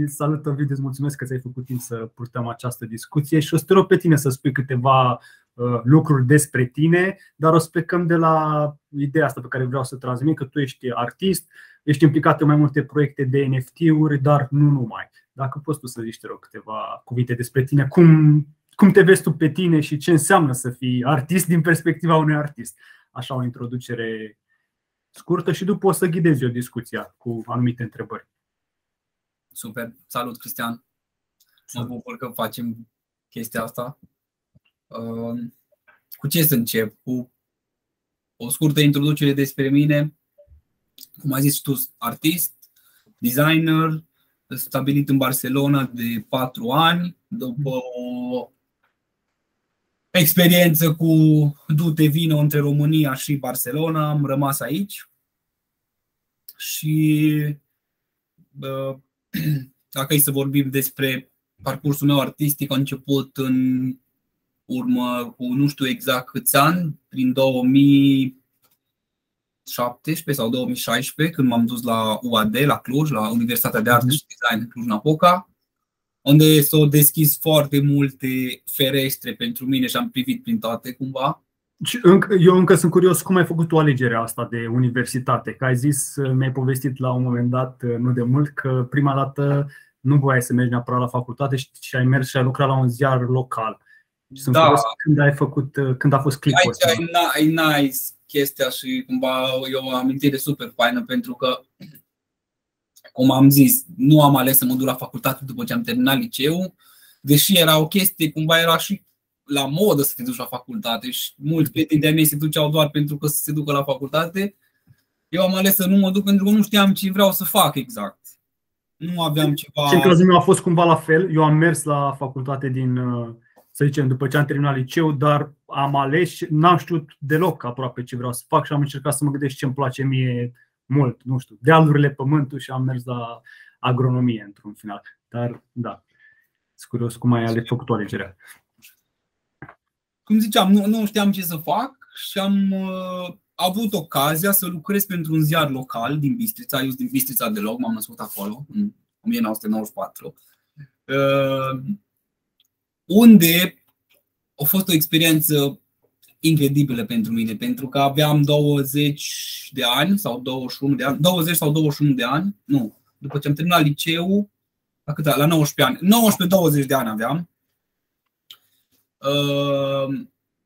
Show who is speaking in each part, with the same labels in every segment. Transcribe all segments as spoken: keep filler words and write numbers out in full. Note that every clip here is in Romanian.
Speaker 1: Salut, Ovidiu, îți mulțumesc că ți-ai făcut timp să purtăm această discuție și o să te rog pe tine să spui câteva uh, lucruri despre tine, dar o să plecăm de la ideea asta pe care vreau să transmit, că tu ești artist, ești implicat în mai multe proiecte de N F T-uri, dar nu numai. Dacă poți tu să zici, te rog, câteva cuvinte despre tine, cum, cum te vezi tu pe tine și ce înseamnă să fii artist din perspectiva unui artist. Așa o introducere scurtă și după o să ghidezi o discuție cu anumite întrebări.
Speaker 2: Super, salut Cristian. Mă bucur că facem chestia asta. Cu ce să încep? Cu o scurtă introducere despre mine. Cum ai zis tu, artist, designer, stabilit în Barcelona de patru ani. După o experiență cu du-te vino între România și Barcelona, am rămas aici. Și dacă e să vorbim despre parcursul meu artistic, a început în urmă cu nu știu exact câți ani, prin două mii șaptesprezece sau două mii șaisprezece, când m-am dus la U A D, la Cluj, la Universitatea de Artă și Design Cluj-Napoca, unde s-au deschis foarte multe ferestre pentru mine și am privit prin toate cumva.
Speaker 1: Eu încă sunt curios cum ai făcut tu alegerea asta de universitate, că ai zis, mi-ai povestit la un moment dat, nu de mult, că prima dată nu voiai să mergi neapărat la facultate și ai mers și ai lucrat la un ziar local. Sunt
Speaker 2: da.
Speaker 1: curios când ai făcut, când a fost clipul ăsta.
Speaker 2: Aici e nice chestia și cumva e o amintire super faină, pentru că, cum am zis, nu am ales să mă duc la facultate după ce am terminat liceu, deși era o chestie, cumva era și la modă să te duci la facultate și mulți prieteni de-ai mei se duceau doar pentru că să se ducă la facultate. Eu am ales să nu mă duc pentru că nu știam ce vreau să fac exact. Nu aveam ceva.
Speaker 1: Și în cazul meu a fost cumva la fel. Eu am mers la facultate din, să zicem, după ce am terminat liceu, dar am ales și n-am știut deloc aproape ce vreau să fac și am încercat să mă gândesc ce îmi place mie mult, nu știu, dealurile, pământul, și am mers la agronomie într-un final. Dar da, sunt curios cum ai ales făcut alegerea.
Speaker 2: Cum ziceam, nu, nu știam ce să fac și am uh, avut ocazia să lucrez pentru un ziar local din Bistrița. Eu sunt din Bistrița deloc, m-am născut acolo în o mie nouă sute nouăzeci și patru, uh, unde a fost o experiență incredibilă pentru mine, pentru că aveam douăzeci de ani sau douăzeci și unu de ani, douăzeci sau douăzeci și unu de ani, nu, după ce am terminat liceul, la cât, la nouăsprezece ani, nouăsprezece douăzeci de ani aveam. Uh,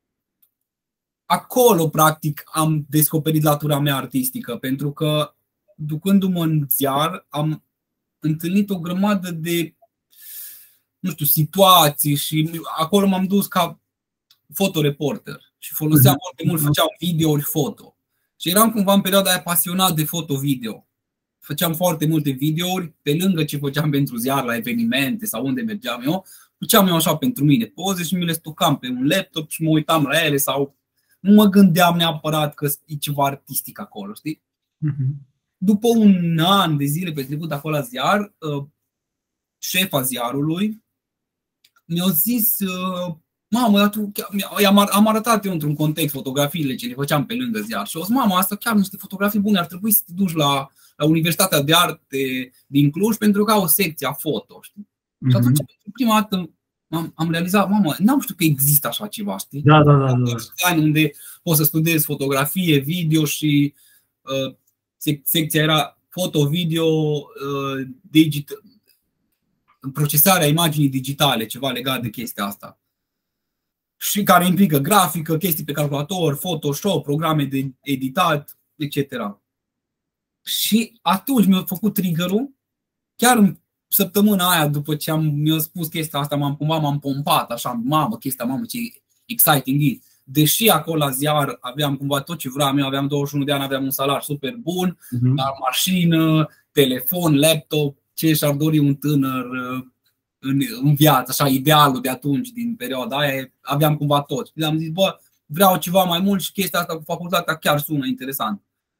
Speaker 2: acolo, practic, am descoperit latura mea artistică, pentru că, ducându-mă în ziar, am întâlnit o grămadă de, nu știu, situații și acolo m-am dus ca fotoreporter și foloseam foarte mult, făceam videouri foto. Și eram cumva în perioada aia pasionat de foto-video. Făceam foarte multe videouri, pe lângă ce făceam pentru ziar, la evenimente sau unde mergeam eu, făceam eu așa pentru mine poze și mi le stocam pe un laptop și mă uitam la ele sau nu mă gândeam neapărat că e ceva artistic acolo, știi? Uh-huh. După un an de zile petrecut acolo la ziar, șefa ziarului mi-a zis: mamă, dar tu, am arătat eu într-un context fotografiile ce le făceam pe lângă ziar și o zis: mamă, asta chiar niște fotografii bune, ar trebui să te duci la, la Universitatea de Arte din Cluj pentru că au o secție a foto, știi? Mm-hmm. Și atunci, prima dată, am, am realizat, mamă, n-am știut că există așa ceva, știi?
Speaker 1: Da, da, da, da.
Speaker 2: Ani unde poți să studiezi fotografie, video și uh, secția era foto-video, uh, digital, procesarea imaginii digitale, ceva legat de chestia asta. Și care implică grafică, chestii pe calculator, Photoshop, programe de editat, et cetera. Și atunci mi-a făcut trigger-ul, chiar în săptămâna aia după ce am, mi-a spus chestia asta, m-am, cumva m-am pompat, așa, mamă, chestia, mamă, ce exciting e. Deși acolo la ziar aveam cumva tot ce vreau, eu aveam douăzeci și unu de ani, aveam un salar super bun, uh-huh. Dar mașină, telefon, laptop, ce și-ar dori un tânăr în, în viață, așa, idealul de atunci, din perioada aia, aveam cumva tot. Și am zis, bă, vreau ceva mai mult și chestia asta cu facultatea chiar sună interesant.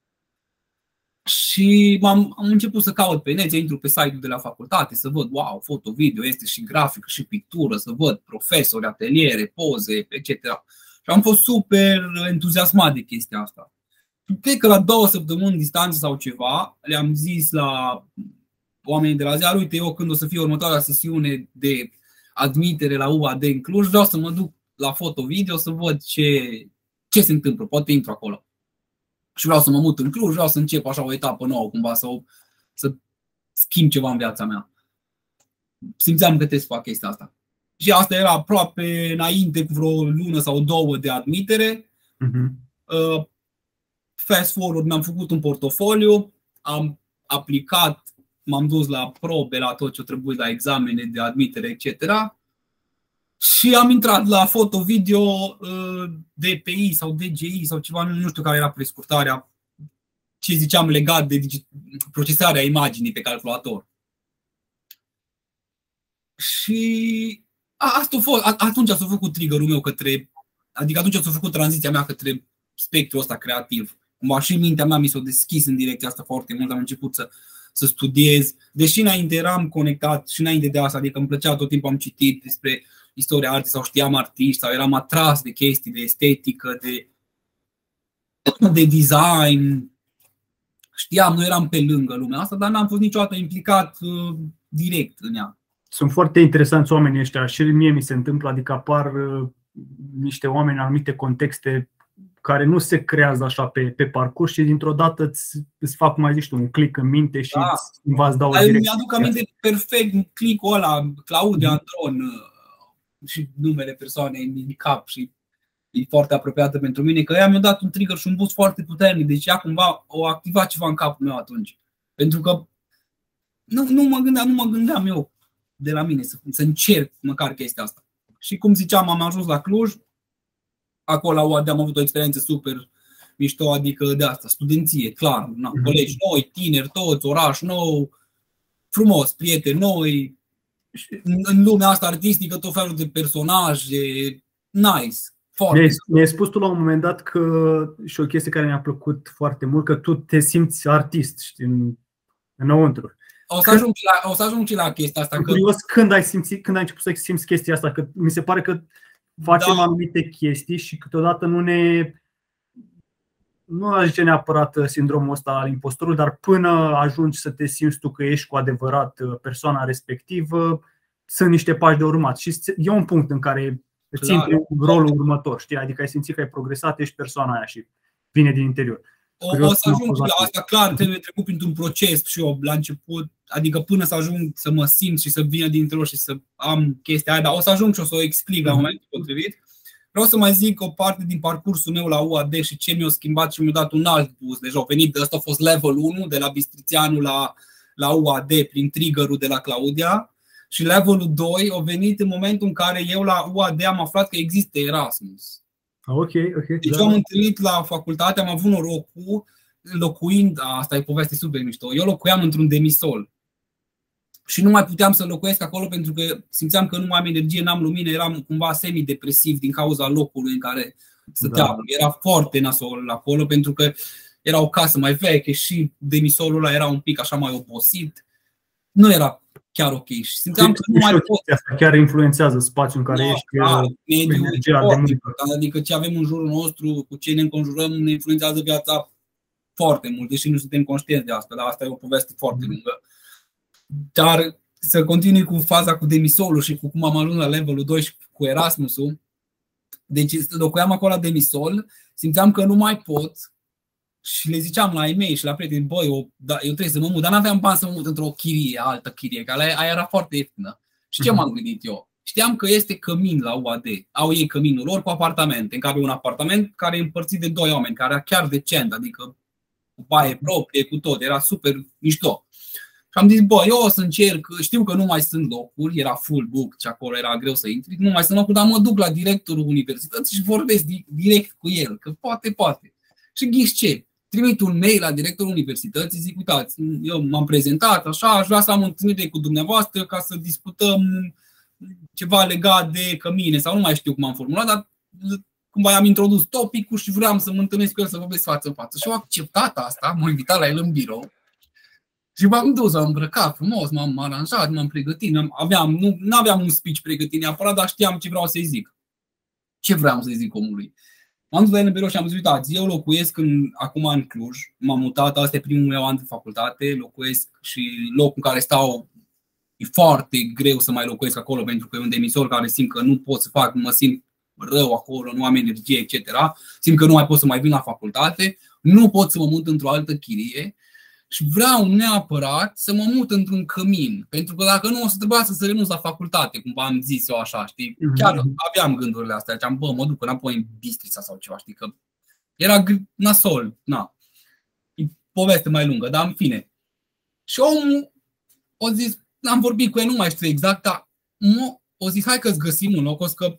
Speaker 2: Și am am început să caut pe net, să intru pe site-ul de la facultate, să văd, wow, foto, video, este și grafică și pictură, să văd profesori, ateliere, poze, et cetera. Și am fost super entuziasmat de chestia asta. Și cred că la două săptămâni distanță sau ceva, le-am zis la oamenii de la ziar, uite, eu când o să fie următoarea sesiune de admitere la U A D în Cluj, vreau să mă duc la foto-video să văd ce, ce se întâmplă, poate intru acolo. Și vreau să mă mut în Cluj, vreau să încep așa o etapă nouă cumva, sau să schimb ceva în viața mea. Simțeam că trebuie să fac chestia asta. Și asta era aproape înainte cu vreo lună sau două de admitere.
Speaker 1: Uh-huh.
Speaker 2: Fast forward, mi-am făcut un portofoliu, am aplicat, m-am dus la probe, la tot ce trebuie, la examene de admitere, et cetera. Și am intrat la foto-video D P I sau D G I sau ceva, nu știu care era prescurtarea, ce ziceam legat de procesarea imaginii pe calculator. Și asta a fost, atunci s-a făcut trigger-ul meu către, adică atunci s-a făcut tranziția mea către spectrul ăsta creativ. Cumva și mintea mea mi s-a deschis în direcția asta foarte mult, am început să, să studiez. Deși înainte eram conectat și înainte de asta, adică îmi plăcea, tot timpul am citit despre istoria artei sau știam artiști sau eram atras de chestii de estetică, de, de design. Știam, nu eram pe lângă lumea asta, dar n-am fost niciodată implicat uh, direct în ea.
Speaker 1: Sunt foarte interesanți oamenii ăștia și mie mi se întâmplă, adică apar uh, niște oameni în anumite contexte care nu se creează așa pe, pe parcurs și dintr-o dată îți, îți fac, cum ai zis tu, un click în minte și
Speaker 2: da.
Speaker 1: cumva îți dau o direcție.
Speaker 2: Mi-aduc aminte perfect click-ul ăla, Claudia Andron, și numele persoanei în cap și e foarte apropiată pentru mine, că ea mi-a dat un trigger și un boost foarte puternic, deci ea cumva a activat ceva în capul meu atunci. Pentru că nu, nu, mă, gândeam, nu mă gândeam eu de la mine să, să încerc măcar chestia asta. Și cum ziceam, am ajuns la Cluj. Acolo la U A D am avut o experiență super mișto, adică de asta, studenție, clar, na, colegi noi, tineri, toți, oraș nou, frumos, prieteni noi, în lumea asta artistică tot felul de personaje, nice, foarte.
Speaker 1: Mi-ai spus tu la un moment dat că, și o chestie care mi-a plăcut foarte mult, că tu te simți artist, știi, în, înăuntru.
Speaker 2: O să ajung la, o să ajung și la chestia asta.
Speaker 1: Curios, că... când ai simțit, când ai început să simți chestia asta, că mi se pare că facem da. anumite chestii și câteodată nu ne, nu aș zice neapărat sindromul ăsta al impostorului, dar până ajungi să te simți tu că ești cu adevărat persoana respectivă, sunt niște pași de urmat și e un punct în care îți intri rolul următor, știi? Adică ai simțit că ai progresat, ești persoana aia și vine din interior.
Speaker 2: O, o să ajung la asta, clar, trebuie trecut printr-un proces și eu la început, adică până să ajung să mă simt și să vină din interior și să am chestia aia, dar o să ajung și o să o explic la momentul potrivit. Vreau să mai zic o parte din parcursul meu la U A D și ce mi-a schimbat și mi-a dat un alt boost. Deja au venit, ăsta a fost level unu, de la Bistrițeanu la, la U A D prin trigger-ul de la Claudia. Și levelul doi a venit în momentul în care eu la U A D am aflat că există Erasmus.
Speaker 1: Okay, okay,
Speaker 2: deci
Speaker 1: da.
Speaker 2: eu am întâlnit la facultate, am avut norocul, locuind, asta e poveste super mișto, eu locuiam într-un demisol. Și nu mai puteam să locuiesc acolo pentru că simțeam că nu mai am energie, n-am lumină, eram cumva semi-depresiv din cauza locului în care stăteam. Da. Era foarte nasol acolo pentru că era o casă mai veche și demisolul ăla era un pic așa mai obosit. Nu era chiar ok și simțeam că nu mai pot.
Speaker 1: Asta chiar influențează spațiul în care da, ești, da,
Speaker 2: mediul de muncă. Adică ce avem în jurul nostru, cu ce ne înconjurăm, ne influențează viața foarte mult, deși nu suntem conștienți de asta, dar asta e o poveste foarte lungă. Dar să continui cu faza cu demisolul și cu cum am ajuns la levelul doi și cu Erasmusul. Deci locuiam acolo la demisol, simțeam că nu mai pot și le ziceam la ei mei și la prieteni, băi, eu, da, eu trebuie să mă mut, dar n-aveam bani să mă mut într-o chirie, altă chirie, că aia era foarte ieftină. Și ce m-am gândit eu? Știam că este cămin la U A D, au ei căminul lor cu apartamente, în care e un apartament care e împărțit de doi oameni, care era chiar decent, adică cu baie proprie, cu tot, era super mișto. Și am zis, bă, eu o să încerc, știu că nu mai sunt locuri, era full book și acolo era greu să intri, nu mai sunt locuri, dar mă duc la directorul universității și vorbesc direct cu el, că poate, poate. Și ghiși ce? Trimit un mail la directorul universității, zic, uitați, eu m-am prezentat, așa, aș vrea să am o întâlnire cu dumneavoastră ca să discutăm ceva legat de cămine, sau nu mai știu cum am formulat, dar cumva am introdus topicul și vreau să mă întâlnesc cu el să vorbesc față în față. Și au acceptat asta, m-am invitat la el în birou. Și m-am dus, am îmbrăcat frumos, m-am aranjat, m-am pregătit. Aveam, nu, nu aveam un speech pregătit neapărat, dar știam ce vreau să-i zic. Ce vreau să-i zic omului. M-am dus la el în birou și am zis, uitați, eu locuiesc în, acum în Cluj, m-am mutat, asta e primul meu an de facultate, locuiesc și locul în care stau e foarte greu să mai locuiesc acolo pentru că e un demisor care simt că nu pot să fac, mă simt rău acolo, nu am energie, et cetera. Simt că nu mai pot să mai vin la facultate, nu pot să mă mut într-o altă chirie și vreau neapărat să mă mut într-un cămin, pentru că dacă nu o să trebuia să renunț la facultate, cum am zis eu așa, știi? Chiar aveam gândurile astea, ziceam, bă, mă duc înapoi în Bistrița sau ceva, știi, că era nasol, na. E poveste mai lungă, dar în fine. Și omul a zis, am vorbit cu el, nu mai știu exact, dar o zis, hai că-ți găsim un loc, o să că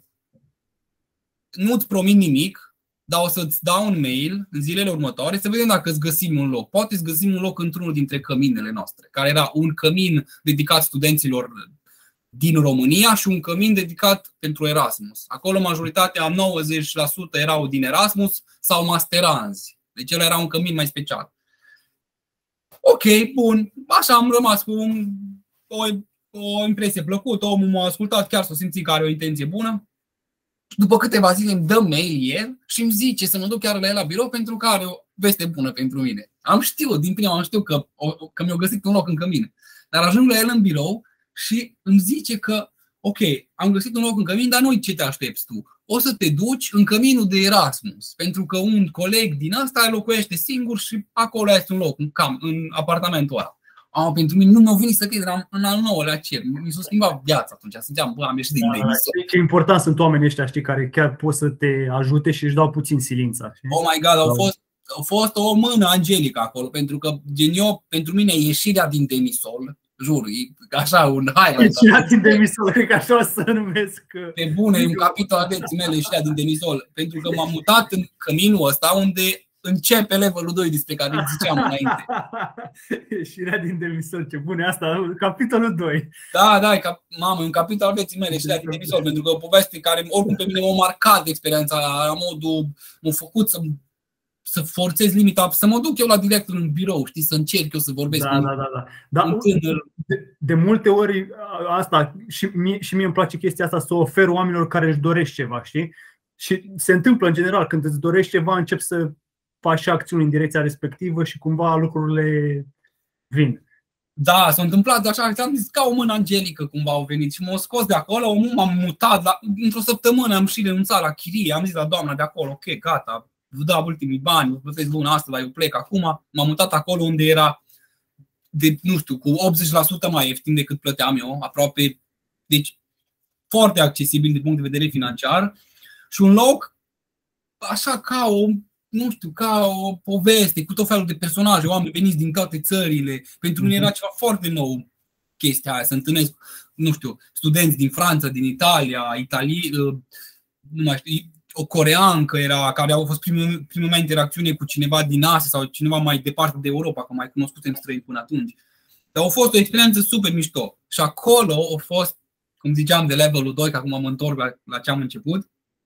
Speaker 2: nu-ți promit nimic, dar o să-ți dau un mail în zilele următoare să vedem dacă îți găsim un loc. Poate îți găsim un loc într-unul dintre căminele noastre, care era un cămin dedicat studenților din România și un cămin dedicat pentru Erasmus. Acolo majoritatea, nouăzeci la sută erau din Erasmus sau masteranzi. Deci el era un cămin mai special. Ok, bun. Așa am rămas cu un, o, o impresie plăcută. Omul m-a ascultat, chiar s-a simțit că are o intenție bună. După câteva zile îmi dă mail el și îmi zice să mă duc chiar la el la birou pentru că are o veste bună pentru mine. Am știut, din prima am știut că, că mi-a găsit un loc în cămin. Dar ajung la el în birou și îmi zice că, ok, am găsit un loc în cămin, dar nu-i ce te aștepți tu. O să te duci în căminul de Erasmus, pentru că un coleg din ăsta locuiește singur și acolo este un loc, în, cam, în apartamentul ăla. Am, pentru mine nu mi-a venit să cred, eram în al nouălea cer. Mi s-a schimbat viața atunci. Să bă, am ieșit din
Speaker 1: da, ce important sunt oamenii ăștia, știi, care chiar pot să te ajute și își dau puțin silința. Știi?
Speaker 2: Oh my God, au fost, au fost o mână angelică acolo, pentru că gen eu, pentru mine ieșirea din demisol, jur, e așa un highlight.
Speaker 1: Ieșirea din demisol, cred că așa o să numesc.
Speaker 2: Pe bune, e un capitol al vieții mele, ieșirea din demisol, pentru că m-am mutat în căminul ăsta unde începe levelul doi despre care ziceam înainte.
Speaker 1: Ieșirea din demisol, ce bune asta, capitolul doi.
Speaker 2: Da, da, ca, mamă, e un capitol al vieții mele, ieșirea din demisol, pentru că o poveste care oricum pe mine m-a marcat experiența la modul, m-a făcut să, să forțez limita, să mă duc eu la director în birou, știi, să încerc eu să vorbesc
Speaker 1: da,
Speaker 2: cu
Speaker 1: da, da, da. Da,
Speaker 2: un tânăr.
Speaker 1: De, de multe ori asta, și mie, și mie îmi place chestia asta, să ofer oamenilor care își doresc ceva, știi? Și se întâmplă în general, când îți dorești ceva, începi să faci și acțiuni în direcția respectivă și cumva lucrurile vin.
Speaker 2: Da, s-a întâmplat așa, ți-am zis, ca o mână angelică cumva au venit și m-au scos de acolo, m-am mutat, la, într-o săptămână am și renunțat la chirie, am zis la doamna de acolo, ok, gata, vă dau ultimii bani, vă plătesc luna asta, dar eu plec acum, m-am mutat acolo unde era, de, nu știu, cu optzeci la sută mai ieftin decât plăteam eu, aproape, deci foarte accesibil din punct de vedere financiar și un loc așa ca o nu știu, ca o poveste, cu tot felul de personaje, oameni veniți din toate țările. Pentru mine era ceva foarte nou chestia aia, să întâlnesc, nu știu, studenți din Franța, din Italia, Italie, nu mai știu, o coreeancă era, care a fost primul, prima mea interacțiune cu cineva din Asia sau cineva mai departe de Europa, că mai cunoscutem străini până atunci. Dar a fost o experiență super mișto. Și acolo a fost, cum ziceam, de levelul doi, că acum mă întorc la, la ce am început,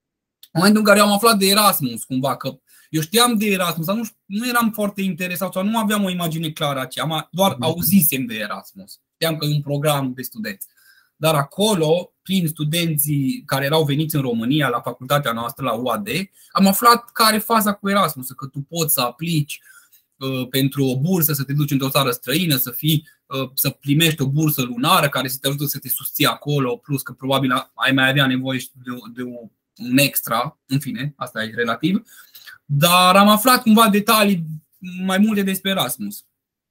Speaker 2: în momentul în care am aflat de Erasmus, cumva, că eu știam de Erasmus, dar nu, nu eram foarte interesat sau nu aveam o imagine clară a ce am, doar auzisem de Erasmus. Știam că e un program de studenți. Dar acolo, prin studenții care erau veniți în România la facultatea noastră, la U A D, am aflat care e faza cu Erasmus, că tu poți să aplici uh, pentru o bursă, să te duci într-o țară străină, să, fii, uh, să primești o bursă lunară care să te ajute să te susții acolo, plus că probabil ai mai avea nevoie de, de un extra, în fine, asta e relativ. Dar am aflat cumva detalii mai multe despre Erasmus.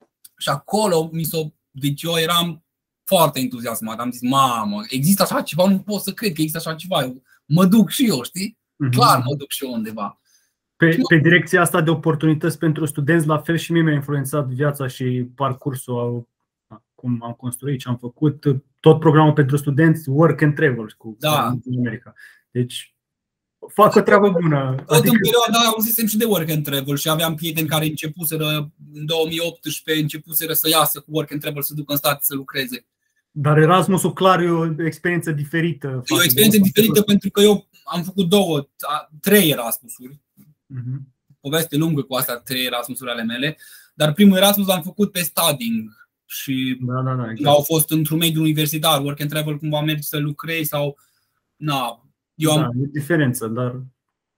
Speaker 2: Și acolo, mi s-o, deci eu eram foarte entuziasmat. Am zis, mamă, există așa ceva? Nu pot să cred că există așa ceva. Eu mă duc și eu, știi? Uh-huh. Clar mă duc și eu undeva.
Speaker 1: Pe, pe direcția asta de oportunități pentru studenți, la fel și mie mi-a influențat viața și parcursul, cum am construit, ce am făcut. Tot programul pentru studenți, Work and Travel cu
Speaker 2: da.
Speaker 1: în America. Deci fac o treabă bună.
Speaker 2: Tot adică... în perioada aia auzisem și de Work and Travel și aveam prieteni care începuseră în două mii optsprezece, începuseră să iasă cu Work and Travel, să ducă în state să lucreze.
Speaker 1: Dar Erasmusul clar e o experiență diferită.
Speaker 2: E o experiență diferită pentru că eu am făcut două, trei Erasmusuri. Uh-huh. Poveste lungă cu astea trei Erasmusuri ale mele. Dar primul Erasmus l-am făcut pe studying și
Speaker 1: da, da, da, exact.
Speaker 2: Au fost într-un mediu universitar. Work and Travel cumva mergi să lucrezi sau... Na,
Speaker 1: eu am... Da, e diferență, dar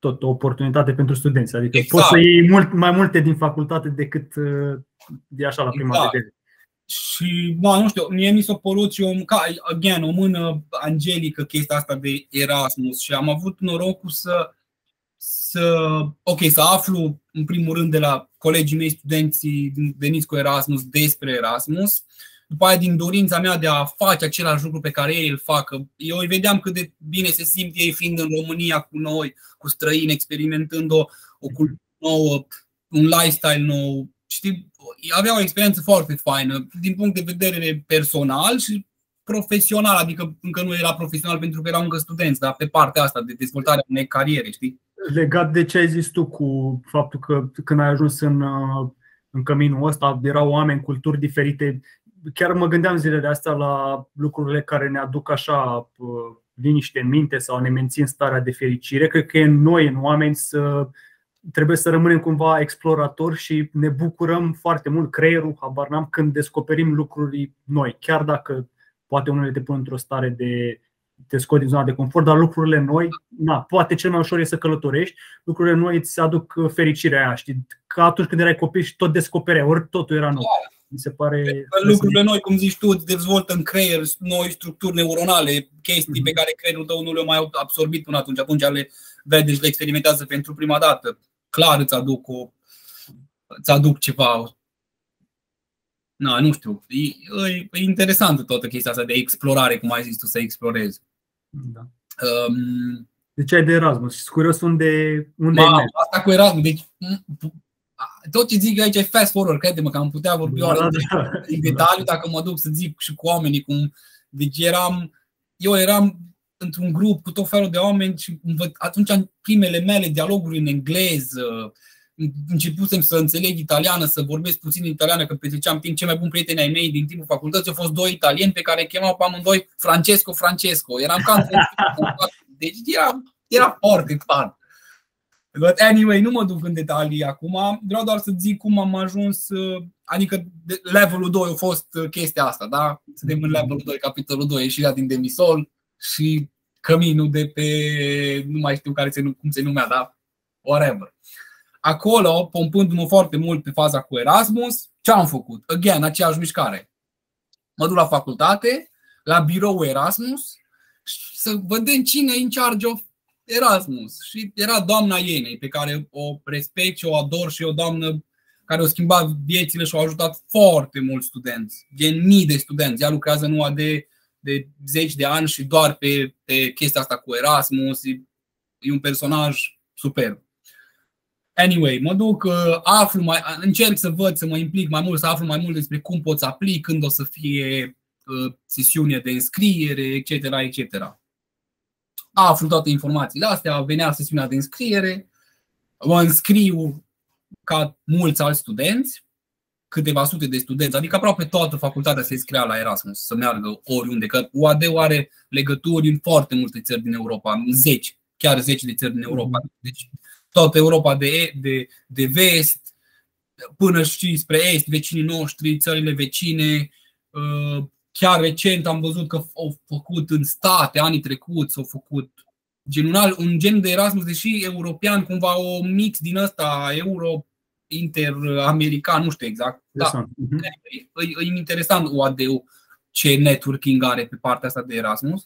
Speaker 1: tot o oportunitate pentru studenți. Adică
Speaker 2: exact.
Speaker 1: poți să iei mult, mai multe din facultate decât de așa la prima
Speaker 2: exact.
Speaker 1: vedere.
Speaker 2: Și, bă, nu știu, mie mi s-a părut și o, ca, again, o mână angelică chestia asta de Erasmus și am avut norocul să, să, ok, să aflu în primul rând de la colegii mei studenții veniți cu Erasmus despre Erasmus, după aia din dorința mea de a face același lucru pe care ei îl fac. Eu îi vedeam cât de bine se simt ei fiind în România cu noi, cu străini, experimentând o, o cultură nouă, un lifestyle nou. Știi, avea o experiență foarte faină din punct de vedere personal și profesional, adică încă nu era profesional pentru că erau încă studenți, dar pe partea asta de dezvoltarea unei cariere, știi?
Speaker 1: Legat de ce ai zis tu cu faptul că când ai ajuns în, în căminul ăsta erau oameni, culturi diferite, chiar mă gândeam zilele astea la lucrurile care ne aduc așa liniște în minte sau ne mențin starea de fericire. Cred că e în noi, în oameni, să trebuie să rămânem cumva exploratori și ne bucurăm foarte mult, creierul, habar n-am, când descoperim lucruri noi. Chiar dacă poate unele te pun într-o stare de te scot din zona de confort, dar lucrurile noi, na, poate cel mai ușor e să călătorești, lucrurile noi îți aduc fericirea aia, știi? Ca atunci când erai copil și tot descopereai, ori totul era nou. Mi se pare
Speaker 2: lucrurile noi, cum zici tu, îți dezvoltă în creier noi structuri neuronale, chestii pe care creierul tău nu le-a mai absorbit până atunci. Atunci le vede și le experimentează pentru prima dată. Clar îți aduc, o, îți aduc ceva. Na, nu știu. E, e, e interesantă toată chestia asta de explorare, cum ai zis tu, să explorezi.
Speaker 1: Da.
Speaker 2: Um,
Speaker 1: deci ai de Erasmus și curios unde, unde
Speaker 2: ma, asta cu Erasmus. Deci, tot ce zic aici e fast forward, crede-mă că am putea vorbi da, da, da. în detaliu dacă mă duc să zic și cu oamenii cum. Deci eram, eu eram într-un grup cu tot felul de oameni și atunci primele mele dialoguri în engleză, începusem să înțeleg italiană, să vorbesc puțin italiană, că petreceam timp. Cei mai buni prieteni ai mei din timpul facultății au fost doi italieni pe care îi chemau pe amândoi Francesco Francesco. Eram cam deci era, era foarte fun. But anyway, nu mă duc în detalii acum, vreau doar să zic cum am ajuns, adică levelul doi a fost chestia asta, da? Suntem în levelul doi, capitolul doi, ieșirea din demisol și căminul de pe, nu mai știu care se, cum se numea, da? Whatever. Acolo, pompându-mă foarte mult pe faza cu Erasmus, ce am făcut? Again, aceeași mișcare. Mă duc la facultate, la birou Erasmus, să vedem cine e in charge of Erasmus. Și era doamna Ienei, pe care o respect și o ador și o doamnă care o schimbat viețile și a ajutat foarte mulți studenți, gen mii de studenți. Ea lucrează numai de, de zeci de ani și doar pe, pe chestia asta cu Erasmus. E, e un personaj superb. Anyway, mă duc, aflu mai, încerc să văd, să mă implic mai mult, să aflu mai mult despre cum pot să aplic, când o să fie uh, sesiune de înscriere, et cetera, et cetera. Aflu toate informațiile astea, venea sesiunea de înscriere, mă înscriu ca mulți alți studenți, câteva sute de studenți, adică aproape toată facultatea se înscria la Erasmus, să meargă oriunde, că U A D-ul are legături în foarte multe țări din Europa, în zeci, chiar zeci de țări din Europa. Deci toată Europa de, de, de vest, până și spre est, vecinii noștri, țările vecine. Chiar recent am văzut că au făcut în state, anii trecuți, au făcut genul, un gen de Erasmus, deși european, cumva o mix din ăsta, euro, interamerican, nu știu exact. Da, e, e interesant U A D-ul ce networking are pe partea asta de Erasmus.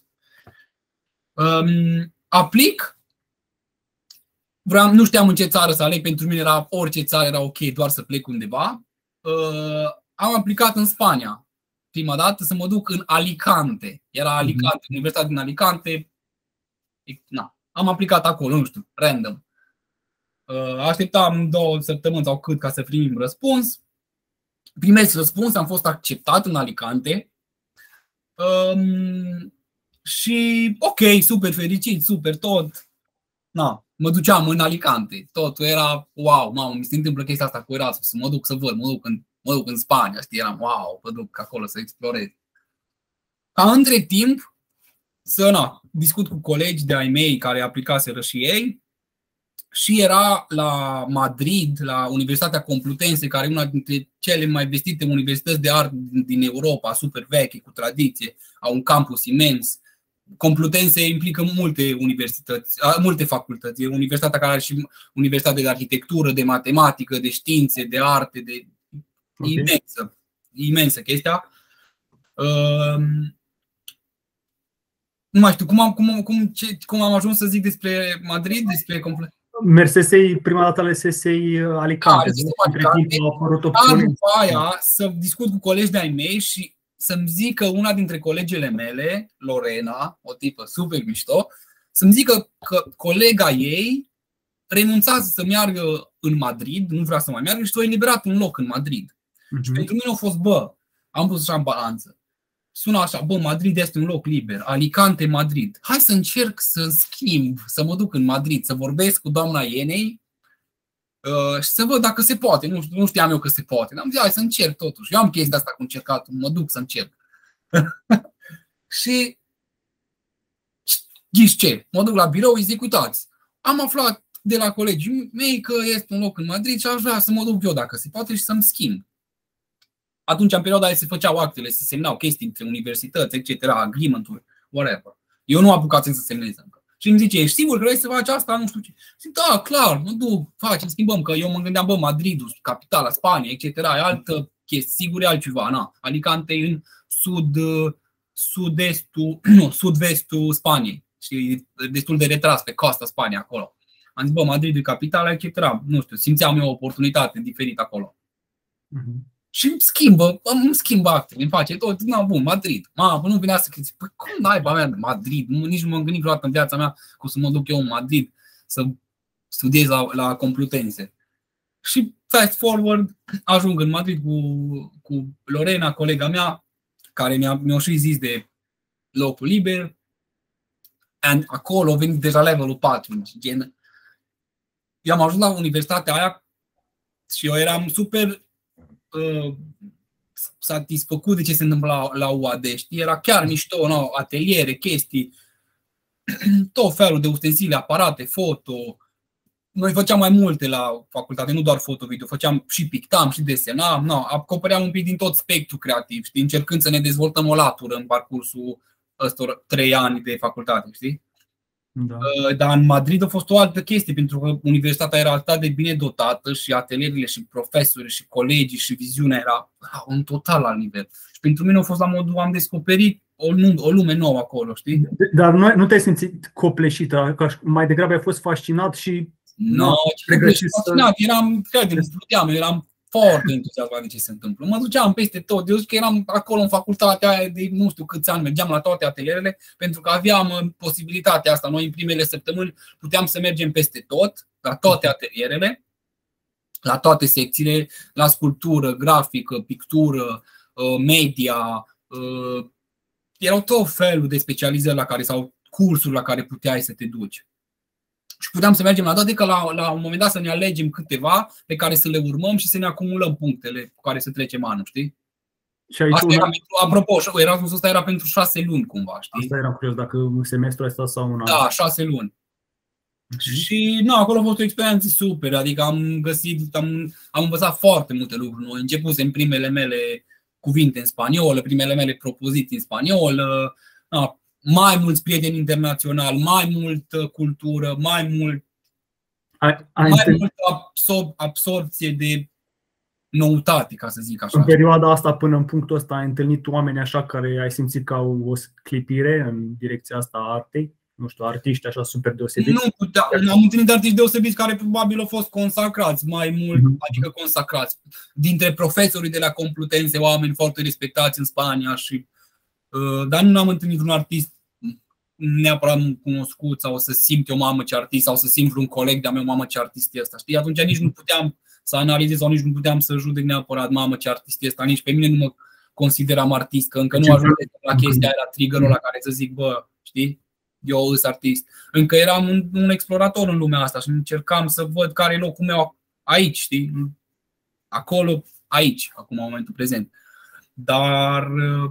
Speaker 2: Um, aplic. Vreau, nu știam în ce țară să aleg, pentru mine era orice țară era ok, doar să plec undeva. Uh, am aplicat în Spania prima dată să mă duc în Alicante. Era Alicante, mm-hmm. Universitatea din Alicante. Na, am aplicat acolo, nu știu, random. Uh, așteptam două săptămâni sau cât ca să primim răspuns. Primesc răspuns, am fost acceptat în Alicante. Um, și ok, super fericit, super tot. Na. Mă duceam în Alicante, totul era wow, mamă, mi se întâmplă chestia asta cu Erasmus, mă duc să văd, mă duc în, mă duc în Spania, știi, eram wow, mă duc acolo să explorez. Ca între timp, să na, discut cu colegi de ai mei care aplicaseră și ei și era la Madrid, la Universitatea Complutense, care e una dintre cele mai vestite universități de art din Europa, super veche, cu tradiție, au un campus imens. Complutense implică multe universități, multe facultăți. E universitatea care are și universitate de arhitectură, de matematică, de științe, de arte, de okay. imensă, imensă chestia. Uh, nu mai știu, cum am, cum, cum, ce, cum am ajuns să zic despre Madrid, despre Complutense.
Speaker 1: Mersesei, prima dată alesesei Alicante.
Speaker 2: Alicante. Dar după aia să discut cu colegi de-ai mei și să-mi zică una dintre colegele mele, Lorena, o tipă super mișto, să-mi zică că colega ei renunțase să meargă în Madrid, nu vrea să mai meargă și s-a eliberat un loc în Madrid. Uh-huh. Și pentru mine a fost, bă, am pus așa în balanță. Sună așa, bă, Madrid este un loc liber, Alicante, Madrid. Hai să încerc să schimb, să mă duc în Madrid, să vorbesc cu doamna Ienei uh, și să văd dacă se poate. Nu, nu știam eu că se poate. Am zis, hai să încerc totuși. Eu am chestia asta cu încercat, mă duc să încerc. Și ghiși ce? Mă duc la birou, îi zic, uitați, am aflat de la colegii mei că este un loc în Madrid și aș vrea să mă duc eu dacă se poate și să-mi schimb. Atunci, în perioada aia se făceau actele, se semnau chestii între universități, et cetera, agreement-uri, whatever. Eu nu am apucat să semnez încă. Și îmi zice, ești sigur că vrei să faci asta? Nu știu ce. Zic, da, clar, mă duc, facem, schimbăm, că eu mă gândeam, bă, Madridul, capitala Spaniei, et cetera, e altă chestie, sigur e altceva, na. Alicante e în sud, sud-estul, nu, sud-vestul Spaniei și destul de retras pe coasta Spaniei acolo. Am zis, bă, Madridul e capitala, et cetera. Nu știu, simțeam eu o oportunitate diferită acolo. Uh-huh. Și îmi schimbă, îmi schimbă actele, îmi face tot, na, bun, Madrid. Ma, nu venea să crezi, păi cum naiba mea de Madrid? Nici nu m-am gândit vreodată în viața mea că o să mă duc eu în Madrid să studiez la, la Complutense. Și fast forward, ajung în Madrid cu, cu Lorena, colega mea, care mi-a, mi-a și zis de locul liber. And acolo a venit deja levelul patru. Gen, eu am ajuns la universitatea aia și eu eram super satisfăcut de ce se întâmplă la, la U A D. Știi? Era chiar mișto, no? Ateliere, chestii, tot felul de ustensile, aparate, foto. Noi făceam mai multe la facultate, nu doar foto-video, făceam și pictam și desenam, no? Acopeream un pic din tot spectrul creativ, știi? Încercând să ne dezvoltăm o latură în parcursul ăstor trei ani de facultate, știi? Da. Dar în Madrid a fost o altă chestie, pentru că universitatea era atât de bine dotată și atelierele și profesorii și colegii și viziunea era un total alt nivel. Și pentru mine a fost la modul, am descoperit o lume, o lume nouă acolo, știi?
Speaker 1: Dar nu, nu te-ai simțit copleșită, că mai degrabă ai fost fascinat și...
Speaker 2: Nu, pregătit fascinat, să... eram, credem, pluteam, eram foarte entuziasmat de ce se întâmplă. Mă duceam peste tot. Eu zic că eram acolo în facultatea aia de nu știu câți ani, mergeam la toate atelierele, pentru că aveam posibilitatea asta. Noi în primele săptămâni puteam să mergem peste tot, la toate atelierele, la toate secțiile, la sculptură, grafică, pictură, media. Erau tot felul de specializări la care, sau cursuri la care puteai să te duci. Și puteam să mergem la toate, că la, la un moment dat să ne alegem câteva pe care să le urmăm și să ne acumulăm punctele cu care să trecem anul, știi?
Speaker 1: Și aici
Speaker 2: asta
Speaker 1: una...
Speaker 2: era pentru, apropo, Erasmus ăsta era pentru șase luni cumva, știi?
Speaker 1: Asta era curios, dacă un semestru ăsta sau un an.
Speaker 2: Da, șase luni. Uh-huh. Și nu, acolo a fost o experiență super, adică am găsit, am, am învățat foarte multe lucruri noi. Începusem primele mele cuvinte în spaniolă, primele mele propoziții în spaniolă, na, mai mulți prieteni internaționali, mai multă cultură, mai mult ai, ai mai multă absor- absorpție de noutate, ca să zic așa.
Speaker 1: În perioada asta, până în punctul ăsta, ai întâlnit oameni așa care ai simțit că au o clipire în direcția asta a artei? Nu știu, artiști așa super deosebiți?
Speaker 2: Nu putea, am întâlnit artiști deosebiți care probabil au fost consacrați mai mult, mm-hmm. adică consacrați. Dintre profesorii de la Complutense, oameni foarte respectați în Spania și uh, dar nu am întâlnit un artist neapărat cunoscut sau să simt eu mamă ce artist sau să simt vreun coleg de-a meu mamă ce artist e ăsta. Știi? Atunci nici nu puteam să analizez sau nici nu puteam să judec neapărat mamă ce artist e ăsta. Nici pe mine nu mă consideram artist, că încă nu ajunge la chestia aia, la triggerul ăla care să zic, bă, știi? Eu sunt artist. Încă eram un, un explorator în lumea asta și încercam să văd care e locul meu aici, știi? Acolo, aici, acum în momentul prezent. Dar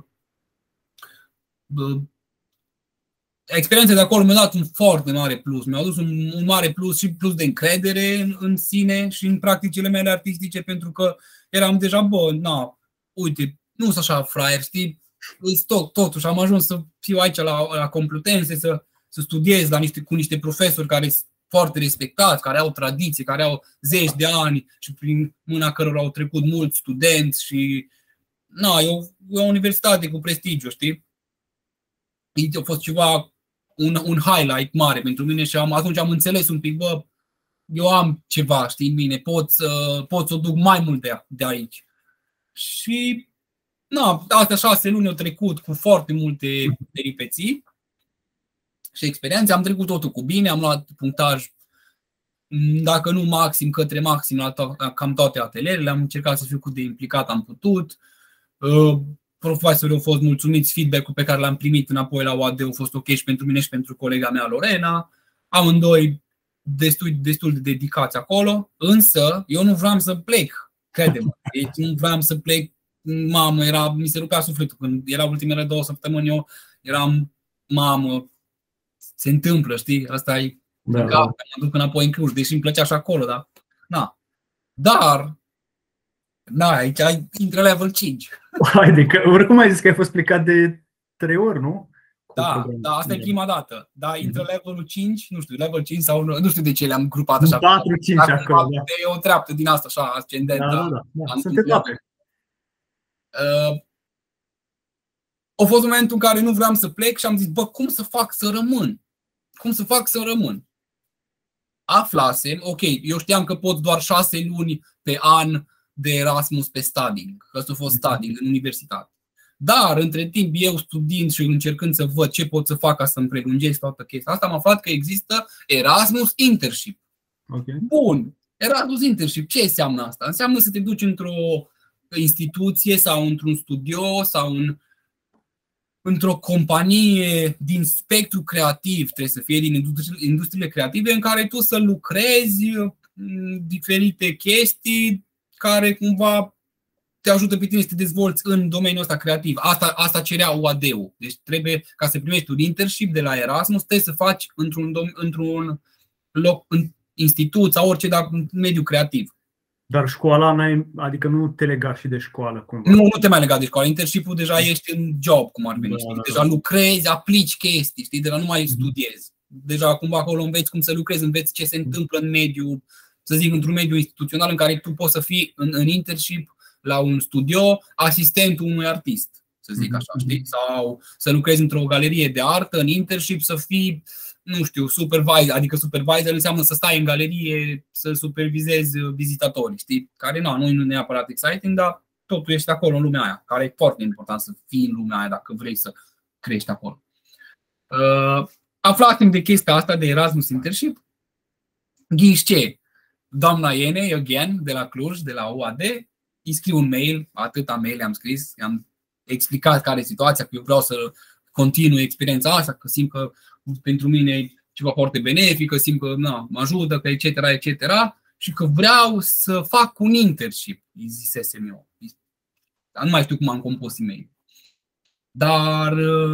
Speaker 2: experiența de acolo mi-a dat un foarte mare plus. Mi-a adus un, un mare plus și plus de încredere în, în sine și în practicile mele artistice, pentru că eram deja, bă, na, uite, nu sunt așa fraier, știi? tot, totuși am ajuns să fiu aici la, la Complutense, să, să studiez la niște, cu niște profesori care sunt foarte respectați, care au tradiție, care au zeci de ani și prin mâna cărora au trecut mulți studenți și na, e, o, e o universitate cu prestigiu, știi? A fost ceva, un, un highlight mare pentru mine și am, atunci am înțeles un pic, bă, eu am ceva, știi, în mine, pot să, pot să o duc mai mult de, de aici. Și na, astea șase luni au trecut cu foarte multe peripeții și experiențe. Am trecut totul cu bine, am luat punctaj, dacă nu maxim, către maxim la to- cam toate atelierele. Am încercat să fiu cât de implicat am putut. Profesorii au fost mulțumiți, feedback-ul pe care l-am primit înapoi la U A D a fost ok și pentru mine și pentru colega mea Lorena. Amândoi destul, destul de dedicați acolo, însă eu nu vreau să plec, crede-mă. Deci nu vreau să plec, mamă, era, mi se rupea sufletul când era ultimele două săptămâni, eu eram, mamă, se întâmplă, știi? Asta e, da, da. Mă duc înapoi în Cluj, deși îmi plăcea și acolo, dar na. Dar da, aici intră level cinci.
Speaker 1: Haide, că oricum ai zis că ai fost plecat de trei ori, nu?
Speaker 2: Da, da, asta e prima dată. Da, intră levelul cinci, nu știu, level cinci sau nu știu de ce le-am grupat așa.
Speaker 1: patru cinci acolo, da.
Speaker 2: E o treaptă din asta așa ascendentă.
Speaker 1: Da, da, da, da. Sunt etape.
Speaker 2: Uh, a fost momentul în care nu vreau să plec și am zis, bă, cum să fac să rămân? Cum să fac să rămân? Aflasem, ok, eu știam că pot doar șase luni pe an de Erasmus pe studying, că s-a fost studying în universitate. Dar, între timp, eu studiind și încercând să văd ce pot să fac ca să-mi prelungesc toată chestia asta, am aflat că există Erasmus Internship.
Speaker 1: Okay.
Speaker 2: Bun, Erasmus Internship, ce înseamnă asta? Înseamnă să te duci într-o instituție sau într-un studio sau în, într-o companie din spectru creativ, trebuie să fie din industriile creative, în care tu să lucrezi diferite chestii care cumva te ajută pe tine să te dezvolți în domeniul ăsta creativ. Asta, asta cerea U A D-ul. Deci trebuie, ca să primești un internship de la Erasmus, trebuie să faci într-un, într-un loc, în institut sau orice, dar în mediu creativ.
Speaker 1: Dar școala, n-ai, adică nu te lega și de școală cumva?
Speaker 2: Nu, nu te mai lega de școală. Internship-ul deja ești în job, cum ar veni. Da, deja lucrezi, aplici chestii, știi? Deja nu mai studiezi. Deja cumva acolo înveți cum să lucrezi, înveți ce se întâmplă în mediu, să zic, într-un mediu instituțional în care tu poți să fii în, în internship la un studio, asistentul unui artist, să zic așa, știi? Sau să lucrezi într-o galerie de artă, în internship, să fii, nu știu, supervisor, adică supervisor înseamnă să stai în galerie, să supervizezi vizitatorii, știi? Care nu, nu e neapărat exciting, dar totul ești acolo în lumea aia, care e foarte important să fii în lumea aia dacă vrei să crești acolo. Uh, aflați de chestia asta de Erasmus Internship, ghiși ce? Doamna Ienei, again, de la Cluj, de la U A D, îi scriu un mail, atâta mail am scris, i-am explicat care e situația, că eu vreau să continui experiența asta, că simt că pentru mine e ceva foarte benefic, că simt că na, mă ajută, că et cetera, et cetera, și că vreau să fac un internship, îi zisesem eu. Nu mai știu cum am compus e-mail. Dar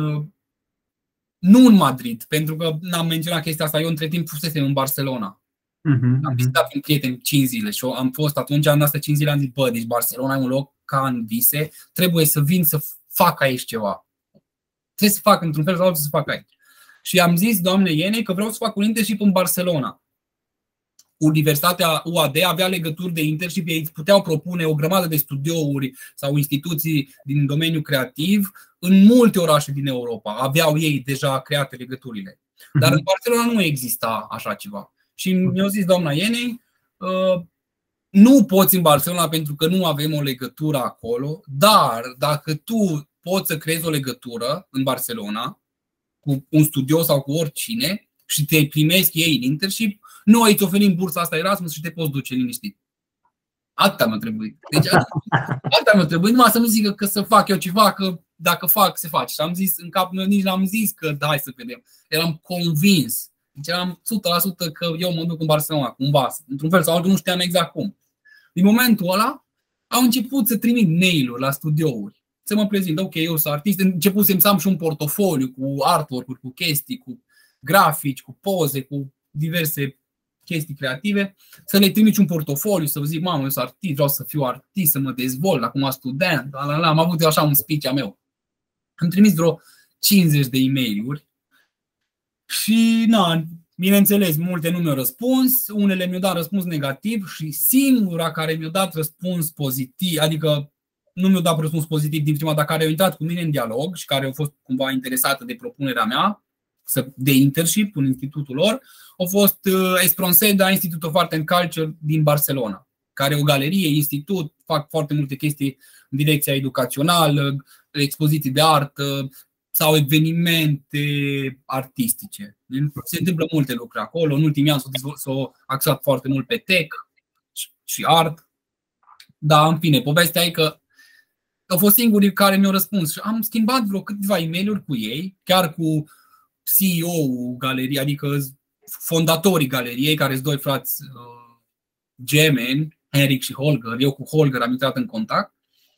Speaker 2: nu în Madrid, pentru că n-am menționat chestia asta, eu între timp fusesem în Barcelona. Uh-huh, am vizitat prin prieteni cinci zile și am fost atunci, în astea cinci zile am zis, bă, deci Barcelona e un loc ca în vise, trebuie să vin să fac aici ceva. Trebuie să fac într-un fel sau altul să fac aici. Și am zis, doamne Ienei, că vreau să fac un internship în Barcelona. Universitatea U A D avea legături de internship, ei puteau propune o grămadă de studiouri sau instituții din domeniul creativ în multe orașe din Europa. Aveau ei deja create legăturile. Dar în Barcelona nu exista așa ceva. Și mi-a zis doamna Ienei, nu poți în Barcelona pentru că nu avem o legătură acolo, dar dacă tu poți să creezi o legătură în Barcelona cu un studio sau cu oricine și te primesc ei în internship, noi îți oferim bursa asta Erasmus și te poți duce liniștit. Atâta mi-a trebuit. Deci atâta mi-a trebuit, numai să nu zică că să fac eu ceva, că dacă fac, se face. Și am zis în capul meu, nici n-am zis că hai să vedem. Eram convins. Deci eram o sută la sută că eu mă duc în Barcelona, cumva, într-un fel sau altul, nu știam exact cum. Din momentul ăla, au început să trimit mail-uri la studiouri. Să mă prezint, ok, eu sunt artist, început să am și un portofoliu cu artwork-uri, cu chestii, cu grafici, cu poze, cu diverse chestii creative. Să le trimiți un portofoliu, să vă zic, mamă, eu sunt artist, vreau să fiu artist, să mă dezvolt acum student, la, la, la. Am avut eu așa un speech a meu. Am trimis vreo cincizeci de e-mail-uri și, na, bineînțeles, multe nu mi-au răspuns, unele mi-au dat răspuns negativ și singura care mi-a dat răspuns pozitiv, adică nu mi-a dat răspuns pozitiv din prima, dar care au intrat cu mine în dialog și care au fost cumva interesată de propunerea mea de internship în institutul lor, a fost Espronceda, Institute of Art and Culture din Barcelona, care e o galerie, institut, fac foarte multe chestii în direcția educațională, expoziții de artă sau evenimente artistice. Se întâmplă multe lucruri acolo. În ultimii ani s-au axat foarte mult pe tech și art. Dar, în fine, povestea e că au fost singurii care mi-au răspuns. Și am schimbat vreo câteva e-mail-uri cu ei, chiar cu C E O-ul galeriei, adică fondatorii galeriei, care sunt doi frați uh, gemeni, Henrik și Holger. Eu cu Holger am intrat în contact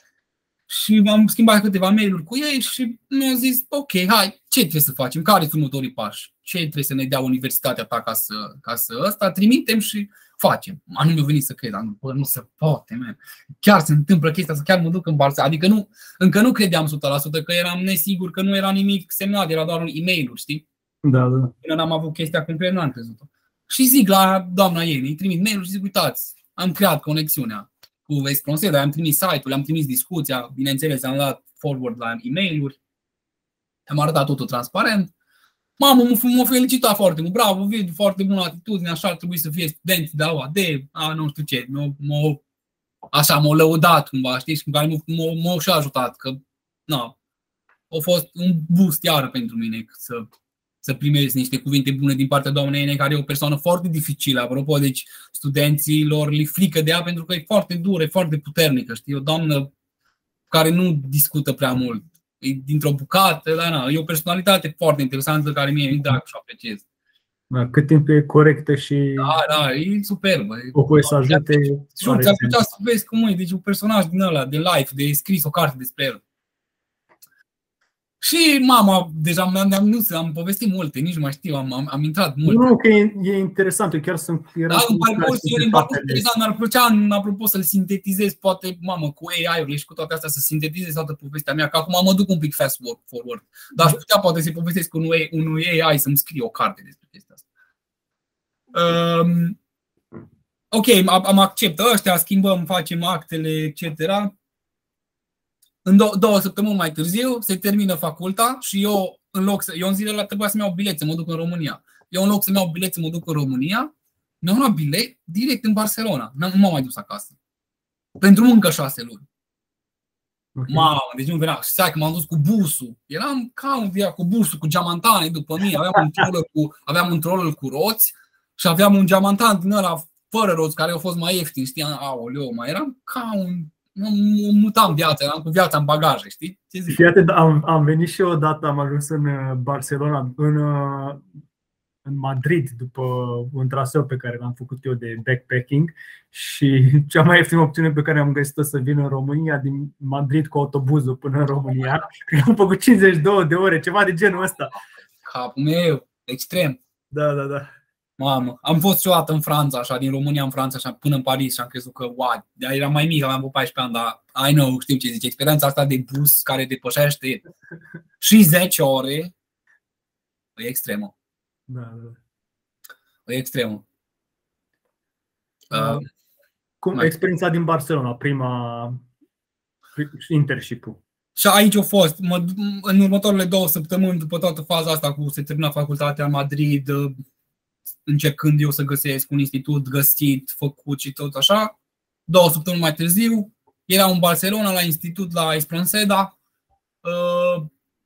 Speaker 2: și am schimbat câteva mail-uri cu ei și mi-au zis, ok, hai, ce trebuie să facem? Care sunt următorii pași? Ce trebuie să ne dea universitatea ta ca să, ca să ăsta? Trimitem și facem. Ma, nu mi-a venit să cred, bă, nu se poate, man. Chiar se întâmplă chestia asta, chiar mă duc în Barcelona. Adică nu, încă nu credeam o sută la sută că eram nesigur, că nu era nimic semnat, era doar un e-mail-uri, știi?
Speaker 1: Da, da.
Speaker 2: Până n-am avut chestia complet, n-am crezut-o. Și zic la doamna ei, îi trimit mail-uri și zic, uitați, am creat conexiunea cu Espronceda, am trimis site-ul, am trimis discuția, bineînțeles, am dat forward la e-mail-uri, am arătat totul transparent. Mamă, m-a felicitat foarte mult, bravo, Vid, foarte bună atitudine, așa ar trebui să fie studenți de la U A D, a, nu știu ce, m-a, așa m-a lăudat cumva, știi, și care m-a, m-a și ajutat, că na, a fost un boost iară pentru mine să, să primesc niște cuvinte bune din partea doamnei Ene, care e o persoană foarte dificilă, apropo, deci studenților li frică de ea pentru că e foarte dură, e foarte puternică, știi, o doamnă care nu discută prea mult. E dintr-o bucată, dar na, e o personalitate foarte interesantă care mie îmi drag și apreciez.
Speaker 1: Da, cât timp e corectă și
Speaker 2: Da, da, e superbă.
Speaker 1: o poți să ajute.
Speaker 2: Și ți-ar putea să vezi cum e, deci un personaj din ăla, de life, de scris o carte despre el. Și mama, deja am, nu, am povestit multe, nici nu mai știu, am, am, am intrat mult.
Speaker 1: Nu, că e, e interesant, eu chiar sunt...
Speaker 2: Da, îmi parcurs, eu îmi parcurs interesant, mi-ar plăcea, apropo, să-l sintetizez, poate, mamă, cu A I-urile și cu toate astea, să sintetizez toată povestea mea, că acum mă duc un pic fast forward, dar aș putea, poate, să-i povestesc cu unui, unui A I să-mi scrie o carte despre chestia asta. Um, ok, am acceptat ăștia, schimbăm, facem actele, et cetera. În două, două săptămâni mai târziu se termină faculta și eu, în loc să, eu în zilele trebuia să-mi iau bilet să mă duc în România. Eu în loc să-mi iau bilet să mă duc în România, mi-am luat bilet direct în Barcelona. Nu m-am mai dus acasă. Pentru încă șase luni. Okay. Mamă, deci nu venea. Și stai că m-am dus cu busul. Eram ca un dia cu busul, cu geamantane după mine. Aveam un troller cu, aveam un troller cu roți și aveam un geamantan din ăla fără roți, care au fost mai ieftin. Știam, aoleu, mai eram ca un... Nu mutam viața, eram cu viața în bagaje, știi?
Speaker 1: Și atât, am, am venit și eu odată, am ajuns în Barcelona, în, în Madrid, după un traseu pe care l-am făcut eu de backpacking și cea mai ieftină opțiune pe care am găsit-o să vin în România, din Madrid cu autobuzul până în România. Cred că am făcut cincizeci și două de ore, ceva de genul ăsta.
Speaker 2: Capul meu, extrem.
Speaker 1: Da, da, da.
Speaker 2: Mamă, am fost și o dată în Franța, așa, din România în Franța, așa, până în Paris și am crezut că, wow, eram mai mic, aveam paisprezece ani, dar I know, știu ce zice, experiența asta de bus care depășește și zece ore, e extremă.
Speaker 1: Da, da.
Speaker 2: E extremă.
Speaker 1: Uh, Cum mai... experiența din Barcelona, prima internship-ul?
Speaker 2: Și aici a fost, mă, în următoarele două săptămâni, după toată faza asta cu se termina facultatea în Madrid, încercând eu să găsesc un institut găsit, făcut și tot așa. Două săptămâni mai târziu, eram în Barcelona, la institut, la Espronceda. Uh,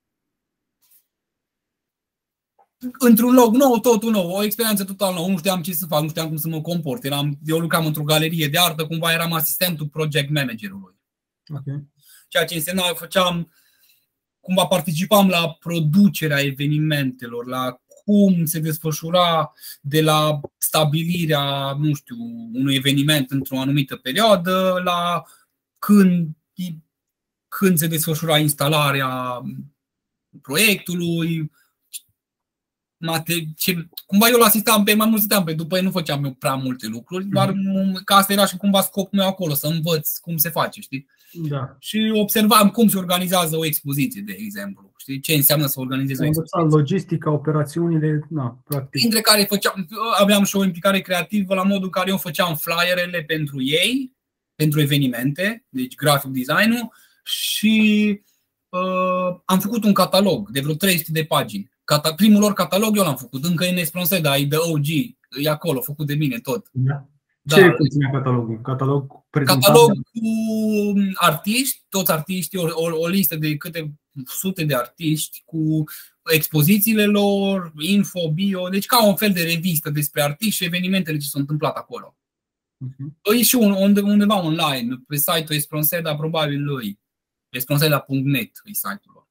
Speaker 2: într-un loc nou, totul nou, o experiență total nouă. Nu știam ce să fac, nu știam cum să mă comport. Eram, eu lucram într-o galerie de artă, cumva eram asistentul project managerului.
Speaker 1: Okay.
Speaker 2: Ceea ce însemna, eu făceam, cumva participam la producerea evenimentelor, la cum se desfășura de la stabilirea, nu știu, unui eveniment într-o anumită perioadă, la când, când se desfășura instalarea proiectului, ce, cumva eu l-asistam pe mai mulți pe după ei nu făceam eu prea multe lucruri, doar mm-hmm. că asta era și cumva scopul meu acolo, să învăț cum se face, știi?
Speaker 1: Da.
Speaker 2: Și observam cum se organizează o expoziție, de exemplu, știi? Ce înseamnă să organizezi o expoziție.
Speaker 1: Logistica, operațiunile, na, practic.
Speaker 2: Dintre care făceam, aveam și o implicare creativă la modul în care eu făceam flyerele pentru ei, pentru evenimente, deci graphic design-ul, și uh, am făcut un catalog de vreo trei sute de pagini. Cata- primul lor catalog eu l-am făcut, încă în Espronseda, e de O G, e acolo, făcut de mine tot.
Speaker 1: Da. Ce da. conține catalogul? Catalog,
Speaker 2: catalog cu artiști, toți artiștii, o, o, o listă de câte sute de artiști cu expozițiile lor, info, bio, deci ca un fel de revistă despre artiști și evenimentele ce s-au întâmplat acolo. Uh-huh. E și un, undeva online, pe site-ul Espronseda, probabil lui. espronseda punct net e site-ul lor.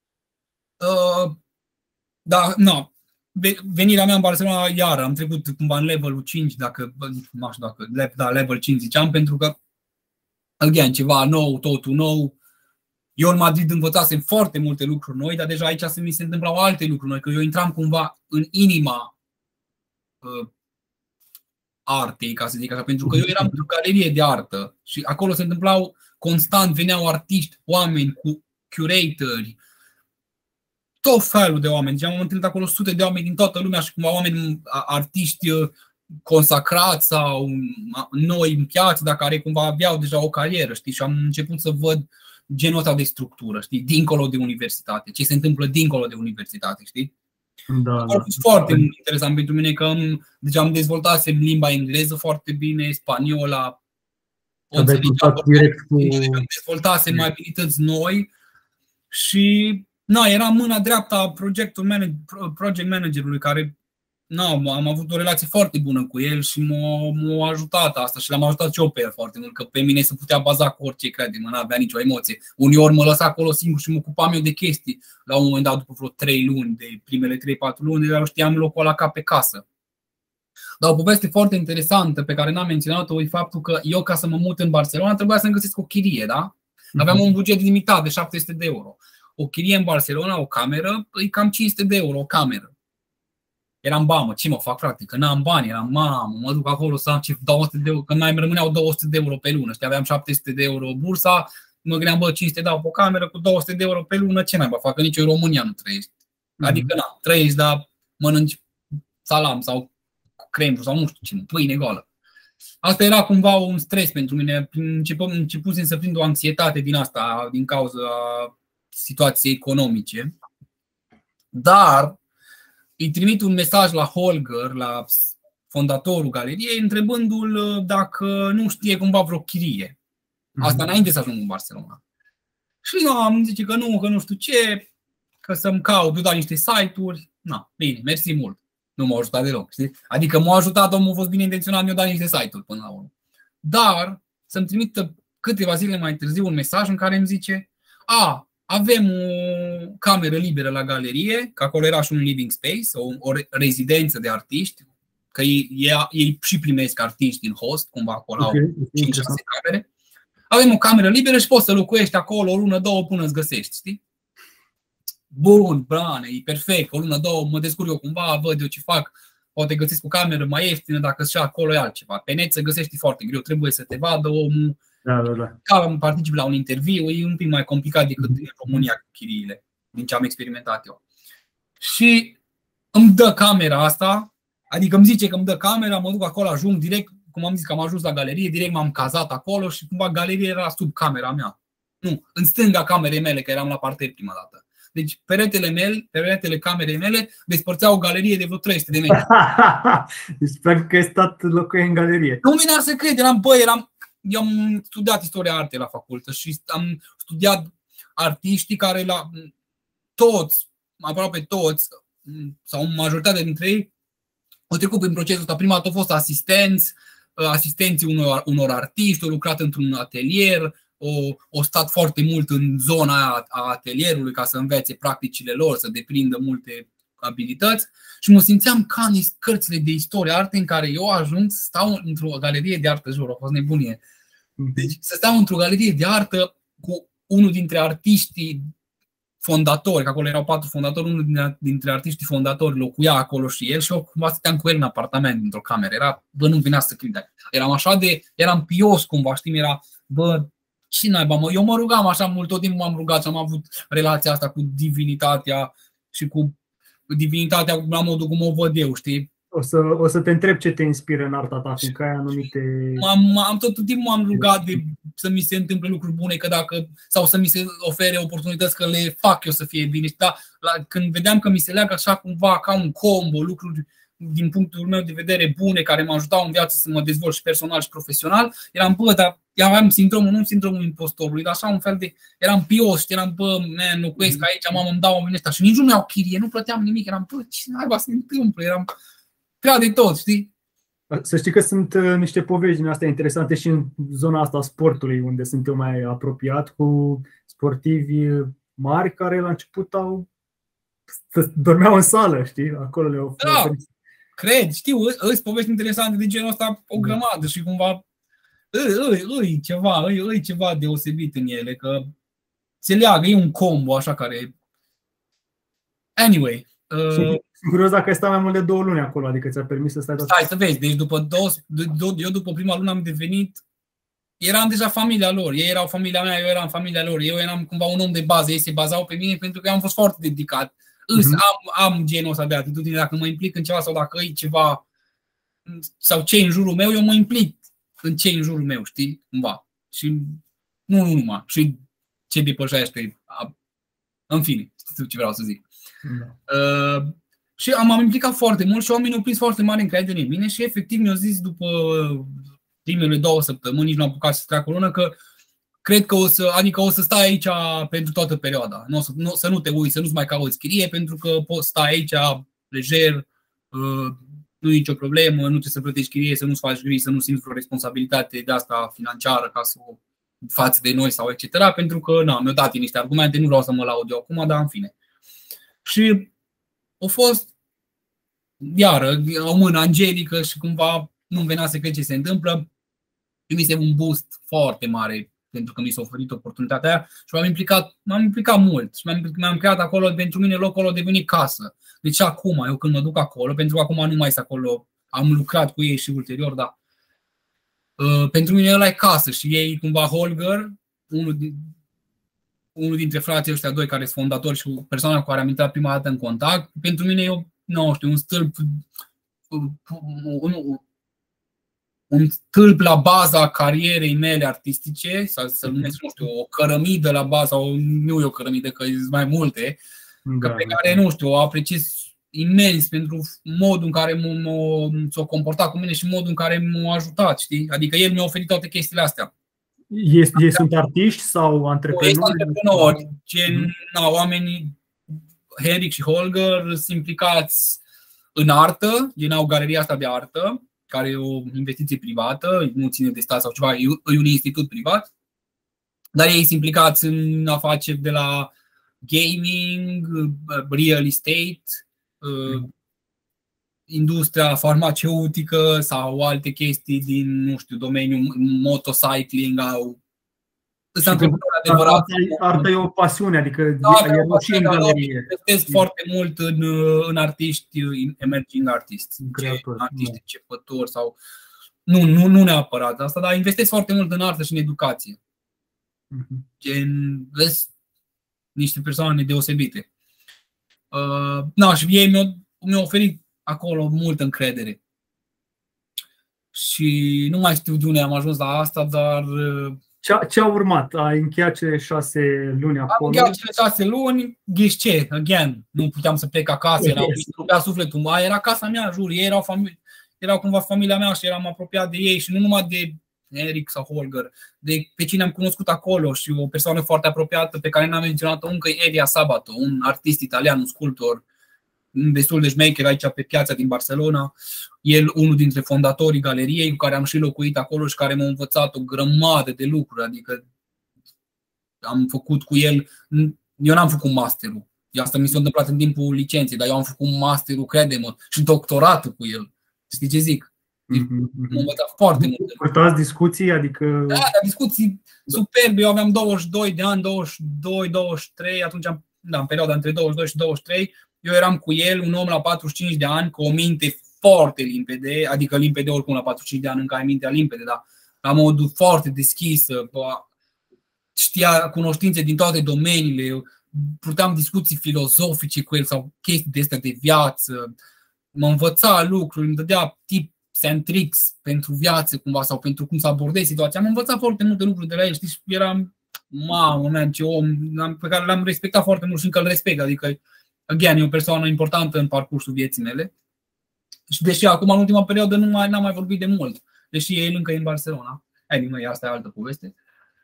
Speaker 2: Uh, da, no. Venirea mea în Barcelona, iar am trecut cumva în levelul cinci, dacă, nu știu dacă, da, level cinci ziceam, pentru că, again, ceva nou, totul nou. Eu în Madrid învățasem foarte multe lucruri noi, dar deja aici mi se întâmplau alte lucruri noi, că eu intram cumva în inima uh, artei, ca să zic așa, pentru că eu eram într-o galerie de artă și acolo se întâmplau constant, veneau artiști, oameni cu curatori, tot felul de oameni. Deci am întâlnit acolo sute de oameni din toată lumea și cumva oameni, artiști consacrați sau noi în piață, dar care cumva aveau deja o carieră, știi? Și am început să văd genul ăsta de structură, știi? Dincolo de universitate, ce se întâmplă dincolo de universitate, știi?
Speaker 1: Da,
Speaker 2: a fost da. foarte interesant pentru mine că am, deci am dezvoltat limba engleză foarte bine, spaniola,
Speaker 1: am
Speaker 2: dezvoltasem mai abilități noi și na, era mâna dreaptă a project managerului care na, am avut o relație foarte bună cu el și m-a, m-a ajutat asta și l-am ajutat și eu pe el foarte mult, că pe mine se putea baza cu orice, crede-mă, n-avea nicio emoție. Uneori mă lăsa acolo singur și mă ocupam eu de chestii. La un moment dat, după vreo trei luni, de primele trei patru luni, eu știam locul ăla ca pe casă. Dar o poveste foarte interesantă pe care n-am menționat-o e faptul că eu, ca să mă mut în Barcelona, trebuia să-mi găsesc o chirie, da? Aveam un buget limitat de șapte sute de euro. O chirie în Barcelona, o cameră, e cam cinci sute de euro o cameră. Eram, bamă, ce mă fac, frate, că n-am bani, eram, mamă, mă duc acolo să am ce două sute de euro, că mai rămâneau două sute de euro pe lună, știi, aveam șapte sute de euro bursa, mă gândeam, bă, cinci sute dau pe o cameră cu două sute de euro pe lună, ce mai bă fac, că nici în România nu trăiești. Adică, na, trăiești, dar mănânci salam sau cremă sau nu știu ce, pâine goală. Asta era cumva un stres pentru mine, începusem să prind o anxietate din asta, din cauza situației economice. Dar îi trimit un mesaj la Holger, la fondatorul galeriei, întrebându-l dacă nu știe cumva vreo chirie. Asta înainte să ajung în Barcelona. Și nu, am zice că nu, că nu știu ce, că să-mi caut, eu da niște site-uri. Na, bine, mersi mult. Nu m-a ajutat deloc, știi? Adică m-a ajutat, omul a fost bine intenționat, mi-a dat niște site-uri până la urmă. Dar să-mi trimită câteva zile mai târziu un mesaj în care îmi zice: a, avem o cameră liberă la galerie, că acolo era și un living space, o, o rezidență de artiști, că ei, ei și primesc artiști din host, cumva acolo okay, au cinci șase camere. Avem o cameră liberă și poți să locuiești acolo o lună, două până îți găsești, știi? Bun, brane, e perfect, o lună, două, mă descurc eu cumva, văd eu ce fac, poate găsesc o cameră mai ieftină, dacă și acolo e altceva. Pe net să găsești foarte greu, trebuie să te vadă omul.
Speaker 1: Da, da, da.
Speaker 2: Ca particip la un interviu, e un pic mai complicat decât în România cu chiriile, din ce am experimentat eu. Și îmi dă camera asta, adică îmi zice că îmi dă camera, mă duc acolo, ajung direct, cum am zis că am ajuns la galerie, direct m-am cazat acolo și cumva galeria era sub camera mea. Nu, în stânga camerei mele, că eram la parter prima dată. Deci peretele mele, peretele camerei mele despărțeau o galerie de vreo trei sute de metri.
Speaker 1: Deci sper că ai stat locuit în galerie.
Speaker 2: Nu mi-ar să cred, eram, bă, eram, eu am studiat istoria artei la facultate și am studiat artiștii care la toți, aproape toți, sau majoritatea dintre ei, au trecut prin procesul ăsta. Prima dată au fost asistenți, asistenții unor, unor artiști, au lucrat într-un atelier, O, o stat foarte mult în zona a atelierului ca să învețe practicile lor, să deprindă multe abilități și mă simțeam ca în cărțile de istorie arte în care eu ajung să stau într-o galerie de artă, jur, a fost nebunie. Deci să stau într-o galerie de artă cu unul dintre artiștii fondatori, că acolo erau patru fondatori, unul dintre artiștii fondatori locuia acolo și el și eu cumva stăteam cu el în apartament, într-o cameră. Era, bă, nu vinea să cred. Eram așa de, eram pios cumva, știi, era, bă, ce naiba, mă, eu mă rugam așa mult, tot timpul m-am rugat și am avut relația asta cu divinitatea și cu divinitatea la modul cum o văd eu, știi?
Speaker 1: O să, o să te întreb ce te inspiră în arta ta, fiindcă ai anumite...
Speaker 2: M-am, am, tot timpul m-am rugat de să mi se întâmple lucruri bune, că dacă, sau să mi se ofere oportunități că le fac eu să fie bine. Da, la, când vedeam că mi se leagă așa cumva ca un combo, lucruri din punctul meu de vedere bune, care mă ajutau în viață să mă dezvolt și personal și profesional, eram, bă, dar aveam sindromul, nu sindromul impostorului, dar așa un fel de, eram pios, eram, bă, man, locuiesc aici, mamă, îmi dau oamenii ăștia și nici nu mi-au chirie, nu plăteam nimic, eram, bă, ce naiba se întâmplă, eram prea de tot, știi?
Speaker 1: Să știi că sunt uh, niște povești din astea interesante și în zona asta a sportului, unde sunt eu mai apropiat, cu sportivi mari care la început au dormeau în sală, știi? Acolo le-au
Speaker 2: da, cred, știu, îți povești interesante de genul ăsta o grămadă și cumva îi, îi, ceva, îi, îi ceva deosebit în ele, că se leagă, e un combo așa care... Anyway.
Speaker 1: Uh... Sunt curios dacă ai stat mai mult de două luni acolo, adică ți-a permis să stai tot.
Speaker 2: Stai să vezi, deci după două, eu după prima lună am devenit, eram deja familia lor, ei erau familia mea, eu eram familia lor, eu eram cumva un om de bază, ei se bazau pe mine pentru că eu am fost foarte dedicat. Îs, uh-huh. am, am genul ăsta de atitudine, dacă mă implic în ceva sau dacă e ceva sau ce în jurul meu, eu mă implic în ce în jurul meu, știi, cumva. Și nu, nu numai, și ce depășește, în fine, știu ce vreau să zic. Uh-huh. Uh, Și m-am implicat foarte mult și oamenii au prins foarte mare încredere în mine și efectiv mi-au zis după primele două săptămâni, nici nu am apucat să trec o lună, că cred că o să, adică o să stai aici pentru toată perioada. Nu, să, nu, să nu te uiți, să nu-ți mai cauți chirie, pentru că poți sta aici lejer, nu e nicio problemă, nu trebuie să plătești chirie, să nu-ți faci griji, să nu simți vreo responsabilitate de asta financiară ca să o faci de noi sau et cetera. Pentru că na, mi-au dat niște argumente, nu vreau să mă laud eu acum, dar în fine. Și a fost iară, o mână angelică și cumva nu venea să cred ce se întâmplă. Primise un boost foarte mare pentru că mi s-a oferit oportunitatea aia și m-am implicat, m-am implicat mult și m-am, m-am creat acolo, pentru mine locul acolo a devenit casă. Deci acum, eu când mă duc acolo, pentru că acum nu mai sunt acolo, am lucrat cu ei și ulterior, dar uh, pentru mine ăla e casă și ei cumva Holger, unul, din, unul dintre frații ăștia doi care sunt fondatori și persoana cu care am intrat prima dată în contact, pentru mine eu nu știu, un stâlp, un, un stâlp la baza carierei mele artistice, sau să numesc, nu știu, o cărămidă la baza, sau nu e o cărămidă, că sunt mai multe, da, pe care, nu știu, o apreciez imens pentru modul în care s-a comportat cu mine și modul în care m-a ajutat, știi? Adică el mi-a oferit toate chestiile astea.
Speaker 1: Ei, ei sunt artiști sau antreprenori? Ei sunt
Speaker 2: antreprenori, gen, mm-hmm. na, oamenii, Henrik și Holger sunt implicați în artă, ei au galeria asta de artă, care e o investiție privată, nu ține de stat sau ceva, e un institut privat, dar ei sunt implicați în afaceri de la gaming, real estate, mm. industria farmaceutică sau alte chestii din, nu știu, domeniul motocycling au.
Speaker 1: Arta, arta e o pasiune, adică da, e o și în galerie.
Speaker 2: Investesc foarte mult în, în artiști, emerging artists, artiști începători sau nu, nu, nu neapărat asta, dar investesc foarte mult în artă și în educație. Uh-huh. Gen, vezi, niște persoane deosebite. Uh, na, și ei mi-au, mi-au oferit acolo multă încredere. Și nu mai știu de unde am ajuns la asta, dar
Speaker 1: Ce, ce a urmat? Ai încheiat cele șase luni acolo?
Speaker 2: Am încheiat cele șase luni, ghiși ce? Again, nu puteam să plec acasă, era, era sufletul, era casa mea, jur, ei erau, familie, erau cumva familia mea și eram apropiat de ei și nu numai de Henrik sau Holger, de pe cine am cunoscut acolo și o persoană foarte apropiată pe care n-am menționat-o încă, Elia Sabato, un artist italian, un sculptor destul de șmecher aici pe piața din Barcelona. El, unul dintre fondatorii galeriei, cu care am și locuit acolo și care m-a învățat o grămadă de lucruri. Adică am făcut cu el, eu n-am făcut masterul. Asta mi s-a întâmplat în timpul licenței, dar eu am făcut masterul, crede-mă, și doctoratul cu el. Știi ce zic? M-a învățat foarte mult.
Speaker 1: Purtați discuții? Adică...
Speaker 2: Da, dar discuții superbe. Eu aveam douăzeci și doi de ani, douăzeci și doi, douăzeci și trei, atunci am da, în perioada între douăzeci și doi și douăzeci și trei, eu eram cu el, un om la patruzeci și cinci de ani, cu o minte foarte limpede, adică limpede oricum la patruzeci și cinci de ani încă ai mintea limpede, dar la modul foarte deschis, știa cunoștințe din toate domeniile, purteam discuții filozofice cu el sau chestii de astea de viață, mă învăța lucruri, îmi dădea tips and tricks pentru viață cumva sau pentru cum să abordezi situația. Am învățat foarte multe lucruri de la el, știi, și eram, mamă, man, ce om pe care l-am respectat foarte mult și încă îl respect, adică, again, e o persoană importantă în parcursul vieții mele. Și deși acum, în ultima perioadă, nu mai, n-am mai vorbit de mult, deși el încă e în Barcelona. Anyway, asta e altă poveste.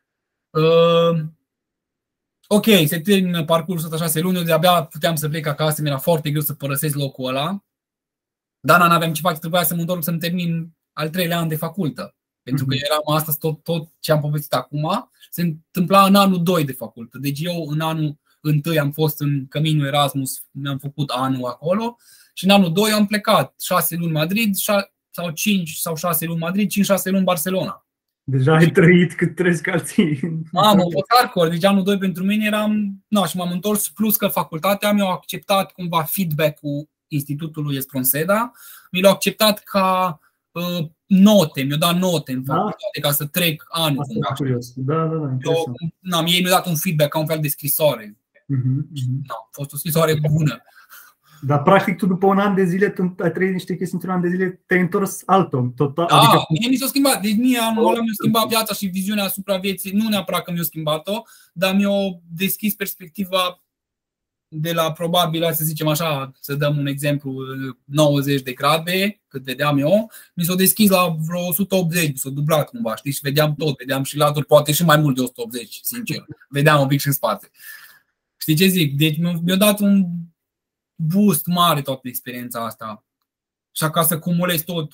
Speaker 2: Uh, ok, se termină parcursul ăsta șase luni, de-abia puteam să plec acasă, mi-era foarte greu să părăsesc locul ăla. Dar n-aveam ce face, trebuia să mă întorc să-mi termin al treilea an de facultă. Pentru că eram asta, tot, tot ce am povestit acum, se întâmpla în anul doi de facultă. Deci eu în anul întâi am fost în Căminul Erasmus, mi-am făcut anul acolo și în anul doi am plecat șase luni Madrid sau cinci sau șase luni Madrid, cinci șase luni Barcelona.
Speaker 1: Deja ai trăit cât trăiesc ca alții.
Speaker 2: Am fost hardcore, deci anul doi pentru mine eram, na, și m-am întors, plus că facultatea mi-a acceptat cumva feedback-ul Institutului Espronceda, mi l-au acceptat ca uh, note, mi-au dat note în facultate, da? Ca să trec anul.
Speaker 1: Asta curios. Da, da, da.
Speaker 2: Eu, na, ei mi-au dat un feedback ca un fel de scrisoare.
Speaker 1: Uh-huh, uh-huh.
Speaker 2: Na, a fost o scrisoare bună.
Speaker 1: Dar practic tu după un an de zile, tu ai trăit niște chestii într-un an de zile, te-ai întors alt om. Tot,
Speaker 2: da,
Speaker 1: adică...
Speaker 2: mie mi s-a schimbat. Deci mie anul ăla mi-a schimbat viața și viziunea asupra vieții. Nu neapărat că mi-a schimbat-o, dar mi-a deschis perspectiva de la probabil, să zicem așa, să dăm un exemplu, nouăzeci de grade, cât vedeam eu, mi s-a deschis la vreo o sută optzeci, mi s-a dublat cumva, știi, și vedeam tot, vedeam și laturi, poate și mai mult de o sută optzeci, sincer. Vedeam un pic și în spate. Știi ce zic? Deci mi-a dat un boost mare toată experiența asta. Și ca să cumulez tot,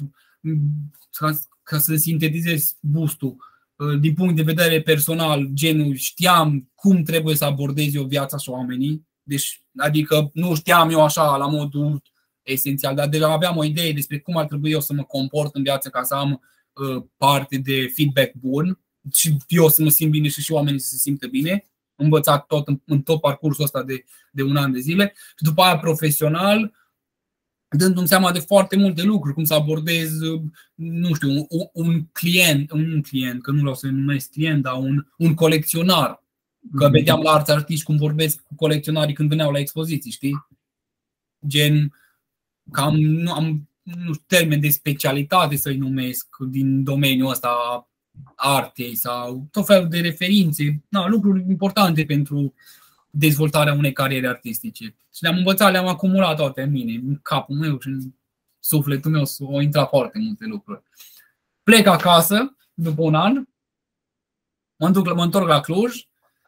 Speaker 2: ca să sintetizez boostul, din punct de vedere personal, genul știam cum trebuie să abordez eu viața și oamenii. Deci, adică nu știam eu așa la modul esențial, dar deja aveam o idee despre cum ar trebui eu să mă comport în viață ca să am uh, parte de feedback bun și eu să mă simt bine și și oamenii să se simtă bine. Învățat tot în, în tot parcursul ăsta de, de un an de zile. Și după aia profesional, dându-mi seama de foarte multe lucruri, cum să abordez, nu știu, un, un client, un client, că nu vreau să-i numesc client, dar un, un colecționar. Că vedeam la alți artiști cum vorbesc cu colecționarii când veneau la expoziții, știi? Gen, cam nu am nu știu, termen de specialitate să-i numesc din domeniul ăsta artei sau tot felul de referințe, na, lucruri importante pentru dezvoltarea unei cariere artistice. Și le-am învățat, le-am acumulat toate în mine, în capul meu și în sufletul meu au intrat foarte multe lucruri. Plec acasă după un an, mă întorc, mă întorc la Cluj,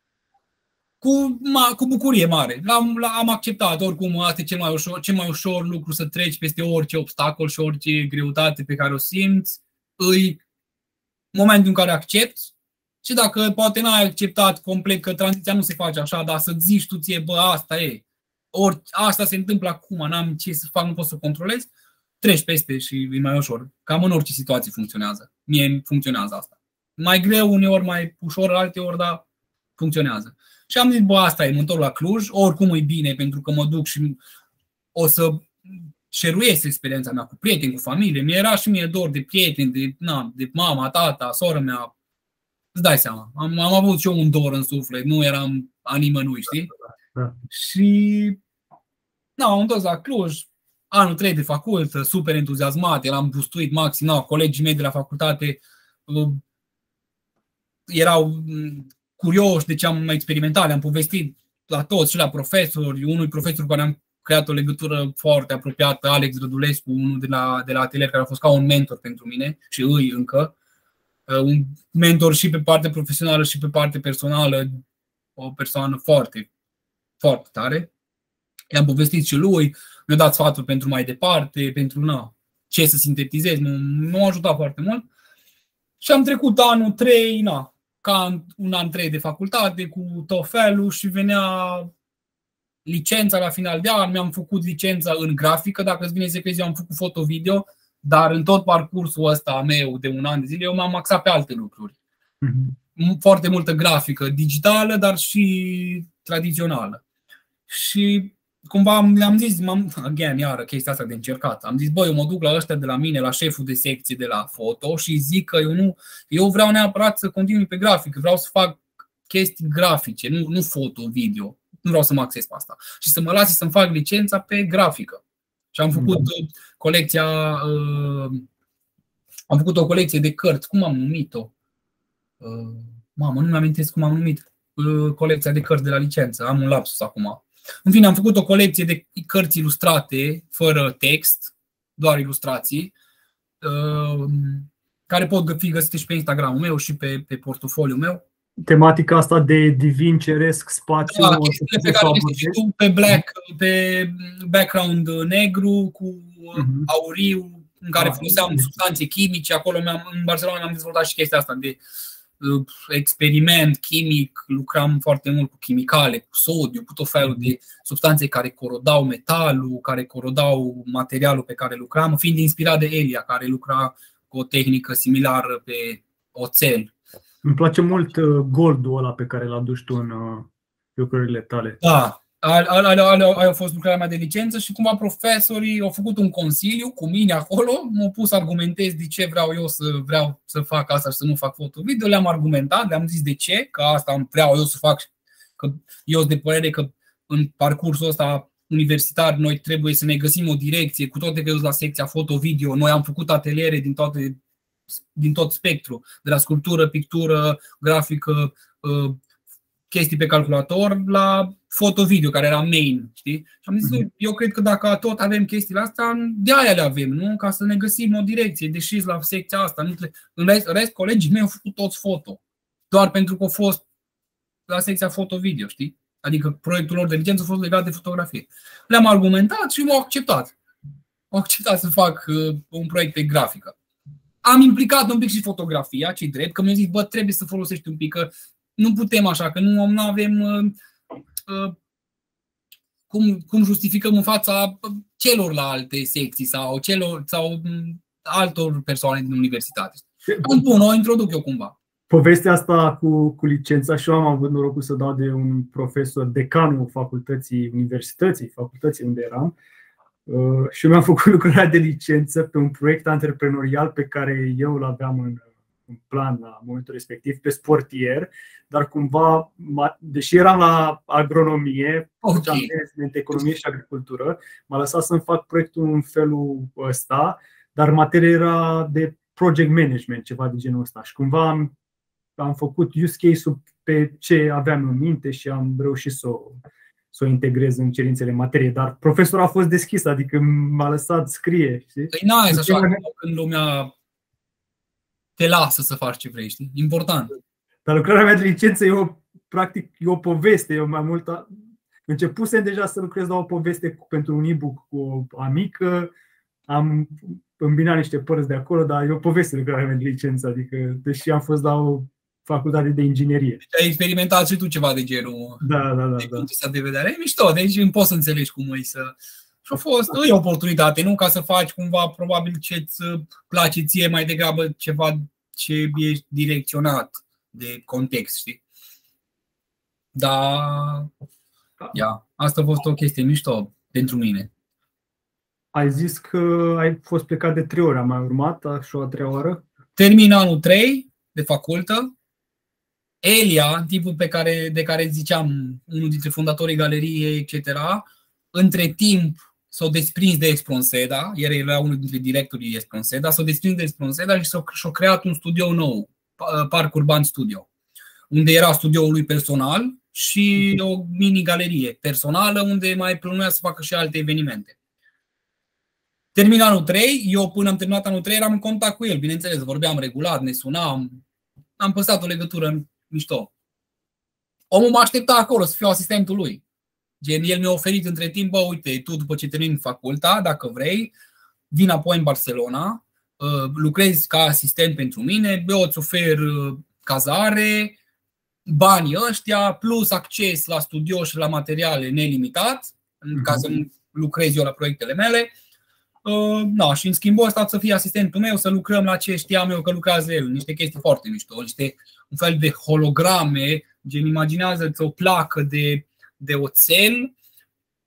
Speaker 2: Cu, cu bucurie mare. L-am, l-am acceptat, oricum asta e cel mai ușor, cel mai ușor lucru să treci peste orice obstacol și orice greutate pe care o simți. Îi momentul în care accepti și dacă poate n-ai acceptat complet că tranziția nu se face așa, dar să zici tu ție, bă, asta e. Ori asta se întâmplă acum, n-am ce să fac, nu pot să controlez, treci peste și e mai ușor. Cam în orice situație funcționează. Mie funcționează asta. Mai greu, uneori mai ușor, alteori, dar funcționează. Și am zis, bă, asta e, mă întorc la Cluj, oricum e bine, pentru că mă duc și o să șeruiesc experiența mea cu prieteni, cu familie. Mi-era și mie dor de prieteni, de, na, de mama, tata, sora mea. Îți dai seama, am, am avut și eu un dor în suflet, nu eram a nimănui, știi?
Speaker 1: Da.
Speaker 2: Și na, am întors la Cluj, anul trei de facultă, super entuziasmat, eram bustuit maxim, na, colegii mei de la facultate uh, erau curioși de ce am experimentat, le-am povestit la toți și la profesori, unui profesor care am creat o legătură foarte apropiată, Alex Rădulescu, unul de la, de la atelier, care a fost ca un mentor pentru mine și îi încă. Un mentor și pe partea profesională și pe partea personală, o persoană foarte, foarte tare. I-am povestit și lui, mi-a dat sfaturi pentru mai departe, pentru na, ce să sintetizez, m-a ajutat foarte mult. Și am trecut anul trei, na, ca un an trei de facultate, cu tot felul și venea licența la final de an. Mi-am făcut licența în grafică, dacă îți vine să crezi, eu am făcut foto-video, dar în tot parcursul ăsta meu de un an de zile, eu m-am axat pe alte lucruri. Mm-hmm. Foarte multă grafică digitală, dar și tradițională. și cumva le-am zis, again, iară, chestia asta de încercat. Am zis, bă, eu mă duc la ăștia de la mine, la șeful de secție de la foto și zic că eu nu, eu vreau neapărat să continui pe grafic, vreau să fac chestii grafice, nu, nu foto, video. Nu vreau să mă acces pe asta. Și să mă lase să-mi fac licența pe grafică. Și am făcut mm. colecția, uh, am făcut o colecție de cărți, cum am numit-o? Uh, mamă, nu mi-am amintesc cum am numit uh, colecția de cărți de la licență, am un lapsus acum. În fine, am făcut o colecție de cărți ilustrate, fără text, doar ilustrații, care pot fi găsite și pe Instagramul meu și pe, pe portofoliul meu.
Speaker 1: Tematica asta de divin, ceresc, spațiu.
Speaker 2: Da, chestiile pe care le știi tu pe, black, pe background negru cu uh-huh. auriu, în care uh-huh. foloseam substanțe chimice. Acolo mi-am, în Barcelona mi-am dezvoltat și chestia asta de experiment chimic, lucram foarte mult cu chimicale, cu sodiu, cu tot felul de substanțe care corodau metalul, care corodau materialul pe care lucram, fiind inspirat de Elia, care lucra cu o tehnică similară pe oțel.
Speaker 1: Îmi place mult goldul ăla pe care l-a dus tu în lucrările tale.
Speaker 2: Da, aia a fost lucrarea mea de licență și cumva profesorii au făcut un consiliu cu mine acolo, m-au pus să argumentez de ce vreau eu să vreau să fac asta și să nu fac foto-video. Le-am argumentat, le-am zis de ce, că asta vreau eu să fac, că eu sunt de părere că în parcursul ăsta universitar noi trebuie să ne găsim o direcție, cu toate că eu sunt la secția foto-video, noi am făcut ateliere din, toate, din tot spectru, de la sculptură, pictură, grafică, chestii pe calculator, la foto-video, care era main, știi? Și am zis, mm-hmm. eu cred că dacă tot avem chestiile astea, de aia le avem, nu? Ca să ne găsim o direcție, deși la secția asta. În rest, rest, colegii mei au făcut toți foto, doar pentru că au fost la secția foto-video, știi? Adică proiectul lor de licență a fost legat de fotografie. Le-am argumentat și m-au acceptat. Au acceptat să fac uh, un proiect pe grafică. Am implicat un pic și fotografia, ce-i drept, că mi-au zis, bă, trebuie să folosești un pic, că nu putem așa, că nu, nu avem uh, uh, cum, cum justificăm în fața celorlalte secții sau, celor, sau altor persoane din universitate. Am bun, o introduc eu cumva.
Speaker 1: Povestea asta cu, cu licența și eu am avut norocul să dau de un profesor, decanul facultății universității, facultății unde eram, uh, și eu mi-am făcut lucrarea de licență pe un proiect antreprenorial pe care eu îl aveam în un plan la momentul respectiv pe sportier, dar cumva, deși eram la agronomie, okay. management, economie și agricultură, m-a lăsat să-mi fac proiectul în felul ăsta, dar materia era de project management, ceva de genul ăsta. Și cumva am, am făcut use case-ul pe ce aveam în minte și am reușit să o, să o integrez în cerințele materiei. Dar profesorul a fost deschis, adică m-a lăsat scrie. Știi?
Speaker 2: Păi n-ai așa când lumea te lasă să faci ce vrei, știi? Important.
Speaker 1: Dar lucrarea mea de licență e o, practic, e o poveste. Eu mai mult a... începusem deja să lucrez la o poveste pentru un e-book cu o amică. Am îmbinat niște părți de acolo, dar e o poveste lucrarea mea de licență. Adică, deși am fost la o facultate de inginerie.
Speaker 2: Ai experimentat și tu ceva de genul.
Speaker 1: Da, da, da.
Speaker 2: De
Speaker 1: da.
Speaker 2: de vedere. E mișto, deci îmi poți să înțelegi cum e să... Și a fost e o oportunitate, nu ca să faci cumva probabil ce-ți place ție, mai degrabă ceva ce e direcționat de context, știi? Dar, ia, asta a fost o chestie mișto pentru mine.
Speaker 1: Ai zis că ai fost plecat de trei ori, a mai urmat și o a treia oară?
Speaker 2: Termin anul trei de facultă. Elia, tipul pe care, de care ziceam, unul dintre fondatorii galeriei, et cetera, între timp s-au desprins de Espronseda, el era unul dintre directorii Espronseda, s-au desprins de Espronseda și și-au creat un studio nou, Parc Urban Studio, unde era studioul lui personal și o mini-galerie personală unde mai plănuia să facă și alte evenimente. Termin anul trei, eu până am terminat anul trei eram în contact cu el, bineînțeles, vorbeam regulat, ne sunam, am păstrat o legătură mișto. Omul mă aștepta acolo să fiu asistentul lui. Gen, el mi-a oferit între timp, bă, uite, tu după ce termin facultatea, dacă vrei, vin apoi în Barcelona, lucrezi ca asistent pentru mine, eu îți ofer cazare, banii ăștia, plus acces la studio și la materiale nelimitat, în ca să lucrez eu la proiectele mele. Na, și în schimbul ăsta să fie asistentul meu, să lucrăm la ce știam eu că lucrează el, niște chestii foarte mișto, niște un fel de holograme, gen imaginează-ți o placă de de oțel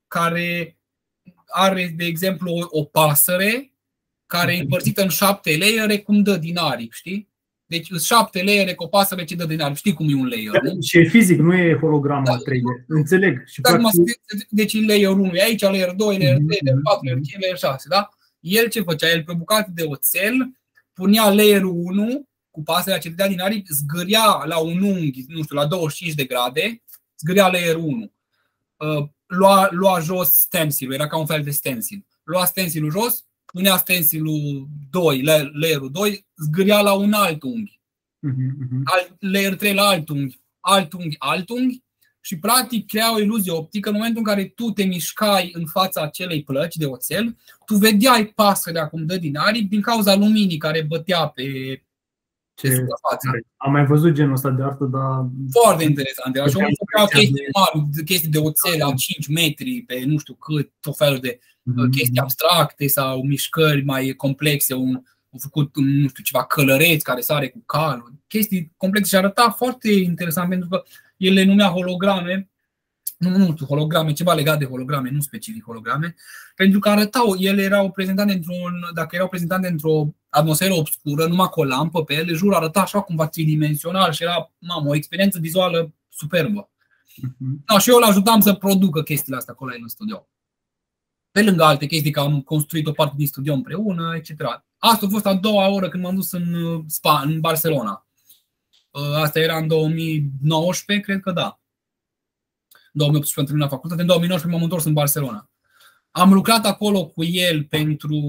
Speaker 2: care are, de exemplu, o, o pasăre care e împărțită în șapte layere cum dă din aripi, știi? Deci sunt șapte layere cu o pasăre ce dă din aripi. Știi cum e un layer, nu?
Speaker 1: Și e fizic, nu e hologramă trei D. Înțeleg. Și
Speaker 2: practic... Deci layer unu e aici, layer doi, layer trei, layer patru, layer cinci, layer șase, da? El ce făcea? El pe bucate de oțel punea layerul unu cu pasărea ce dădea din aripi, zgâria la un unghi, nu știu, la douăzeci și cinci de grade, zgâria layerul unu. Lua, lua jos stencilul, era ca un fel de stencil. Lua stencilul jos, punea stencilul doi, layerul doi, zgâria la un alt unghi. Alt, layer trei la alt unghi, alt unghi, alt unghi și practic crea o iluzie optică. În momentul în care tu te mișcai în fața acelei plăci de oțel, tu vedeai pasărea cum dă din aripi din cauza luminii care bătea pe, pe suprafață.
Speaker 1: Am mai văzut genul ăsta de artă, dar...
Speaker 2: Foarte interesant. Era și omul făcea chestii mari, chestii de oțel la cinci metri, pe nu știu cât, tot felul de mm-hmm. chestii abstracte sau mișcări mai complexe. Un, au făcut, nu știu, ceva călăreți care sare cu calul. Chestii complexe și arăta foarte interesant pentru că el le numea holograme. Nu, nu știu, holograme, ceva legat de holograme, nu specific holograme, pentru că arătau, ele erau prezentate într-un, dacă erau prezentate într-o atmosferă obscură, numai cu o lampă pe ele, jur, arăta așa cumva tridimensional și era, mamă, o experiență vizuală superbă. Uh-huh. No, și eu îl ajutam să producă chestiile astea acolo în studio. Pe lângă alte chestii, că am construit o parte din studio împreună, et cetera. Asta a fost a doua oră când m-am dus în Spa, în Barcelona. Asta era în două mii nouăsprezece, cred că da. două mii optsprezece am terminat facultate, în două mii nouăsprezece m-am întors în Barcelona. Am lucrat acolo cu el pentru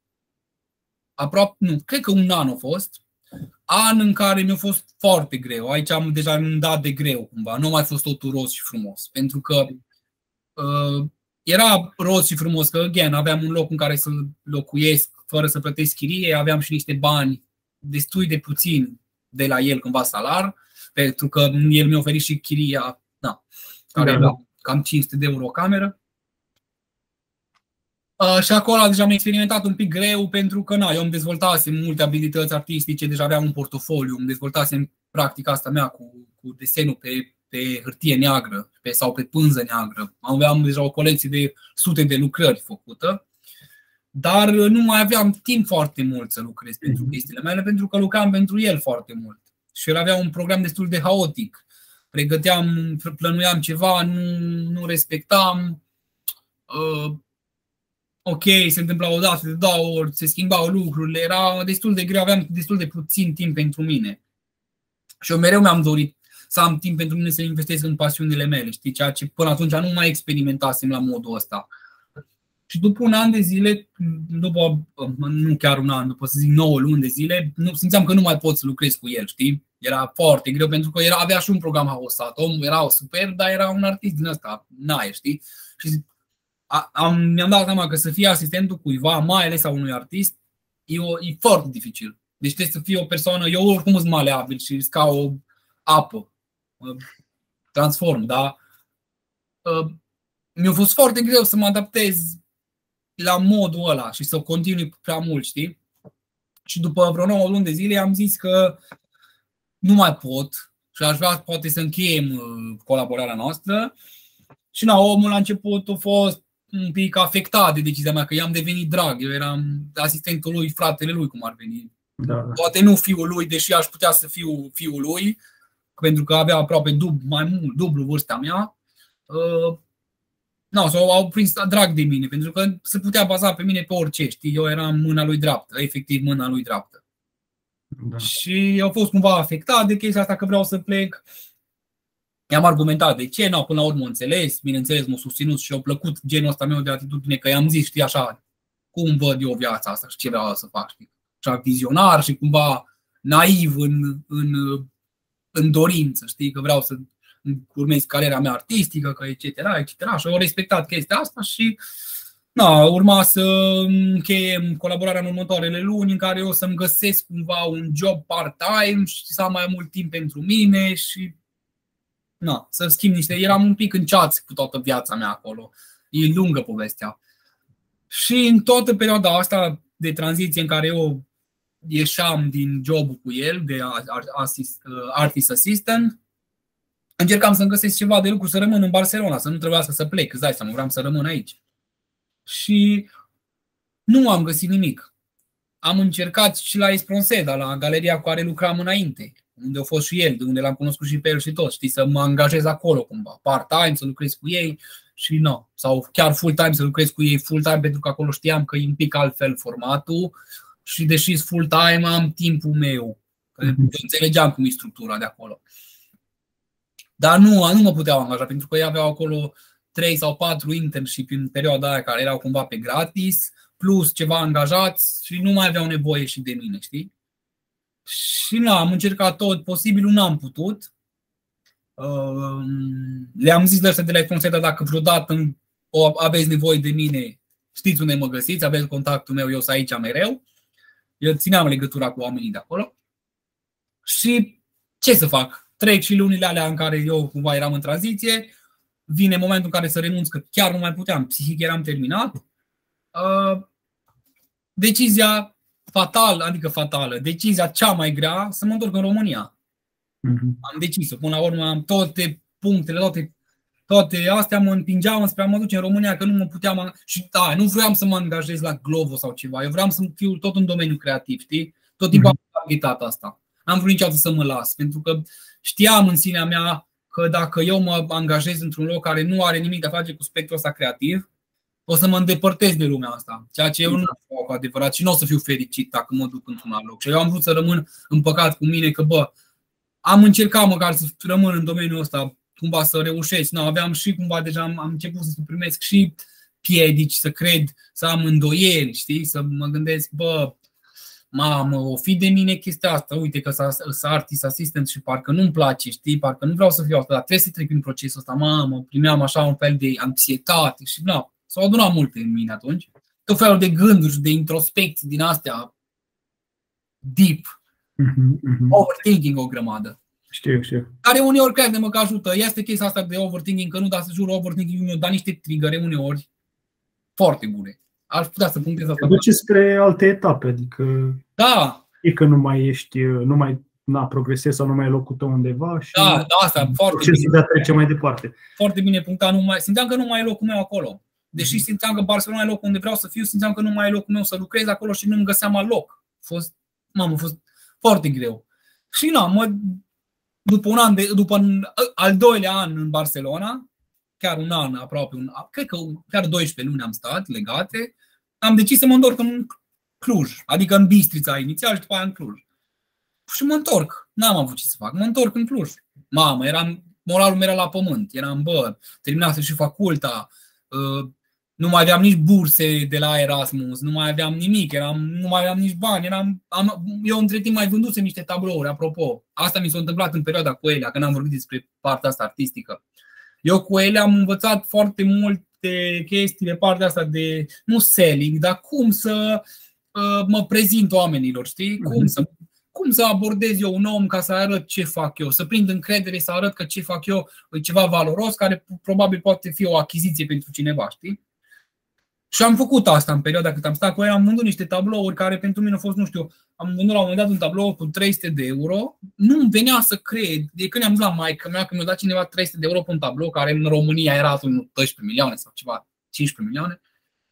Speaker 2: aproape, nu, cred că un an a fost. An în care mi-a fost foarte greu. Aici am deja îmi dat de greu cumva. Nu a mai fost totul roz și frumos. Pentru că uh, era roz și frumos, că again, aveam un loc în care să locuiesc fără să plătesc chirie, aveam și niște bani destui de puțin de la el cândva salar, pentru că el mi-a oferit și chiria, na, care era cam cinci sute de euro o cameră. Uh, și acolo deja am experimentat un pic greu pentru că na, eu îmi dezvoltasem multe abilități artistice, deja aveam un portofoliu, îmi dezvoltasem practica asta mea cu, cu desenul pe, pe hârtie neagră pe, sau pe pânză neagră. Aveam deja o colecție de sute de lucrări făcută, dar nu mai aveam timp foarte mult să lucrez pentru chestiile mele, pentru că lucram pentru el foarte mult. Și el avea un program destul de haotic. Pregăteam, plănuiam ceva, nu, nu respectam. Uh, ok, se întâmpla o dată, de două ori, se schimbau lucrurile, era destul de greu, aveam destul de puțin timp pentru mine. Și eu mereu mi-am dorit să am timp pentru mine să investesc în pasiunile mele, știi, ceea ce până atunci nu mai experimentasem la modul ăsta. Și după un an de zile, după, nu chiar un an, după să zic nouă luni de zile, nu, simțeam că nu mai pot să lucrez cu el, știi? Era foarte greu pentru că era, avea și un program haosat. Omul era super, dar era un artist din ăsta, naie, știi? Și am, mi-am dat seama că să fie asistentul cuiva, mai ales a unui artist, e, o, e foarte dificil. Deci trebuie să fie o persoană, eu oricum sunt maleabil și sunt ca o apă, transform, dar mi-a fost foarte greu să mă adaptez la modul ăla și să continui prea mult, știi? Și după vreo nouă luni de zile am zis că nu mai pot și aș vrea poate să încheiem colaborarea noastră. Și na, omul la început a fost un pic afectat de decizia mea, că i-am devenit drag. Eu eram asistentul lui, fratele lui, cum ar veni. Da, da. Poate nu fiul lui, deși aș putea să fiu fiul lui, pentru că avea aproape dublu, mai mult, dublu vârsta mea. Uh, No, sau au prins drag de mine, pentru că se putea baza pe mine pe orice, știi? Eu eram mâna lui dreaptă, efectiv mâna lui dreaptă. Da. Și au fost cumva afectat de chestia asta că vreau să plec. I-am argumentat de ce, no, până la urmă înțeles, bineînțeles m-a susținut și a plăcut genul ăsta meu de atitudine, că i-am zis, știi, așa, cum văd eu viața asta și ce vreau să fac, știi? Așa vizionar și cumva naiv în, în, în dorință, știi, că vreau să urmez cariera mea artistică, că et cetera, et cetera. Și au respectat chestia asta și na, urma să încheiem colaborarea în următoarele luni, în care eu să-mi găsesc cumva un job part-time și să am mai mult timp pentru mine și na, să schimb niște... Eram un pic în ceață cu toată viața mea acolo. E lungă povestea. Și în toată perioada asta de tranziție în care eu ieșeam din jobul cu el de artist assistant, încercam să-mi găsesc ceva de lucru, să rămân în Barcelona, să nu trebuiască să plec, îți dai seama, vreau să rămân aici. Și nu am găsit nimic. Am încercat și la Espronseda, la galeria cu care lucram înainte, unde a fost și el, de unde l-am cunoscut și pe el și tot, știi, să mă angajez acolo cumva, part-time, să lucrez cu ei și nu. Sau chiar full-time, să lucrez cu ei full-time, pentru că acolo știam că e un pic altfel formatul și deși full-time am timpul meu. Că înțelegeam cum e structura de acolo. Dar nu, nu mă puteau angaja, pentru că ei aveau acolo trei sau patru internship în perioada aia care erau cumva pe gratis, plus ceva angajați și nu mai aveau nevoie și de mine, știi? Și nu, am încercat tot posibilul, n-am putut. Le-am zis ăștia de la Espronseda, dacă vreodată aveți nevoie de mine, știți unde mă găsiți, aveți contactul meu, eu sunt aici mereu. Eu țineam legătura cu oamenii de acolo. Și ce să fac? Trec și lunile alea în care eu cumva eram în tranziție, vine momentul în care să renunț, că chiar nu mai puteam, psihic eram terminat. Decizia fatală, adică fatală, decizia cea mai grea, să mă întorc în România. Mm-hmm. Am decis-o, până la urmă am toate punctele, toate, toate astea mă împingeau spre a mă duce în România, că nu mă puteam, și da, nu vreau să mă angajez la Glovo sau ceva, eu vreau să fiu tot în domeniul creativ, știi? Tot timpul am targetat asta. N-am vrut niciodată să mă las, pentru că știam în sinea mea că dacă eu mă angajez într-un loc care nu are nimic de a face cu spectrul ăsta creativ, o să mă îndepărtez de lumea asta, ceea ce eu nu fac cu adevărat și nu o să fiu fericit dacă mă duc într-un alt loc. Și eu am vrut să rămân împăcat cu mine că, bă, am încercat măcar să rămân în domeniul ăsta, cumva să reușesc. No, aveam și cumva deja am, am început să primesc și piedici, să cred, să am îndoieli, știi, să mă gândesc, bă, mamă, o fi de mine chestia asta, uite că sunt artist assistant și parcă nu-mi place, știi, parcă nu vreau să fiu asta, dar trebuie să trec prin procesul ăsta, mamă, primeam așa un fel de anxietate și nu, s-au adunat multe în mine atunci, tot felul de gânduri, de introspecții din astea deep,
Speaker 1: mm-hmm, mm-hmm.
Speaker 2: overthinking o grămadă.
Speaker 1: Știu, știu.
Speaker 2: Care uneori crede-mă că ajută, este chestia asta de overthinking, că nu, dar să jur, overthinking mi-a dat niște trigăre uneori foarte bune. Aș putea să punctez asta.
Speaker 1: Te duce spre alte etape, adică
Speaker 2: da.
Speaker 1: E că nu mai ești, nu mai na, progresezi sau nu mai e locul tău undeva și
Speaker 2: da, da, asta foarte
Speaker 1: bine. De trece mai departe.
Speaker 2: Foarte bine punctat, nu mai simțeam că nu mai e locul meu acolo. Deși simțeam că Barcelona e locul unde vreau să fiu, simțeam că nu mai e locul meu să lucrez acolo și nu-mi găseam alt loc. A fost, mamă, a fost foarte greu. Și na, mă, după un an de, după un, al doilea an în Barcelona, chiar un an aproape, un, cred că chiar doisprezece luni am stat legate, am decis să mă întorc în Cluj, adică în Bistrița inițial și după aia în Cluj. Și mă întorc, n-am avut ce să fac, mă întorc în Cluj. Mamă, eram, moralul meu era la pământ, eram, bă, terminase și faculta, nu mai aveam nici burse de la Erasmus, nu mai aveam nimic, eram, nu mai aveam nici bani, eram, am, eu între timp mai vândusem niște tablouri, apropo. Asta mi s-a întâmplat în perioada cu Elia, când am vorbit despre partea asta artistică. Eu cu Elia am învățat foarte multe chestii de partea asta de, nu selling, dar cum să uh, mă prezint oamenilor, știi? Cum să, cum să abordez eu un om ca să arăt ce fac eu, să prind încredere, să arăt că ce fac eu e ceva valoros, care probabil poate fi o achiziție pentru cineva, știi? Și am făcut asta în perioada cât am stat cu el, am vândut niște tablouri care pentru mine au fost, nu știu, am vândut la un moment dat un tablou cu trei sute de euro, nu-mi venea să cred, de când am zis la maică mea că mi-a dat cineva trei sute de euro pe un tablou care în România era atunci doisprezece milioane sau ceva, cincisprezece milioane.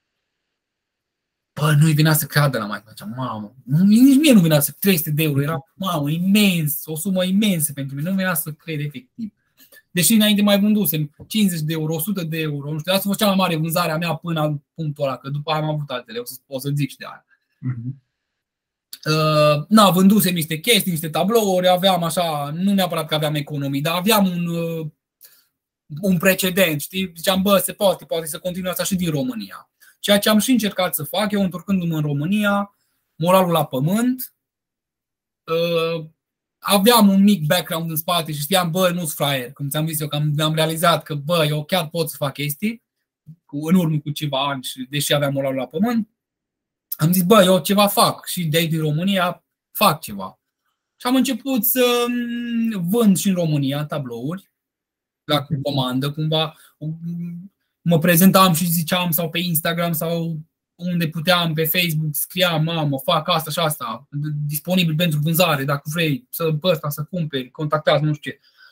Speaker 2: Bă, nu-i venea să creadă la maică, zicea, mamă, nici mie nu venea să trei sute de euro, era, mamă, imens, o sumă imensă pentru mine, nu venea să cred efectiv. Deși înainte mai vândusem cincizeci de euro, o sută de euro, nu știu, asta a fost cea mai mare vânzare a mea până la punctul ăla, că după aia am avut altele, o să, o să zic și de aia. Uh-huh. Uh, na, vândusem niște chestii, niște tablouri, aveam așa, nu neapărat că aveam economii, dar aveam un, uh, un precedent, știi? Ziceam, bă, se poate, poate să continue asta și din România. Ceea ce am și încercat să fac, eu întorcându-mă în România, moralul la pământ, uh, aveam un mic background în spate și știam, bă, nu-s fraier, cum ți-am zis eu, că am, am realizat că, bă, eu chiar pot să fac chestii, în urmă cu ceva ani, și deși aveam moralul la pământ, am zis, bă, eu ceva fac și de aici din România fac ceva. Și am început să vând și în România tablouri, la comandă, cumva, mă prezentam și ziceam, sau pe Instagram, sau unde puteam, pe Facebook, scriam, mamă, fac asta și asta, disponibil pentru vânzare, dacă vrei să ăsta, să cumperi, contactați, nu știu ce.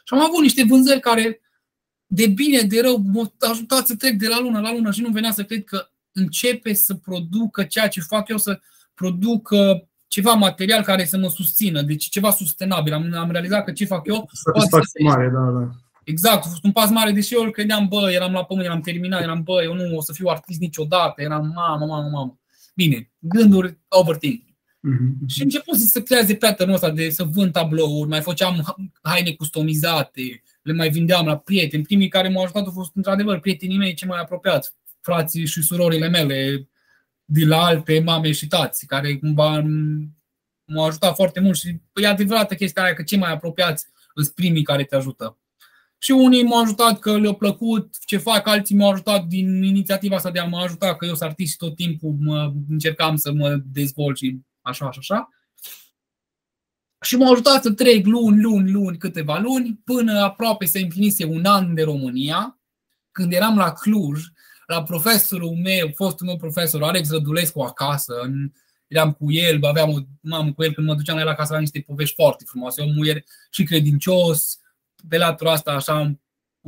Speaker 2: Și am avut niște vânzări care, de bine, de rău, m-au ajutat să trec de la lună la lună și nu venea să cred că începe să producă ceea ce fac eu, să producă ceva material care să mă susțină, deci ceva sustenabil. Am, am realizat că ce fac eu
Speaker 1: satisfacție mare, da, da.
Speaker 2: Exact, a fost un pas mare, deși eu îl credeam, bă, eram la pământ, eram terminat, eram, bă, eu nu o să fiu artist niciodată, eram, mamă, mamă, mamă. Bine, gânduri, overthinking. Mm-hmm. Și început să creeze pattern-ul ăsta de să vând tablouri, mai făceam haine customizate, le mai vindeam la prieteni. Primii care m-au ajutat au fost, într-adevăr, prietenii mei cei mai apropiați, frații și surorile mele, de la alte mame și tați, care cumva m-au ajutat foarte mult și e adevărată chestia aia că cei mai apropiați sunt primii care te ajută. Și unii m-au ajutat că le-a plăcut ce fac, alții m-au ajutat din inițiativa asta de a mă ajuta, că eu sunt artist și tot timpul mă, încercam să mă dezvolt și așa și așa. Și m-au ajutat să trec luni, luni, luni, câteva luni, până aproape se împlinise un an de România, când eram la Cluj, la profesorul meu, fostul meu profesor, Alex Rădulescu, acasă. Eram cu el, aveam o mamă cu el când mă duceam la el acasă la niște povești foarte frumoase. Un muier și credincios, de latura asta așa,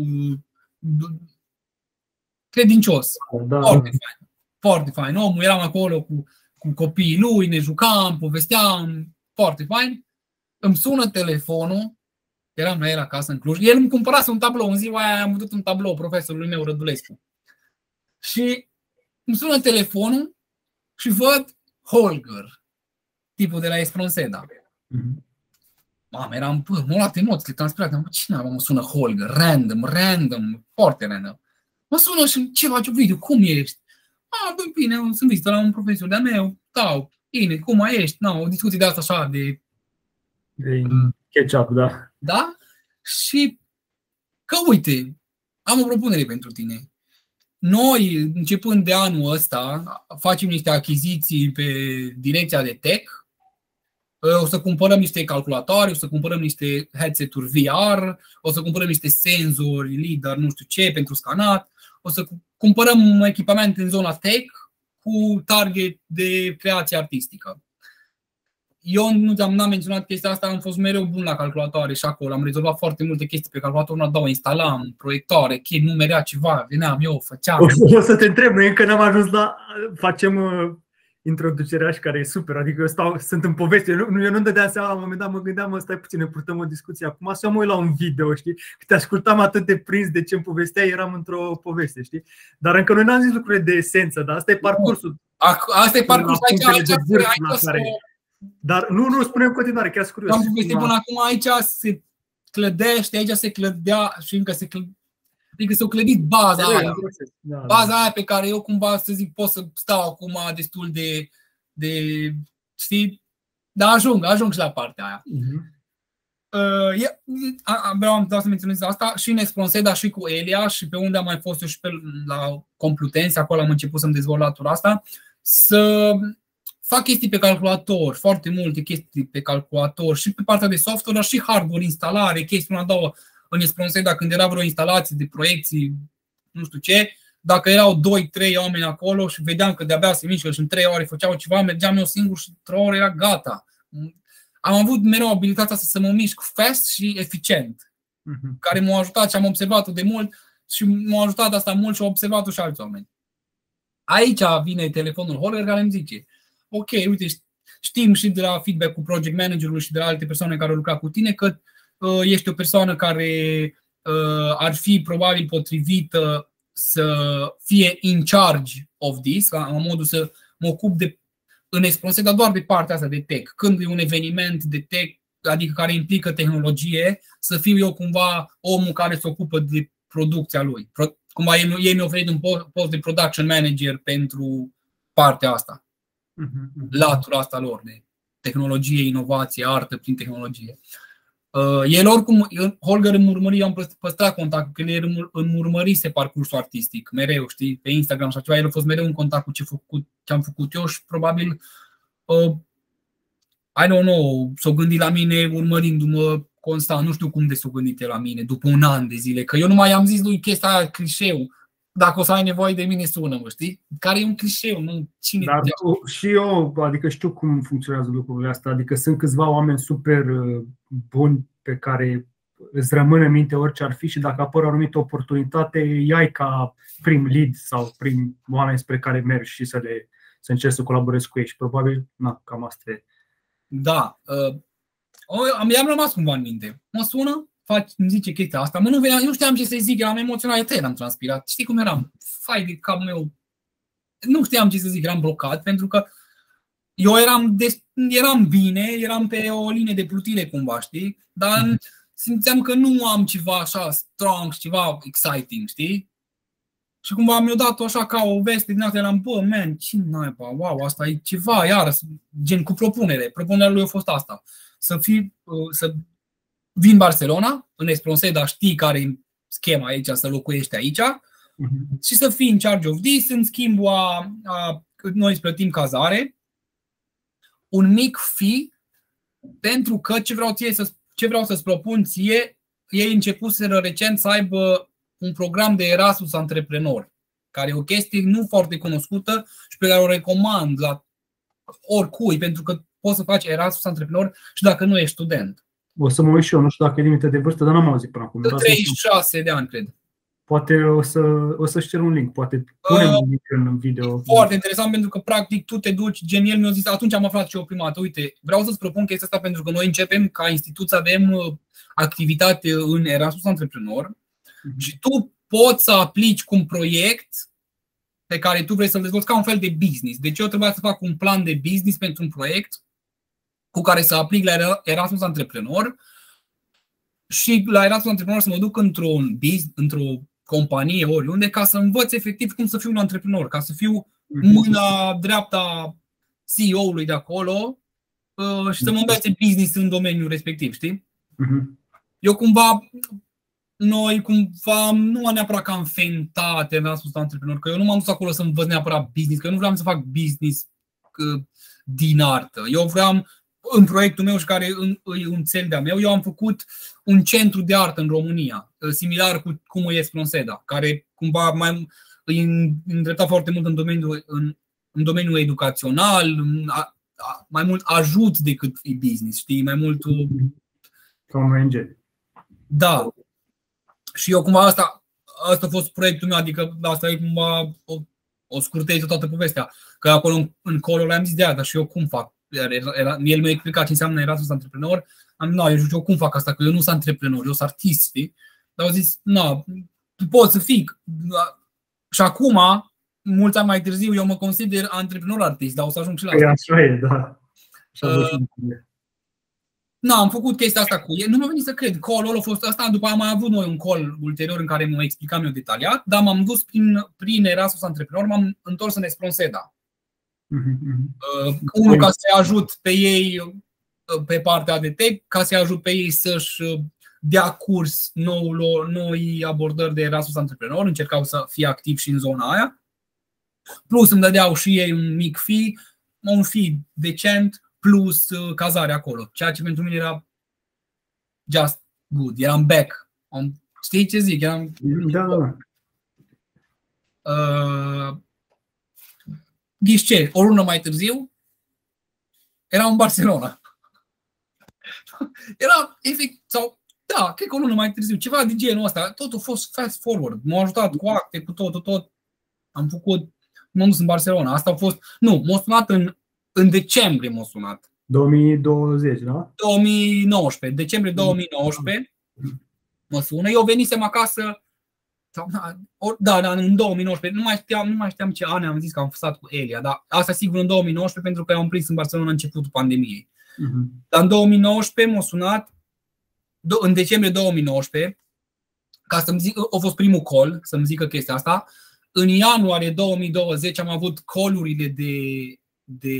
Speaker 2: credincios. Da. Foarte fain. Foarte fain. Omul, eram acolo cu, cu copiii lui, ne jucam, povesteam, foarte fain. Îmi sună telefonul, eram la el acasă în Cluj. El îmi cumpărase un tablou, în ziua aia am văzut un tablou profesorului meu, Rădulescu. Și îmi sună telefonul și văd Holger, tipul de la Espronseda. Mm-hmm. Mamă, eram, bă, m-au luat emoții, transpirat, am cine mă sună Holger, random, random, foarte random. Mă sună și ce faci, video, cum ești? A, bă, bine, sunt vizită la un profesor de-a meu, da, bine, cum mai ești? Na, o discuție de asta așa, de...
Speaker 1: De catch-up, da.
Speaker 2: Da? Și că, uite, am o propunere pentru tine. Noi, începând de anul ăsta, facem niște achiziții pe direcția de tech. O să cumpărăm niște calculatoare, o să cumpărăm niște headset-uri V R, o să cumpărăm niște senzori, lidar, nu știu ce, pentru scanat. O să cumpărăm echipament în zona tech cu target de creație artistică. Eu nu am menționat chestia asta, am fost mereu bun la calculatoare și acolo. Am rezolvat foarte multe chestii pe calculator, nu dau, instalam proiectoare, chip, numerea ceva, veneam eu, făceam.
Speaker 1: O să, o să te întreb, noi încă n-am ajuns la... Facem uh, introducerea și care e super, adică eu stau, sunt în poveste, eu, eu nu-mi dădeam seama, la un moment dat mă gândeam, mă, stai puțin, ne purtăm o discuție acum, să eu mă uit la un video, știi? Că te ascultam atât de prins de ce-mi povesteai, eram într-o poveste, știi? Dar încă noi n-am zis lucrurile de esență, dar asta e parcursul.
Speaker 2: Asta e parcursul, aici, aici, aici, aici
Speaker 1: Dar nu, nu, spune în continuare, chiar sunt curios.
Speaker 2: Am povestit până acum, aici se clădește, aici se clădea și încă se clădea. Adică s-a clădit baza aia. Da, baza aia pe care eu cumva, să zic, pot să stau acum destul de, de știi? Dar ajung, ajung și la partea aia. Uh-huh. Uh, vreau să menționez asta și în Espronseda și cu Elia și pe unde am mai fost eu și pe la Complutense, acolo am început să-mi dezvolt latura asta, să fac chestii pe calculator, foarte multe chestii pe calculator și pe partea de software, dar și hardware, instalare, chestii una, două. În Espronseda, când era vreo instalație de proiecții, nu știu ce, dacă erau doi trei oameni acolo și vedeam că de-abia se mișcă și în trei ore făceau ceva, mergeam eu singur și într-o oră era gata. Am avut mereu abilitatea asta să mă mișc fast și eficient, uh-huh. care m-a ajutat și am observat-o de mult și m-a ajutat asta mult și au observat-o și alți oameni. Aici vine telefonul Holger care îmi zice: ok, uite, știm și de la feedback-ul project managerului și de la alte persoane care au lucrat cu tine că uh, ești o persoană care uh, ar fi probabil potrivită să fie in charge of this, în modul să mă ocup de, în Espronseda, doar de partea asta de tech. Când e un eveniment de tech, adică care implică tehnologie, să fiu eu cumva omul care se ocupă de producția lui. Cumva ei mi-au oferit un post de production manager pentru partea asta. Latura asta lor de tehnologie, inovație, artă prin tehnologie. El oricum, Holger îmi urmări, eu am păstrat contactul, că el îmi urmărise parcursul artistic, mereu, știi, pe Instagram și ceva, el a fost mereu în contact cu ce, făcut, ce am făcut eu și probabil, uh, I don't know, s-o gândi la mine urmărindu-mă constant, nu știu cum de s-o gândit la mine, după un an de zile, că eu nu mai am zis lui chestia aia, clișeu. Dacă o să ai nevoie de mine, sună-mă, știi? Care e un clișeu, nu? Cine
Speaker 1: Dar și eu, adică știu cum funcționează lucrurile astea, adică sunt câțiva oameni super buni pe care îți rămâne în minte orice ar fi și dacă apare o anumită oportunitate, iai ca prim lead sau prim oameni spre care mergi și să, le, să încerci să colaborezi cu ei și probabil, na, cam asta e.
Speaker 2: Da, uh, i-am rămas cumva în minte. Mă sună, faci, îmi zice chestia asta, mă, nu, venea, nu știam ce să-i zic, eram emoționat, eram transpirat. Știi cum eram? Fai de capul meu. Nu știam ce să zic, eram blocat, pentru că eu eram, des, eram bine, eram pe o linie de plutire cumva, știi? Dar mm-hmm. simțeam că nu am ceva așa strong, ceva exciting, știi? Și cumva mi-a dat așa ca o veste din asta, eram, bă, man, ce naiba, wow, asta e ceva, iar gen cu propunere. Propunerea lui a fost asta, să fii, să vin Barcelona, în Espronceda, știi care e schema aici, să locuiești aici, mm-hmm. și să fii în charge of this, în schimbul a, a noi îți plătim cazare, un mic fee, pentru că ce vreau, ție să, ce vreau să-ți propun ție, ei începuseră recent să aibă un program de Erasmus Antreprenor, care e o chestie nu foarte cunoscută și pe care o recomand la oricui, pentru că poți să faci Erasmus Antreprenor și dacă nu ești student.
Speaker 1: O să mă uit și eu, nu știu dacă e limită de vârstă, dar n-am auzit până acum.
Speaker 2: De treizeci și șase de ani, cred.
Speaker 1: Poate o, să, o să-și cer un link, poate punem uh, un link în video.
Speaker 2: Foarte interesant, pentru că practic tu te duci, gen el mi-a zis, atunci am aflat și eu prima dată, uite, vreau să-ți propun chestia asta pentru că noi începem ca institut să avem activitate în Erasmus Antreprenor uh-huh. și tu poți să aplici cu un proiect pe care tu vrei să-l dezvolți ca un fel de business. Deci eu trebuia să fac un plan de business pentru un proiect cu care să aplic la Erasmus Antreprenor și la Erasmus Antreprenor să mă duc într-un business, într-o companie, oriunde, ca să învăț efectiv cum să fiu un antreprenor, ca să fiu mâna dreapta C E O-ului de acolo uh, și să mă învețe business în domeniul respectiv, știi? Uh-huh. Eu cumva, noi cumva nu am neapărat că am fentat Erasmus Antreprenor, că eu nu m-am dus acolo să învăț neapărat business, că eu nu vreau să fac business uh, din artă. Eu vreau, în proiectul meu și care e un cel de-a meu, eu am făcut un centru de artă în România, similar cu cum e Espronceda, care cumva mai e îndreptat foarte mult în domeniul, în, în domeniul educațional, a, a, mai mult ajut decât e business, știi, mai mult
Speaker 1: ca un O N G.
Speaker 2: Da. Și eu cumva asta, asta a fost proiectul meu, adică asta e cumva o, o scurteză toată povestea, că acolo în, în colo le-am zis de aia, dar și eu cum fac? El mi-a explicat ce înseamnă Erasmus Antreprenor. Am zis, eu știu eu cum fac asta, că eu nu sunt antreprenor, eu sunt artist, știi? Dar au zis, nu, tu poți să fii. Și acum, mulți ani mai târziu, eu mă consider antreprenor artist, dar o să ajung și la asta.
Speaker 1: E așa e, da. Așa uh,
Speaker 2: Nu, am făcut chestia asta cu el. Nu mi-a venit să cred. Call-ul a fost asta, după aia am mai avut noi un call ulterior în care mă explicam eu detaliat, dar m-am dus prin, prin Erasmus Antreprenor, m-am întors în Espronceda. Uh, unul ca să-i ajut pe ei uh, pe partea de tech, ca să-i ajut pe ei să-și dea curs nou, noi abordări de Erasmus Antreprenor, încercau să fie activi și în zona aia. Plus îmi dădeau și ei un mic fee, un fee decent, plus uh, cazare acolo, ceea ce pentru mine era just good, eram back. Știi ce zic? Eram...
Speaker 1: Da, da.
Speaker 2: Uh, Ghiși ce? O lună mai târziu eram în Barcelona. Era efect, sau da, cred că o lună mai târziu, ceva de genul ăsta. Totul a fost fast forward. M-a ajutat cu acte, cu tot, tot, tot. Am făcut, m-am dus în Barcelona. Asta a fost, nu, m-a sunat în, în decembrie m-a sunat.
Speaker 1: două mii douăzeci, da?
Speaker 2: două mii nouăsprezece, decembrie două mii nouăsprezece. Mă sună, eu venisem acasă. Da, da, în două mii nouăsprezece, nu mai știam, nu mai știam ce an am zis că am fusat cu Elia, dar asta sigur în două mii nouăsprezece pentru că am prins în Barcelona la începutul pandemiei. Uh-huh. Dar în două mii nouăsprezece m-a sunat, în decembrie două mii nouăsprezece, ca să-mi zic, a fost primul call, să-mi zică chestia asta. În ianuarie două mii douăzeci am avut call-urile de, de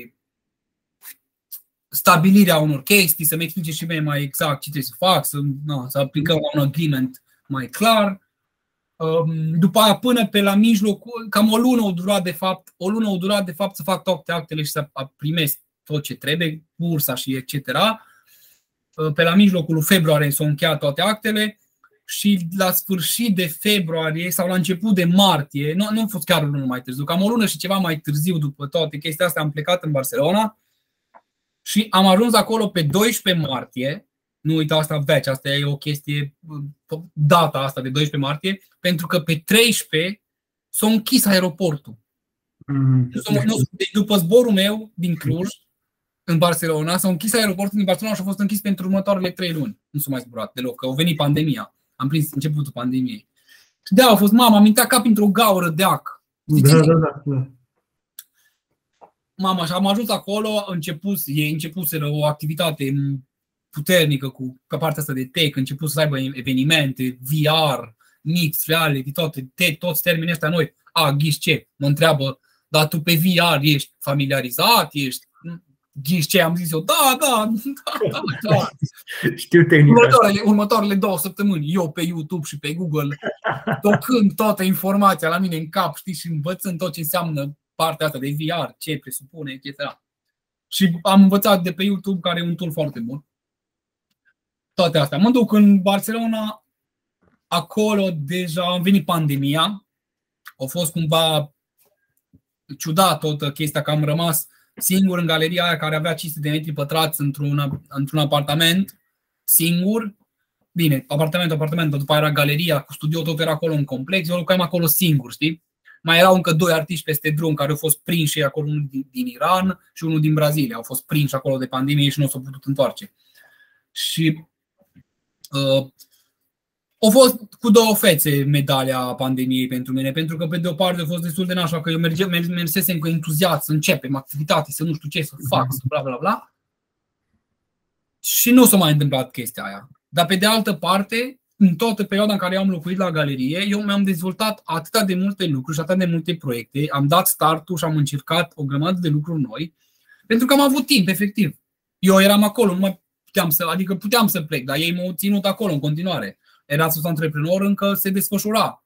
Speaker 2: stabilirea unor chestii, să-mi explice și mie mai exact ce trebuie să fac, să, na, să aplicăm la un agreement mai clar. După aia, până pe la mijloc, cam o lună o durat de fapt, o lună o durat de fapt să fac toate actele și să primesc tot ce trebuie, bursa și et cetera. Pe la mijlocul lui februarie s-au încheiat toate actele și la sfârșit de februarie sau la început de martie, nu, nu a fost chiar o lună mai târziu, cam o lună și ceva mai târziu după toate chestia astea am plecat în Barcelona și am ajuns acolo pe doisprezece martie Nu uita asta, veci, asta e o chestie, data asta de doisprezece martie, pentru că pe treisprezece s-a închis aeroportul.
Speaker 1: Mm.
Speaker 2: Deci după zborul meu din Cluj, în Barcelona, s-a închis aeroportul din Barcelona și a fost închis pentru următoarele trei luni. Nu s-a mai zburat deloc, că a venit pandemia. Am prins începutul pandemiei. Și de-aia a fost, mama, am intrat ca printr-o gaură de ac.
Speaker 1: Da, da, da, da.
Speaker 2: Mama, și am ajuns acolo, început, ei începuseră o activitate puternică cu pe partea asta de tech, început să aibă evenimente, V R, mixed reality, toate, te, toți termenii ăștia noi. A, ghiși ce? Mă întreabă, dar tu pe V R ești familiarizat, ești... Ghiși ce? Am zis eu, da, da, da, da, da.
Speaker 1: Știu tehnica.
Speaker 2: Următoarele, următoarele două săptămâni, eu pe YouTube și pe Google, tocând toată informația la mine în cap, știi, și învățând tot ce înseamnă partea asta de V R, ce presupune, et cetera. Și am învățat de pe YouTube, care e un tool foarte bun. Toate astea. Mă duc în Barcelona, acolo deja a venit pandemia. A fost cumva ciudat toată chestia că am rămas singur în galeria aia care avea cinci sute de metri pătrați într-un, într-un apartament, singur. Bine, apartament, apartament, după aia era galeria cu studio, tot era acolo în complex. Eu lucram acolo singur, știi? Mai erau încă doi artiști peste drum care au fost prinși acolo, unul din, din Iran și unul din Brazilia. Au fost prinși acolo de pandemie și nu s-au putut întoarce. Și uh, au fost cu două fețe medalia pandemiei pentru mine, pentru că pe de o parte a fost destul de nașa, că eu merge, mersesem cu entuziasm să începem activitate, să nu știu ce să fac, să bla bla bla. Și nu s-a mai întâmplat chestia aia. Dar pe de altă parte, în toată perioada în care eu am locuit la galerie, eu mi-am dezvoltat atât de multe lucruri și atât de multe proiecte, am dat startul și am încercat o grămadă de lucruri noi, pentru că am avut timp, efectiv. Eu eram acolo, nu mai puteam să, adică puteam să plec, dar ei m-au ținut acolo în continuare. Erasmus Antreprenor încă se desfășura.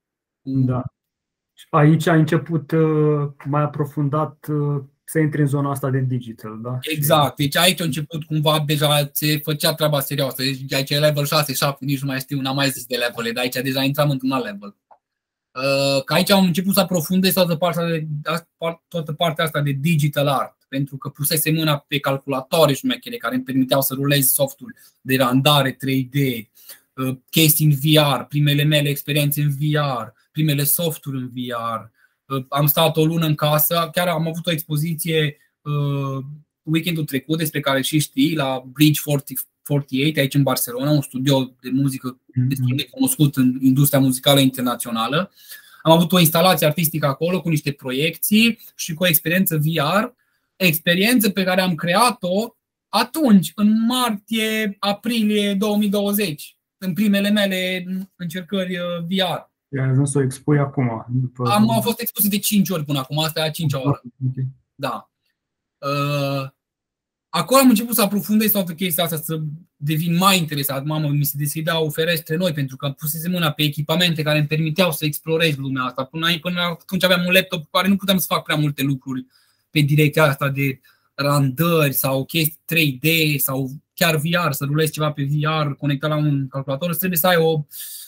Speaker 1: Da. Aici ai început mai aprofundat să intri în zona asta de digital, da?
Speaker 2: Exact. Deci aici a început cumva, deja se făcea treaba serioasă. Deci aici e level șase șapte, nici nu mai știu, n-am mai zis de levele, dar aici deja intram într-un alt level. Că aici am început să aprofundez toată partea, de, toată partea asta de digital art, pentru că pusese mâna pe calculatoare șmechere care îmi permiteau să rulez softul de randare trei D, chestii în V R, primele mele experiențe în V R, primele softuri în V R. Am stat o lună în casă, chiar am avut o expoziție uh, weekendul trecut, despre care și știi, la Bridge patruzeci și opt aici în Barcelona, un studio de muzică destul de cunoscut în industria muzicală internațională. Am avut o instalație artistică acolo cu niște proiecții și cu o experiență V R, experiență pe care am creat-o atunci, în martie-aprilie două mii douăzeci, în primele mele încercări V R.
Speaker 1: Ai ajuns să o expui acum. După...
Speaker 2: Am a fost expus de cinci ori până acum, asta e a cincea oră.
Speaker 1: Okay.
Speaker 2: Da. Uh, acolo am început să aprofundez toată chestia asta, să devin mai interesat. Mamă, mi se deschideau ferestre noi, pentru că pusesem mâna pe echipamente care îmi permiteau să explorez lumea asta. Până, până atunci aveam un laptop cu care nu puteam să fac prea multe lucruri pe direcția asta de randări sau chestii trei D sau chiar V R, să rulezi ceva pe V R conectat la un calculator. Trebuie să ai o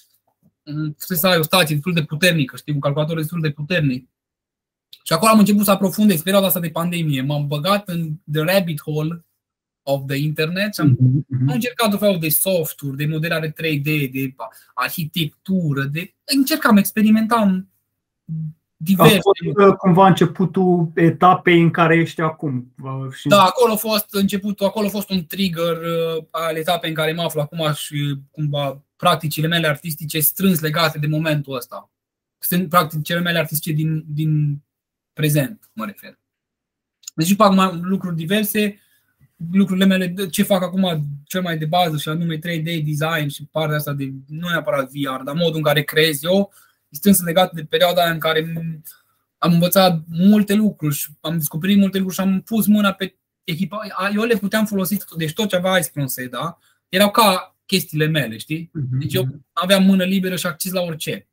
Speaker 2: Trebuie să ai o stație destul de puternică, știi, un calculator destul de puternic. Și acolo am început să aprofundez perioada asta de pandemie. M-am băgat în the rabbit hole of the internet și am, am încercat tot felul de softuri, de modelare trei D, de arhitectură, de încercam, experimentam diverse.
Speaker 1: A fost cumva începutul etapei în care ești acum. Și...
Speaker 2: Da, acolo a fost începutul, acolo a fost un trigger al etapei în care mă aflu acum și cumva practicile mele artistice strâns legate de momentul ăsta. Sunt practicile mele artistice din, din prezent, mă refer. Deci fac mai, lucruri diverse, lucrurile mele, ce fac acum cel mai de bază și anume trei D design și partea asta de, nu neapărat V R, dar modul în care creez eu, strâns legat de perioada în care am învățat multe lucruri și am descoperit multe lucruri și am pus mâna pe echipa. Eu le puteam folosi, deci tot ce avea Ice da? Erau ca chestiile mele, știi? Deci eu aveam mână liberă și acces la orice.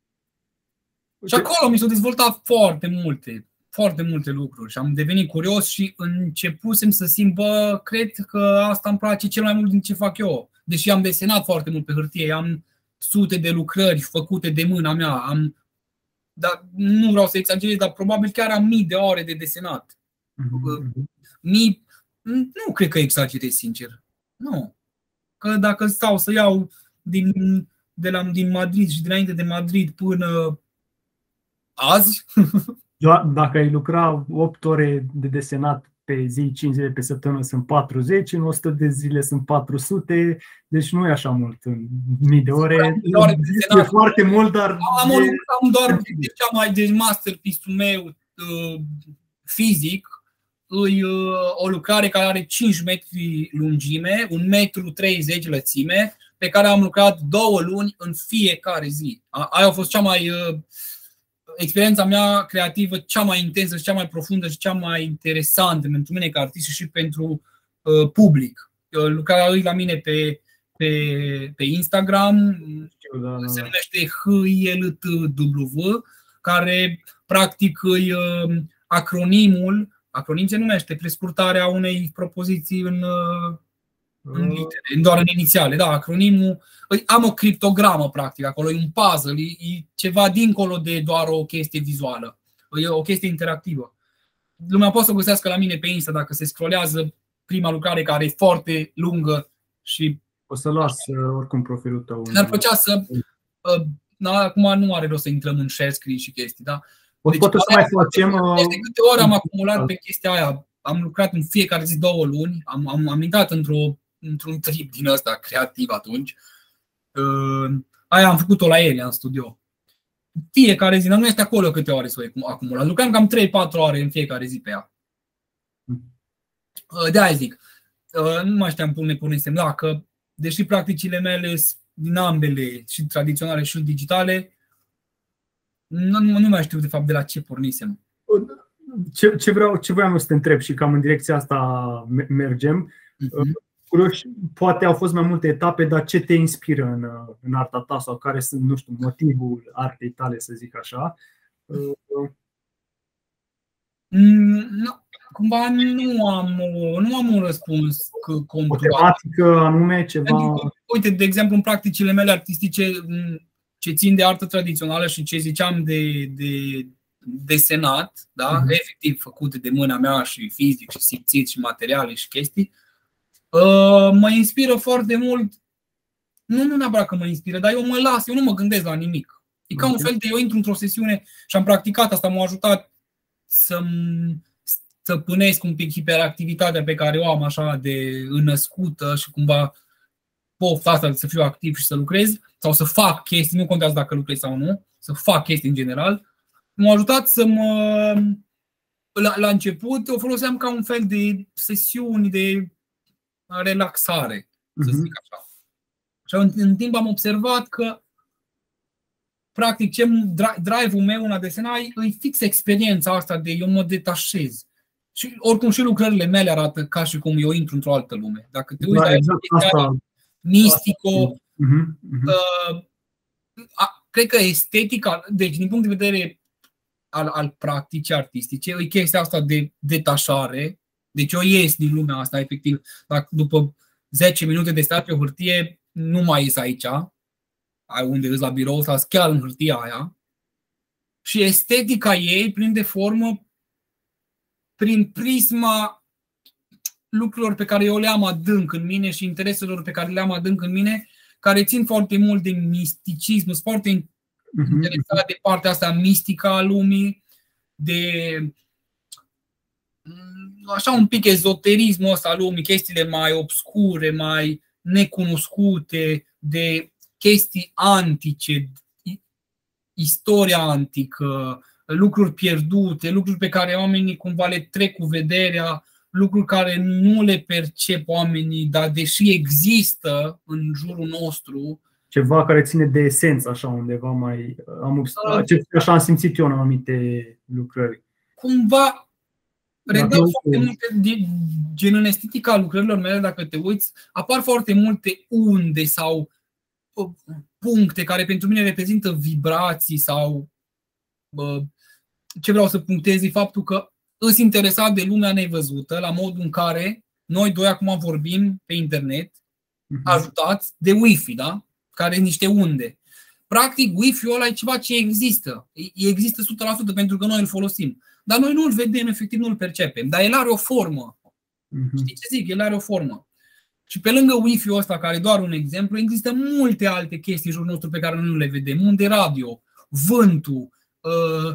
Speaker 2: Și acolo mi s-au dezvoltat foarte multe, foarte multe lucruri și am devenit curios și începusem să simt, bă, cred că asta îmi place cel mai mult din ce fac eu. Deși am desenat foarte mult pe hârtie, am sute de lucrări făcute de mâna mea, am, dar nu vreau să exagerez, dar probabil chiar am mii de ore de desenat. Mii, nu cred că exagerez, sincer. Nu. că dacă stau să iau din, de la, din Madrid și dinainte de Madrid până azi.
Speaker 1: Dacă ai lucra opt ore de desenat pe zi, cinci zile pe săptămână sunt patruzeci, în o sută de zile sunt patru sute, deci nu e așa mult, în mii de ore. E foarte mult, dar...
Speaker 2: Am, e... am doar de cea mai de masterpiece-ul meu uh, fizic, e uh, o lucrare care are cinci metri lungime, un metru treizeci lățime, pe care am lucrat două luni în fiecare zi. Aia a fost cea mai... Uh, experiența mea creativă cea mai intensă și cea mai profundă și cea mai interesantă pentru mine ca artist și pentru uh, public. Lucrarea lui la mine pe, pe, pe Instagram, da, da. Se numește H I L T W, care practic e uh, acronimul, acronim se numește prescurtarea unei propoziții în, uh, în litere, doar în inițiale. Da, acronimul. Am o criptogramă, practic, acolo e un puzzle, e ceva dincolo de doar o chestie vizuală, e o chestie interactivă. Lumea poate să o găsească la mine pe Insta dacă se scrollează prima lucrare care e foarte lungă și...
Speaker 1: O să las oricum profilul tău.
Speaker 2: Mi-ar plăcea să... Da, acum nu are rost să intrăm în share screen și chestii, da?
Speaker 1: Deci, poate să mai facem...
Speaker 2: De câte ori am acumulat pe chestia aia, am lucrat în fiecare zi două luni, am, am, am intrat într-o, într-un trip din ăsta creativ atunci. Uh, aia am făcut-o la el, în studio. Fiecare zi, nu este acolo câte ore să o acumulat. Lucram cam trei patru ore în fiecare zi pe ea. Uh, de-aia zic, uh, nu mai știam pune pune semn, da, că deși practicile mele din ambele, și tradiționale și digitale, nu, nu mai știu de fapt de la ce pornisem.
Speaker 1: Ce, ce, vreau, ce vreau să te întreb și cam în direcția asta mergem. Uh-huh. Poate au fost mai multe etape, dar ce te inspiră în, în arta ta sau care sunt, nu știu, motivul artei tale, să zic așa?
Speaker 2: Nu, cumva nu am, nu am un răspuns conturat.
Speaker 1: O tematică anume, ceva?
Speaker 2: Pentru, uite, de exemplu, în practicile mele artistice ce țin de artă tradițională și ce ziceam de, de desenat, da? Uh-huh. Efectiv făcute de mâna mea și fizic și simțit și materiale și chestii, Uh, mă inspiră foarte mult. Nu, nu neapărat că mă inspiră, dar eu mă las, eu nu mă gândesc la nimic. E ca un fel de, eu intru într-o sesiune și am practicat asta, m-a ajutat să-mi stăpânesc un pic hiperactivitatea pe care o am așa de înnăscută și cumva pofta asta să fiu activ și să lucrez sau să fac chestii, nu contează dacă lucrez sau nu, să fac chestii în general. M-a ajutat să mă... La, la început o foloseam ca un fel de sesiuni de relaxare, să zic așa. Și în, în timp am observat că practic ce drive-ul meu în a desena e fix experiența asta de eu mă detașez. Și oricum și lucrările mele arată ca și cum eu intru într-o altă lume. Dacă te uiți la exact mistico, uh-huh, uh-huh. Uh, a, cred că estetica, deci din punct de vedere al, al practicii artistice, e chestia asta de detașare. Deci eu ies din lumea asta, efectiv. Dacă după zece minute de stat pe hârtie, nu mai ies aici, unde îți la birou, sau chiar în hârtia aia. Și estetica ei prinde formă prin prisma lucrurilor pe care eu le am adânc în mine și intereselor pe care le am adânc în mine, care țin foarte mult de misticism, sunt foarte interesat de partea asta mistică a lumii, de așa un pic ezoterismul ăsta al lumii, chestiile mai obscure, mai necunoscute, de chestii antice, istoria antică, lucruri pierdute, lucruri pe care oamenii cumva le trec cu vederea, lucruri care nu le percep oamenii, dar deși există în jurul nostru.
Speaker 1: Ceva care ține de esență, așa undeva mai... Am, așa am simțit eu în anumite lucrări.
Speaker 2: Cumva redau foarte multe, gen în estetica lucrărilor mele, dacă te uiți, apar foarte multe unde sau puncte care pentru mine reprezintă vibrații sau ce vreau să punctez e faptul că îs interesat de lumea nevăzută, la modul în care noi doi acum vorbim pe internet, ajutați de Wi-Fi, da? Care sunt niște unde. Practic, Wi-Fi-ul ăla e ceva ce există. Există o sută la sută pentru că noi îl folosim. Dar noi nu îl vedem, efectiv nu îl percepem. Dar el are o formă. Știi ce zic? El are o formă. Și pe lângă Wi-Fi-ul ăsta, care e doar un exemplu, există multe alte chestii în jurul nostru pe care nu le vedem. Unde radio, vântul, uh,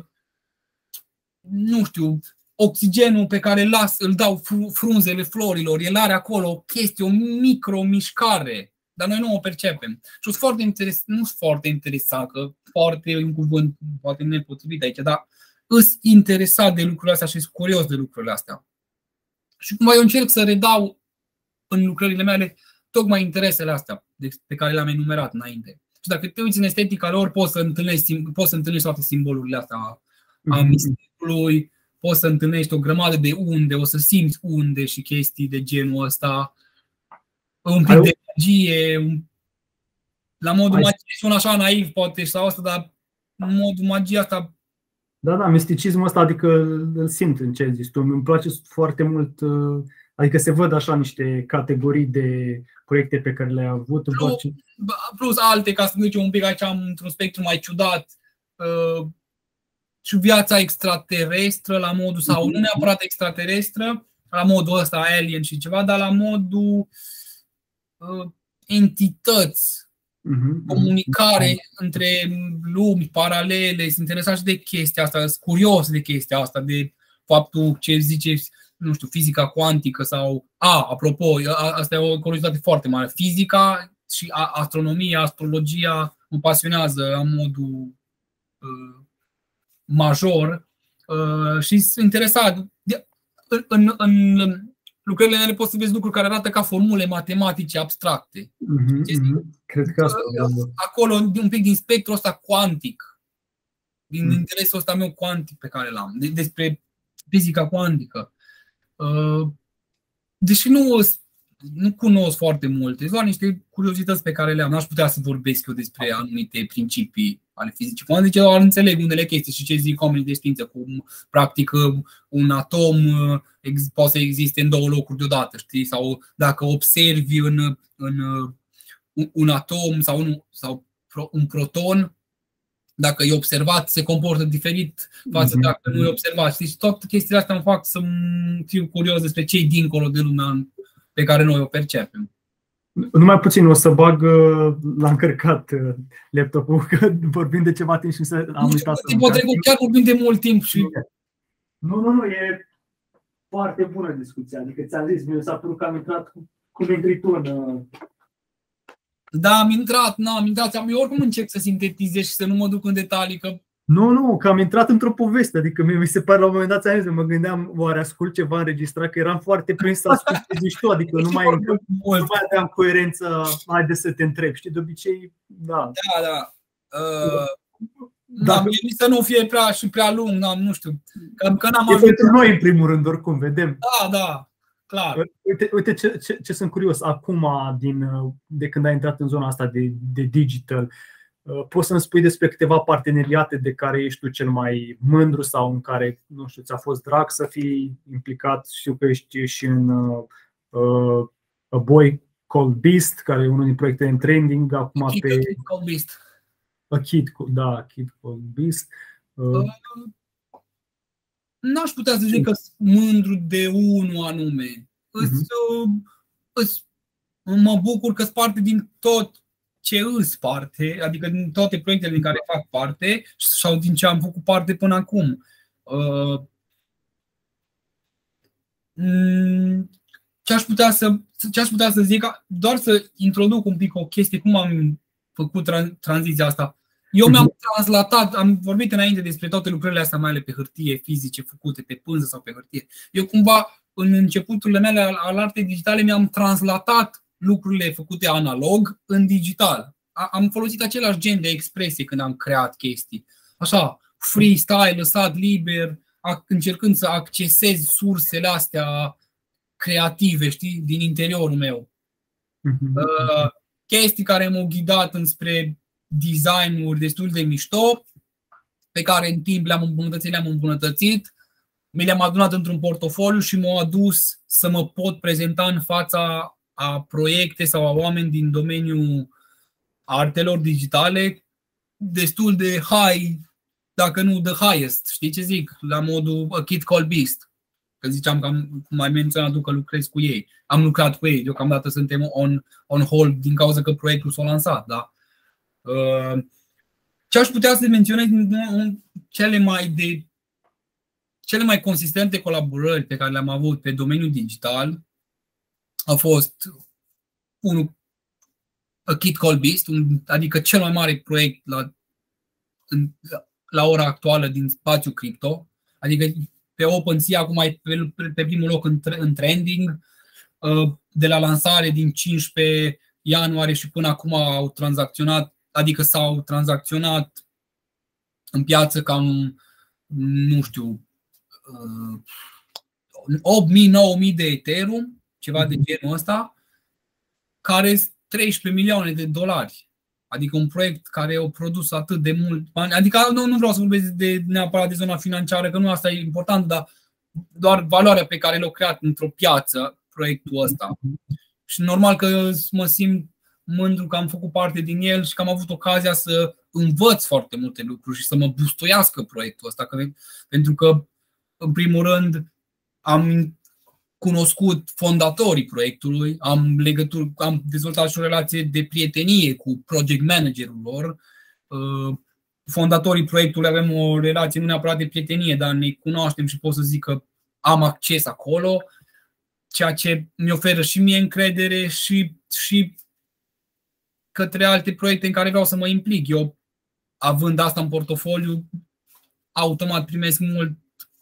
Speaker 2: nu știu, oxigenul pe care las, îl dau frunzele florilor, el are acolo o chestie, o micro-mișcare, dar noi nu o percepem. Și sunt foarte interesant, nu sunt foarte interesat, că foarte e un cuvânt poate nepotrivit aici, dar îs interesat de lucrurile astea și sunt curios de lucrurile astea. Și cumva eu încerc să redau în lucrările mele tocmai interesele astea pe care le-am enumerat înainte. Și dacă te uiți în estetica lor, poți să întâlnești, poți să întâlnești toate simbolurile astea a misticului, poți să întâlnești o grămadă de unde, o să simți unde și chestii de genul ăsta, un pic de magie, un... la modul magie sună așa naiv poate sau asta, dar în modul magie asta.
Speaker 1: Da, da, misticismul ăsta, adică îl simt în ce zici tu. Îmi place foarte mult, adică se văd așa niște categorii de proiecte pe care le-ai avut.
Speaker 2: Plus, plus alte, ca să ne ducem un pic aici într-un spectru mai ciudat, uh, și viața extraterestră la modul, sau nu neapărat extraterestră, la modul ăsta alien și ceva, dar la modul uh, entități, uh-huh. comunicare uh-huh. între lumi paralele. Sunt interesat și de chestia asta, sunt curios de chestia asta, de faptul ce zice, nu știu, fizica cuantică sau... A, apropo, asta e o curiozitate foarte mare. Fizica și astronomia, astrologia mă pasionează la modul uh, major uh, și sunt interesat. În, în, în lucrările mele poți să vezi lucruri care arată ca formule matematice abstracte.
Speaker 1: Mm-hmm, mm-hmm. Cred că asta,
Speaker 2: acolo, un pic din spectrul ăsta cuantic, din mm. interesul ăsta meu cuantic pe care l-am, de, despre fizica cuantică. Uh, deși nu, nu cunosc foarte multe, sunt doar niște curiozități pe care le-am. N-aș putea să vorbesc eu despre anumite principii ale fizicii cuantice, doar înțeleg unele chestii și ce zic oamenii de știință, cum practic un atom poate să existe în două locuri deodată, știi? Sau dacă observi în, în un atom sau un, sau un proton, dacă e observat, se comportă diferit față de dacă nu e observat. Știi? Și toate chestiile astea îmi fac să fiu curios despre ce e dincolo de lumea pe care noi o percepem.
Speaker 1: Numai puțin, o să bag la încărcat laptopul, că vorbim de ceva timp și să am uitat.
Speaker 2: Chiar vorbim de mult timp și...
Speaker 1: Nu, nu, nu, e foarte bună discuția. Adică ți-am zis, mi s-a părut că am intrat cum intri tu în...
Speaker 2: Da, am intrat, nu, am intrat. Eu oricum încerc să sintetizez și să nu mă duc în detalii, că...
Speaker 1: Nu, nu, că am intrat într-o poveste. Adică mi se pare la un moment dat, ți-am zis, mă gândeam, oare ascult ceva înregistrat, că eram foarte prins să ascult ce zici tu. Adică nu mai, nu mai aveam coerență, haide să te întreb. Știi, de obicei, da.
Speaker 2: Da, da. Uh... Da, mi să nu fie prea și prea lung, n-am, nu știu. Că, că n-am
Speaker 1: e pentru noi, în primul rând, oricum, vedem.
Speaker 2: Da, da, clar.
Speaker 1: Uite, uite ce, ce, ce sunt curios acum, din, de când ai intrat în zona asta de, de digital. Poți să-mi spui despre câteva parteneriate de care ești tu cel mai mândru sau în care, nu știu, ți-a fost drag să fii implicat? Știu că ești și în uh, A Boy Called Beast, care e unul din proiectele în trending acum
Speaker 2: Kid,
Speaker 1: pe...
Speaker 2: Kid Called Beast.
Speaker 1: A Kid, da, Kid Called Beast. Uh,
Speaker 2: N-aș putea să zic că sunt mândru de unul anume. Uh-huh. Îs, mă bucur că sunt parte din tot ce îs parte, adică din toate proiectele din care fac parte sau din ce am făcut parte până acum. Ce aș putea să, ce aș putea să zic, doar să introduc un pic o chestie, cum am făcut tranziția asta. Eu mi-am translatat, am vorbit înainte despre toate lucrările astea mele pe hârtie, fizice, făcute pe pânză sau pe hârtie. Eu cumva, în începuturile mele al artei digitale, mi-am translatat lucrurile făcute analog în digital. Am folosit același gen de expresie când am creat chestii. Așa, freestyle, lăsat liber, încercând să accesez sursele astea creative, știi, din interiorul meu. Uh, chestii care m-au ghidat înspre design-uri destul de mișto, pe care în timp le-am îmbunătățit, le-am îmbunătățit, mi le-am adunat într-un portofoliu și m-au adus să mă pot prezenta în fața a proiecte sau a oameni din domeniul artelor digitale destul de high, dacă nu the highest, știi ce zic? La modul A Kid Called Beast. Că ziceam că am, cum ai menționat tu că lucrez cu ei. Am lucrat cu ei, deocamdată suntem on, on hold din cauza că proiectul s-a lansat. Da? Ce aș putea să menționez cele mai de cele mai consistente colaborări pe care le-am avut pe domeniul digital a fost unul A Kid Called Beast, adică cel mai mare proiect la, la ora actuală din spațiul cripto, adică pe OpenSea acum e pe, pe primul loc în, în trending, de la lansare din cincisprezece ianuarie și până acum au tranzacționat, adică s-au tranzacționat în piață cam, nu știu, opt mii nouă mii de Ethereum, ceva de genul ăsta, care sunt treisprezece milioane de dolari. Adică un proiect care a produs atât de mult bani. Adică nu, nu vreau să vorbesc de, neapărat de zona financiară, că nu asta e important, dar doar valoarea pe care l-a creat într-o piață proiectul ăsta. Și normal că mă simt mândru că am făcut parte din el și că am avut ocazia să învăț foarte multe lucruri și să mă bustuiască proiectul ăsta. Pentru că, în primul rând, am cunoscut fondatorii proiectului, am legături, am dezvoltat și o relație de prietenie cu project managerul lor. Fondatorii proiectului avem o relație nu neapărat de prietenie, dar ne cunoaștem și pot să zic că am acces acolo, ceea ce mi oferă și mie încredere și, și către alte proiecte în care vreau să mă implic. Eu, având asta în portofoliu, automat primesc mult,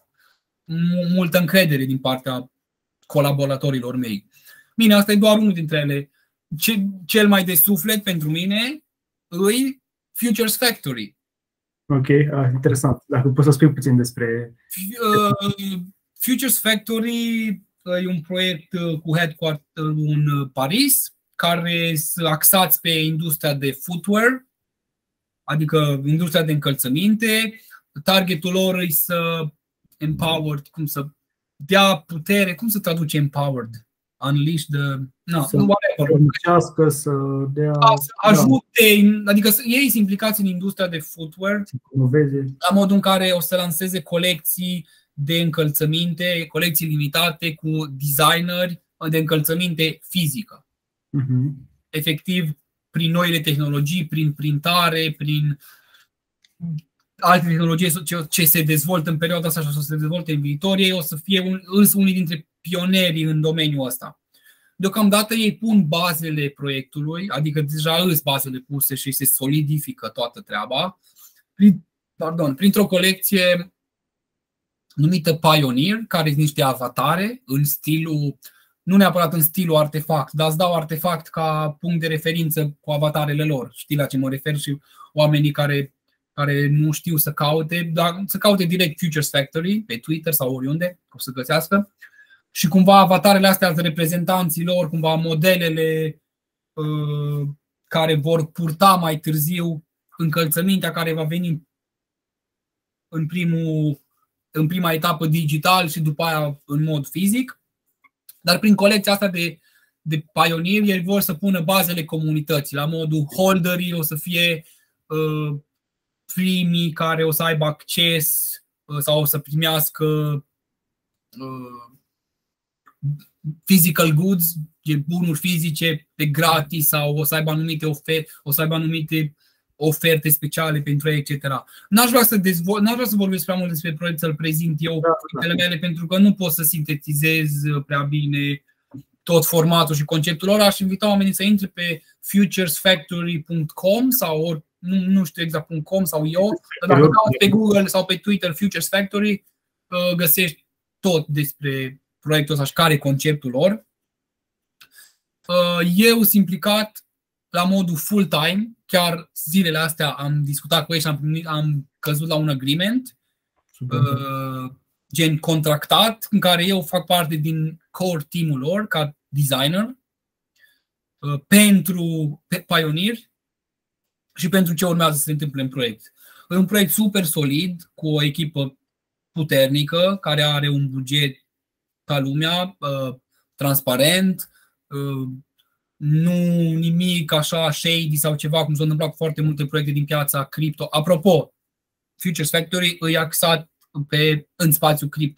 Speaker 2: multă încredere din partea colaboratorilor mei. Bine, asta e doar unul dintre ele. Cel mai de suflet pentru mine e Futures Factory.
Speaker 1: Ok, ah, interesant. Dacă poți să spui puțin despre...
Speaker 2: Uh, Futures Factory e un proiect cu headquarter în Paris, care sunt axați pe industria de footwear, adică industria de încălțăminte. Targetul lor e să empowered, cum să dea putere, cum se traduce empowered? Unleash the... No,
Speaker 1: să încească, să dea...
Speaker 2: Să ajute, da. Adică ei sunt implicați în industria de footwear, la modul în care o să lanseze colecții de încălțăminte, colecții limitate cu designeri de încălțăminte fizică.
Speaker 1: Uh-huh.
Speaker 2: Efectiv, prin noile tehnologii, prin printare, prin alte tehnologii ce se dezvoltă în perioada asta și o să se dezvolte în viitor, ei o să fie un, unii dintre pionerii în domeniul ăsta. Deocamdată ei pun bazele proiectului, adică deja îs bazele puse și se solidifică toată treaba, prin, pardon, printr-o colecție numită Pioneer, care sunt niște avatare în stilul, nu neapărat în stilul artefact, dar îți dau artefact ca punct de referință cu avatarele lor. Știi la ce mă refer și oamenii care care nu știu să caute, dar să caute direct Futures Factory pe Twitter sau oriunde, o să găsească. Și cumva avatarele astea sunt reprezentanții lor, cumva modelele uh, care vor purta mai târziu încălțămintea care va veni în, primul, în prima etapă digital și după aia în mod fizic. Dar prin colecția asta de, de Pioneer, ei vor să pună bazele comunității, la modul holderii o să fie uh, primii care o să aibă acces sau o să primească uh, physical goods, bunuri fizice pe gratis sau o să aibă anumite oferte, o să aibă anumite oferte speciale pentru ei, et cetera. N-aș vrea să dezvol- n-aș vrea să vorbesc prea mult despre proiect, să-l prezint eu proiectele mele, pentru că nu pot să sintetizez prea bine tot formatul și conceptul lor. Aș invita oamenii să intre pe futures factory punct com sau ori Nu, nu știu exact .com sau eu, dar dacă cauți pe Google sau pe Twitter Futures Factory, găsești tot despre proiectul ăsta și care e conceptul lor. Eu sunt implicat la modul full-time, chiar zilele astea am discutat cu ei și am, primit, am căzut la un agreement, Super. gen contractat, în care eu fac parte din core team-ul lor ca designer pentru Pioneer și pentru ce urmează să se întâmple în proiect. E un proiect super solid, cu o echipă puternică, care are un buget ca lumea, transparent, nu nimic așa shady sau ceva, cum s-a întâmplat cu foarte multe proiecte din piața cripto. Apropo, Futures Factory e axat pe, în spațiul cripto.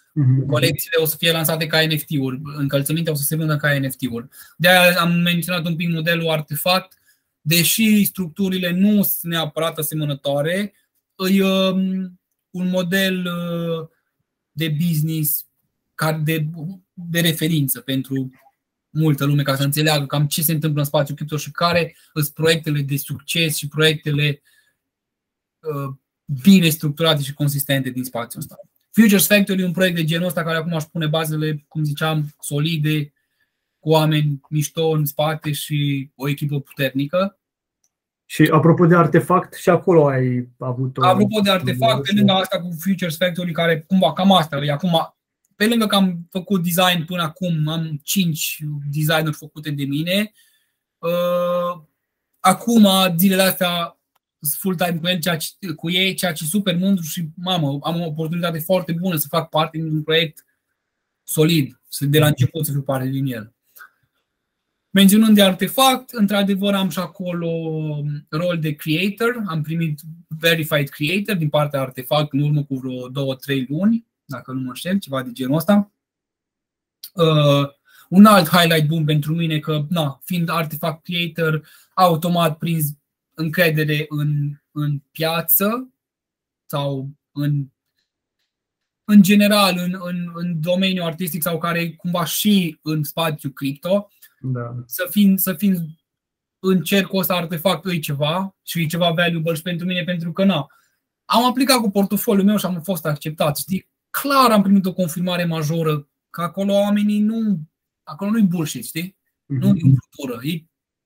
Speaker 1: Mm-hmm.
Speaker 2: Colecțiile o să fie lansate ca N F T-uri, încălțăminte o să se vândă ca N F T-uri. De-aia am menționat un pic modelul Artefact, deși structurile nu sunt neapărat asemănătoare, e un model de business de, de referință pentru multă lume, ca să înțeleagă cam ce se întâmplă în spațiul cripto și care sunt proiectele de succes și proiectele uh, bine structurate și consistente din spațiul ăsta. Futures Factory e un proiect de genul ăsta care acum își pune bazele, cum ziceam, solide, cu oameni mișto în spate și o echipă puternică.
Speaker 1: Și apropo de Artefact, și acolo ai avut o...
Speaker 2: Apropo de Artefact, pe lângă asta cu Futures Factory, care cumva cam asta e acum. Pe lângă că am făcut design până acum, am cinci designuri făcute de mine. Uh, acum, zilele astea, sunt full-time cu, el, ceea ce, cu ei, ceea ce e super mândru și, mamă, am o oportunitate foarte bună să fac parte din un proiect solid, să de la început să fiu parte din el. Menționând de Artefact, într-adevăr am și acolo rol de creator, am primit Verified Creator din partea Artefact în urmă cu vreo două trei luni, dacă nu mă înșel, ceva de genul ăsta. Uh, un alt highlight bun pentru mine că, na, fiind Artefact Creator, automat prins încredere în, în piață sau în, în general în, în, în domeniul artistic sau care cumva și în spațiul cripto.
Speaker 1: Da.
Speaker 2: Să fim, să fim în cercul ăsta Artefact e ceva și e ceva valuable și pentru mine, pentru că na, am aplicat cu portofoliul meu și am fost acceptat. Știi? Clar am primit o confirmare majoră că acolo oamenii nu, acolo nu-i bullshit, știi? Mm-hmm. Nu e umplutură, e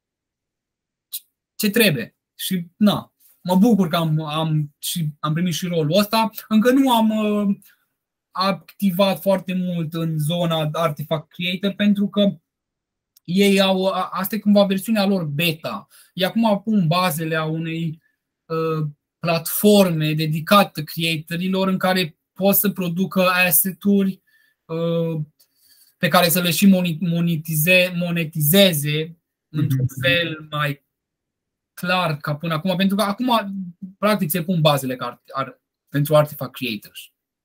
Speaker 2: ce trebuie. Și na, mă bucur că am, am, și, am primit și rolul ăsta. Încă nu am uh, activat foarte mult în zona Artefact Creator pentru că ei au, asta e cumva versiunea lor beta. Ei acum pun bazele a unei uh, platforme dedicate creatorilor în care pot să producă asset-uri uh, pe care să le și monetize, monetizeze mm-hmm. într-un fel mai clar ca până acum. Pentru că acum, practic, se pun bazele ca ar, pentru Artefact Creators.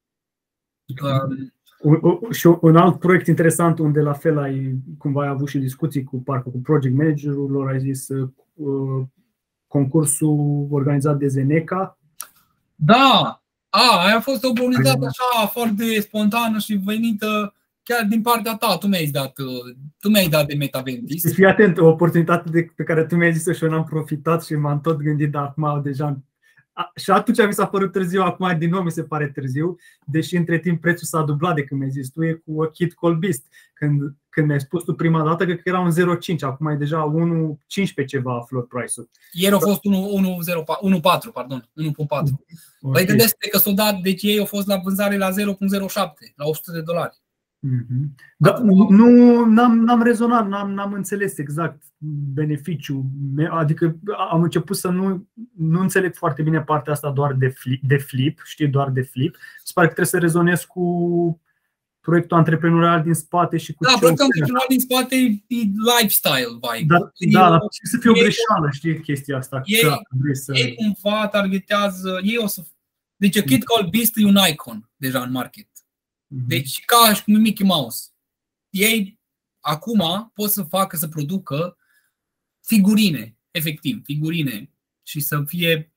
Speaker 1: Um, Și un alt proiect interesant unde la fel ai cumva ai avut și discuții cu parcă cu project managerul lor, ai zis uh, concursul organizat de Zeneca.
Speaker 2: Da, a, aia a fost o oportunitate așa foarte spontană și venită chiar din partea ta. Tu mi-ai dat, tu mi-ai dat de MetaVentis.
Speaker 1: Fii atent, o oportunitate de, pe care tu mi-ai zis-o și eu n-am profitat și m-am tot gândit, dar acum deja. Și atunci mi s-a părut târziu, acum din nou mi se pare târziu, deși între timp prețul s-a dublat de când mi-ai zis tu, e cu A Kid Called Beast. Când, când mi-ai spus tu prima dată, cred că era un zero virgulă cinci, acum e deja unu virgulă cincisprezece ceva floor price-ul.
Speaker 2: Ieri a fost unu virgulă patru, pardon, unu virgulă patru. Okay. Păi gândește că s-o dat, deci ei au fost la vânzare la zero virgulă zero șapte, la o sută de dolari.
Speaker 1: Mm-hmm. Da, nu, n-am, n-am rezonat, n-am, n-am înțeles exact beneficiul. Adică am început să nu, nu înțeleg foarte bine partea asta doar de flip, de flip, știi, doar de flip. Se pare că trebuie să rezonez cu proiectul antreprenorial din spate și cu
Speaker 2: Da, proiectul antreprenorial din spate e lifestyle vibe.
Speaker 1: Da, da, dar să fie o greșeală, știi, chestia asta.
Speaker 2: Ei,
Speaker 1: că vrei să...
Speaker 2: ei cumva targetează, ei o să... Deci A Kid Called Beast e un icon deja în market. Deci ca și cum Mickey Mouse. Ei acum pot să facă, să producă figurine, efectiv, figurine și să fie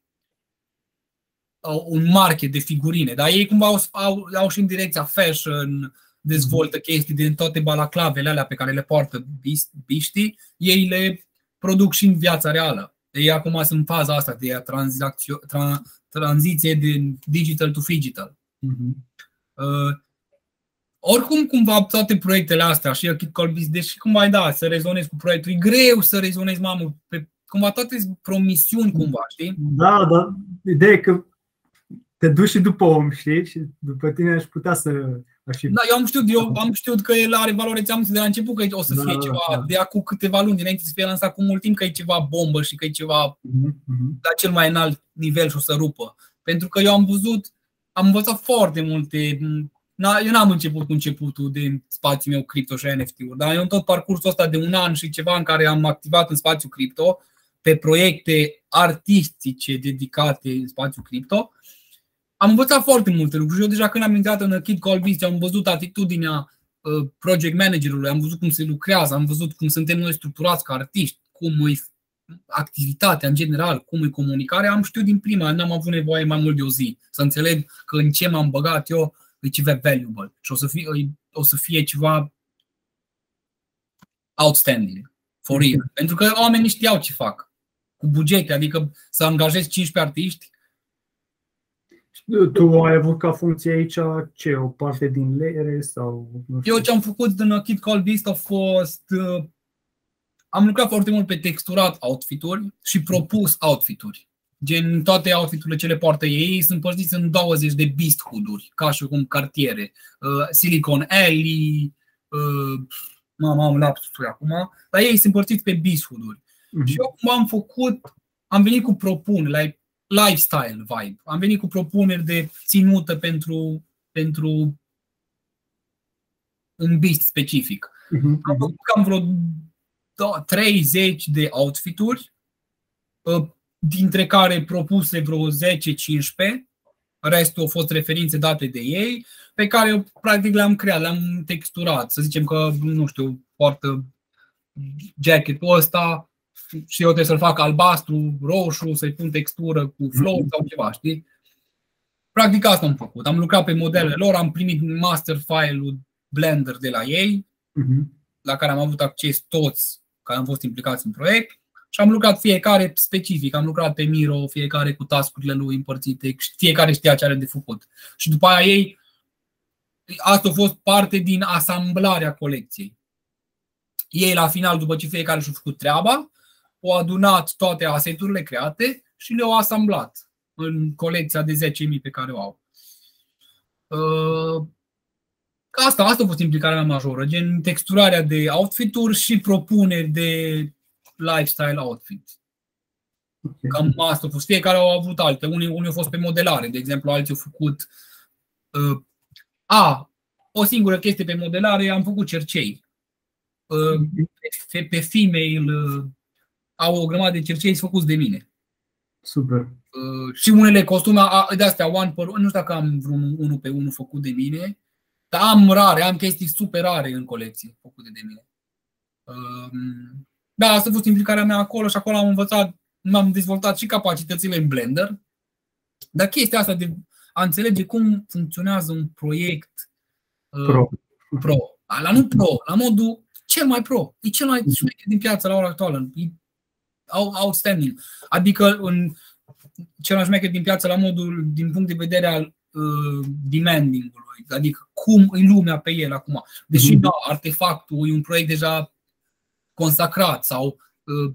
Speaker 2: un market de figurine. Dar ei cumva au, au, au și în direcția fashion, dezvoltă chestii din toate balaclavele alea pe care le poartă biștii, ei le produc și în viața reală. Ei acum sunt în faza asta de tra- tranziție din digital to phygital.
Speaker 1: Mm-hmm.
Speaker 2: Uh, Oricum, cumva, toate proiectele astea, și A Kid Called Beast, deși cumva, da, să rezonezi cu proiectul, e greu să rezonezi, mamă, pe, cumva toate promisiuni, cumva, știi?
Speaker 1: Da, dar ideea e că te duci și după om, știi? Și după tine aș putea să... Aș fi...
Speaker 2: Da, eu am știut, eu am știut că el are valoare, ți-am zis de la început că o să fie da, ceva, da. De acum câteva luni, dinainte să fie lansat cu mult timp, că e ceva bombă și că e ceva mm-hmm. la cel mai înalt nivel și o să rupă. Pentru că eu am văzut, am învățat foarte multe... Eu n-am început cu începutul din spațiul meu cripto și N F T-uri, dar eu în tot parcursul ăsta de un an și ceva în care am activat în spațiul cripto, pe proiecte artistice dedicate în spațiul cripto, am învățat foarte multe lucruri. Eu deja când am intrat în A Kid Called Beast, am văzut atitudinea uh, project managerului, am văzut cum se lucrează, am văzut cum suntem noi structurați ca artiști, cum e activitatea în general, cum e comunicarea. Am știut din prima, n-am avut nevoie mai mult de o zi să înțeleg că în ce m-am băgat eu e ceva valuable și o să fie, o să fie ceva outstanding, for real. Mm-hmm. Pentru că oamenii știau ce fac cu bugete, adică să angajezi cincisprezece artiști.
Speaker 1: Tu ai avut ca funcție aici ce? O parte din leere sau nu știu?
Speaker 2: Eu ce am făcut în A Kid Called Beast a fost uh, am lucrat foarte mult pe texturat outfit-uri și propus outfit-uri. Gen toate outfit-urile ce le poartă ei sunt împărțiți în douăzeci de Beast Hood-uri, ca și cum cartiere. Uh, Silicon Alley, uh, mama, am lapsus acum, dar ei sunt împărțiți pe Beast Hood-uri. Mm-hmm. Și eu cum am făcut, am venit cu propuneri, like lifestyle vibe. Am venit cu propuneri de ținută pentru, pentru un beast specific. Mm-hmm. Am făcut cam vreo treizeci de outfit-uri, dintre care propuse vreo zece cincisprezece, restul au fost referințe date de ei, pe care eu practic le-am creat, le-am texturat. Să zicem că, nu știu, poartă jacketul ăsta și eu trebuie să-l fac albastru, roșu, să-i pun textură cu flow sau ceva, știi? Practic asta am făcut. Am lucrat pe modelele lor, am primit master file-ul Blender de la ei, uh-huh. la care am avut acces toți care am fost implicați în proiect și am lucrat fiecare specific. Am lucrat pe Miro, fiecare cu task-urile lui împărțite, fiecare știa ce are de făcut. Și după aia ei, asta a fost parte din asamblarea colecției. Ei la final, după ce fiecare și-a făcut treaba, au adunat toate aseturile create și le-au asamblat în colecția de zece mii pe care o au. Asta, asta a fost implicarea mea majoră, gen texturarea de outfit-uri și propuneri de lifestyle outfit. Okay. Cam asta a fost. Fiecare au avut alte. Unii, unii au fost pe modelare, de exemplu, alții au făcut uh, a, o singură chestie pe modelare, am făcut cercei. Uh, pe, pe female uh, au o grămadă de cercei făcuți de mine.
Speaker 1: Super.
Speaker 2: Uh, și unele costume de astea, one per, nu știu dacă am vreun unul pe unul făcut de mine, dar am rare, am chestii super rare în colecție făcute de mine. Uh, da, asta a fost implicarea mea acolo și acolo am învățat, m-am dezvoltat și capacitățile în Blender, dar chestia asta de a înțelege cum funcționează un proiect uh, pro. pro. La nu pro, la modul cel mai pro. E cel mai șmecher din piață la ora actuală. E outstanding. Adică în cel mai șmecher din piață la modul din punct de vedere al uh, demanding-ului. Adică cum e lumea pe el acum. Deși mm-hmm. da, artefactul e un proiect deja consacrat sau uh,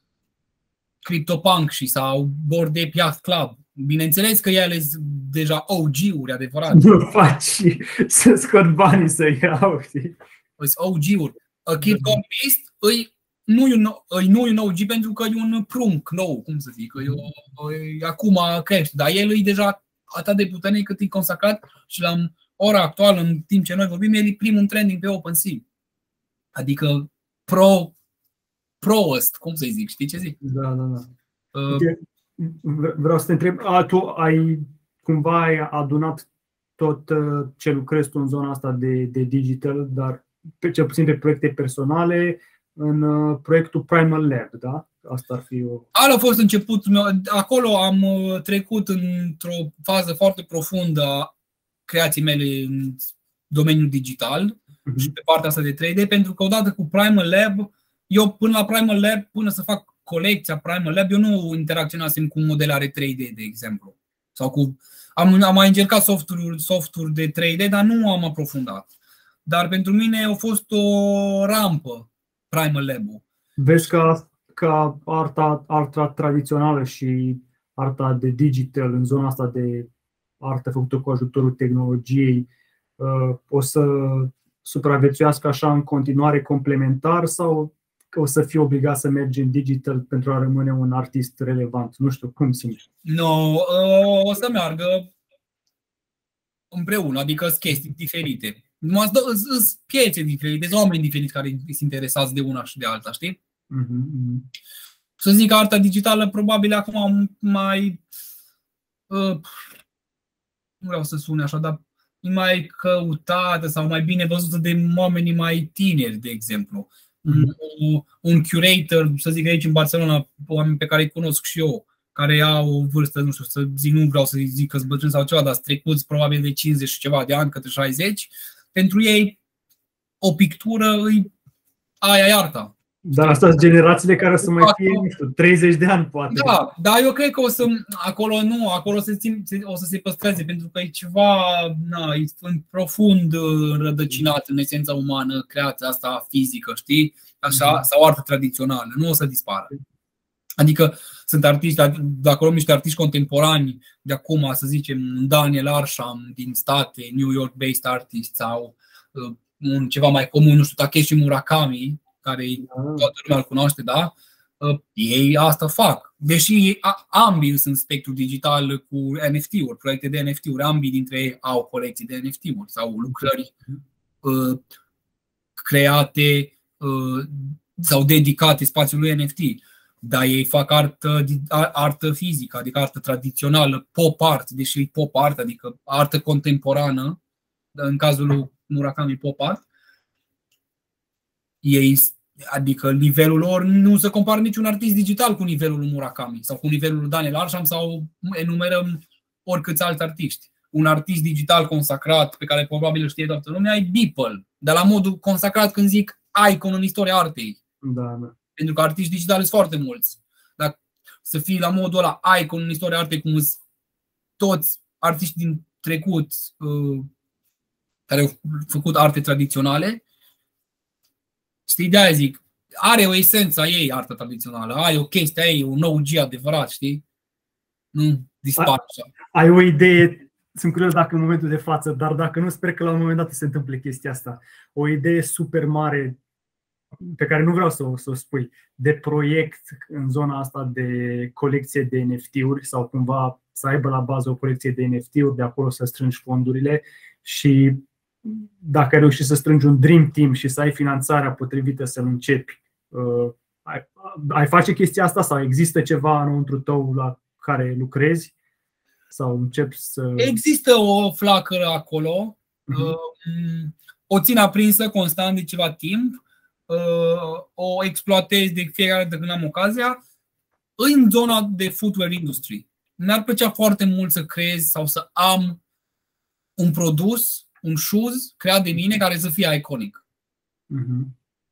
Speaker 2: CryptoPunk și sau Bored Ape Yacht Club. Bineînțeles că ele sunt deja O G-uri adevărate.
Speaker 1: Nu faci să scot banii să iau, știi?
Speaker 2: Sunt O G-uri. A Kid Called Beast îi nu e un, nu e un O G pentru că e un prunc nou, cum să zic, e, e, acum crește, dar el e deja atât de puternic cât e consacrat și la ora actuală, în timp ce noi vorbim, el e primul trending pe OpenSea. Adică pro, prost, cum să zic, știi ce zic?
Speaker 1: Da, da, da. Uh, Vreau să te întreb, a, tu ai cumva ai adunat tot ce lucrezi tu în zona asta de, de digital, dar pe, cel puțin pe proiecte personale, în uh, proiectul Primal Lab, da? Asta ar fi o...
Speaker 2: Ala a fost începutul meu. Acolo am trecut într-o fază foarte profundă a creației mele în domeniul digital uh-huh. și pe partea asta de trei D, pentru că odată cu Primal Lab, eu până la Primal Lab, până să fac colecția Primal Lab, eu nu interacționasem cu modelare trei D, de exemplu. Sau cu... Am, am mai încercat softuri, softuri de trei D, dar nu am aprofundat. Dar pentru mine a fost o rampă Primal Lab-ul.
Speaker 1: Vezi că ca arta, arta tradițională și arta de digital în zona asta de artă făcută cu ajutorul tehnologiei o să supraviețuiască așa în continuare complementar sau o să fii obligat să mergi în digital pentru a rămâne un artist relevant? Nu știu, cum simți?
Speaker 2: Nu, o să meargă împreună, adică sunt chestii diferite. Sunt piețe diferite, sunt oameni diferiți care sunt interesați de una și de alta, știi?
Speaker 1: Mm-hmm.
Speaker 2: Să zic că arta digitală probabil acum mai uh, nu vreau să sune așa, dar e mai căutată sau mai bine văzută de oamenii mai tineri, de exemplu. Mm-hmm. Un curator, să zic aici în Barcelona, oameni pe care îi cunosc și eu, care au o vârstă, nu știu, să zic, nu vreau să zic că-s bătrân sau ceva, dar trecuți probabil de cincizeci și ceva de ani, către șaizeci, pentru ei o pictură îi aia e arta.
Speaker 1: Dar asta sunt generațiile care o să mai fie, nu știu, treizeci de ani, poate.
Speaker 2: Da, dar eu cred că o să, acolo nu, acolo se țin, o să se păstreze, pentru că e ceva, na, e profund înrădăcinat în esența umană, creația asta fizică, știi? Așa, mm-hmm. sau artă tradițională, nu o să dispară. Adică sunt artiști, dacă luăm niște artiști contemporani de acum, să zicem, Daniel Arsham din state, New York-based artist, sau uh, un ceva mai comun, nu știu, Takeshi Murakami, care toată lumea îl cunoaște, da? Uh, ei asta fac. Deși ambii sunt spectru digital cu N F T-uri, proiecte de N F T-uri, ambii dintre ei au colecții de N F T-uri sau lucrări uh, create uh, sau dedicate spațiului N F T. Dar ei fac artă, artă fizică, adică artă tradițională, pop art, deși e pop art, adică artă contemporană, în cazul lui Murakami pop art. Ei, adică nivelul lor nu se compară niciun artist digital cu nivelul lui Murakami sau cu nivelul lui Daniel Arsham sau enumerăm oricâți alți artiști. Un artist digital consacrat pe care probabil îl știe toată lumea e Beeple, dar la modul consacrat când zic icon în istoria artei.
Speaker 1: Da, da.
Speaker 2: Pentru că artiști digitali sunt foarte mulți. Dar să fii la modul ăla icon în istoria artei, cum sunt toți artiști din trecut uh, care au făcut arte tradiționale, știi, de-aia zic, are o esență a ei artă tradițională, ai o chestie a ei, un O G adevărat, știi? Nu dispar așa.
Speaker 1: Ai o idee, sunt curios dacă în momentul de față, dar dacă nu, sper că la un moment dat se întâmplă chestia asta. O idee super mare pe care nu vreau să o, să o spui, de proiect în zona asta de colecție de N F T-uri sau cumva să aibă la bază o colecție de N F T-uri, de acolo să strângi fondurile și dacă ai reușit să strângi un dream team și să ai finanțarea potrivită să-l începi, uh, ai, ai face chestia asta sau există ceva înăuntru tău la care lucrezi sau începi să...
Speaker 2: Există o flacără acolo, uh-huh. o țin aprinsă constant de ceva timp, o exploatez de fiecare dată când am ocazia. În zona de footwear industry mi-ar plăcea foarte mult să creez sau să am un produs, un shoes creat de mine care să fie iconic. Uh-huh.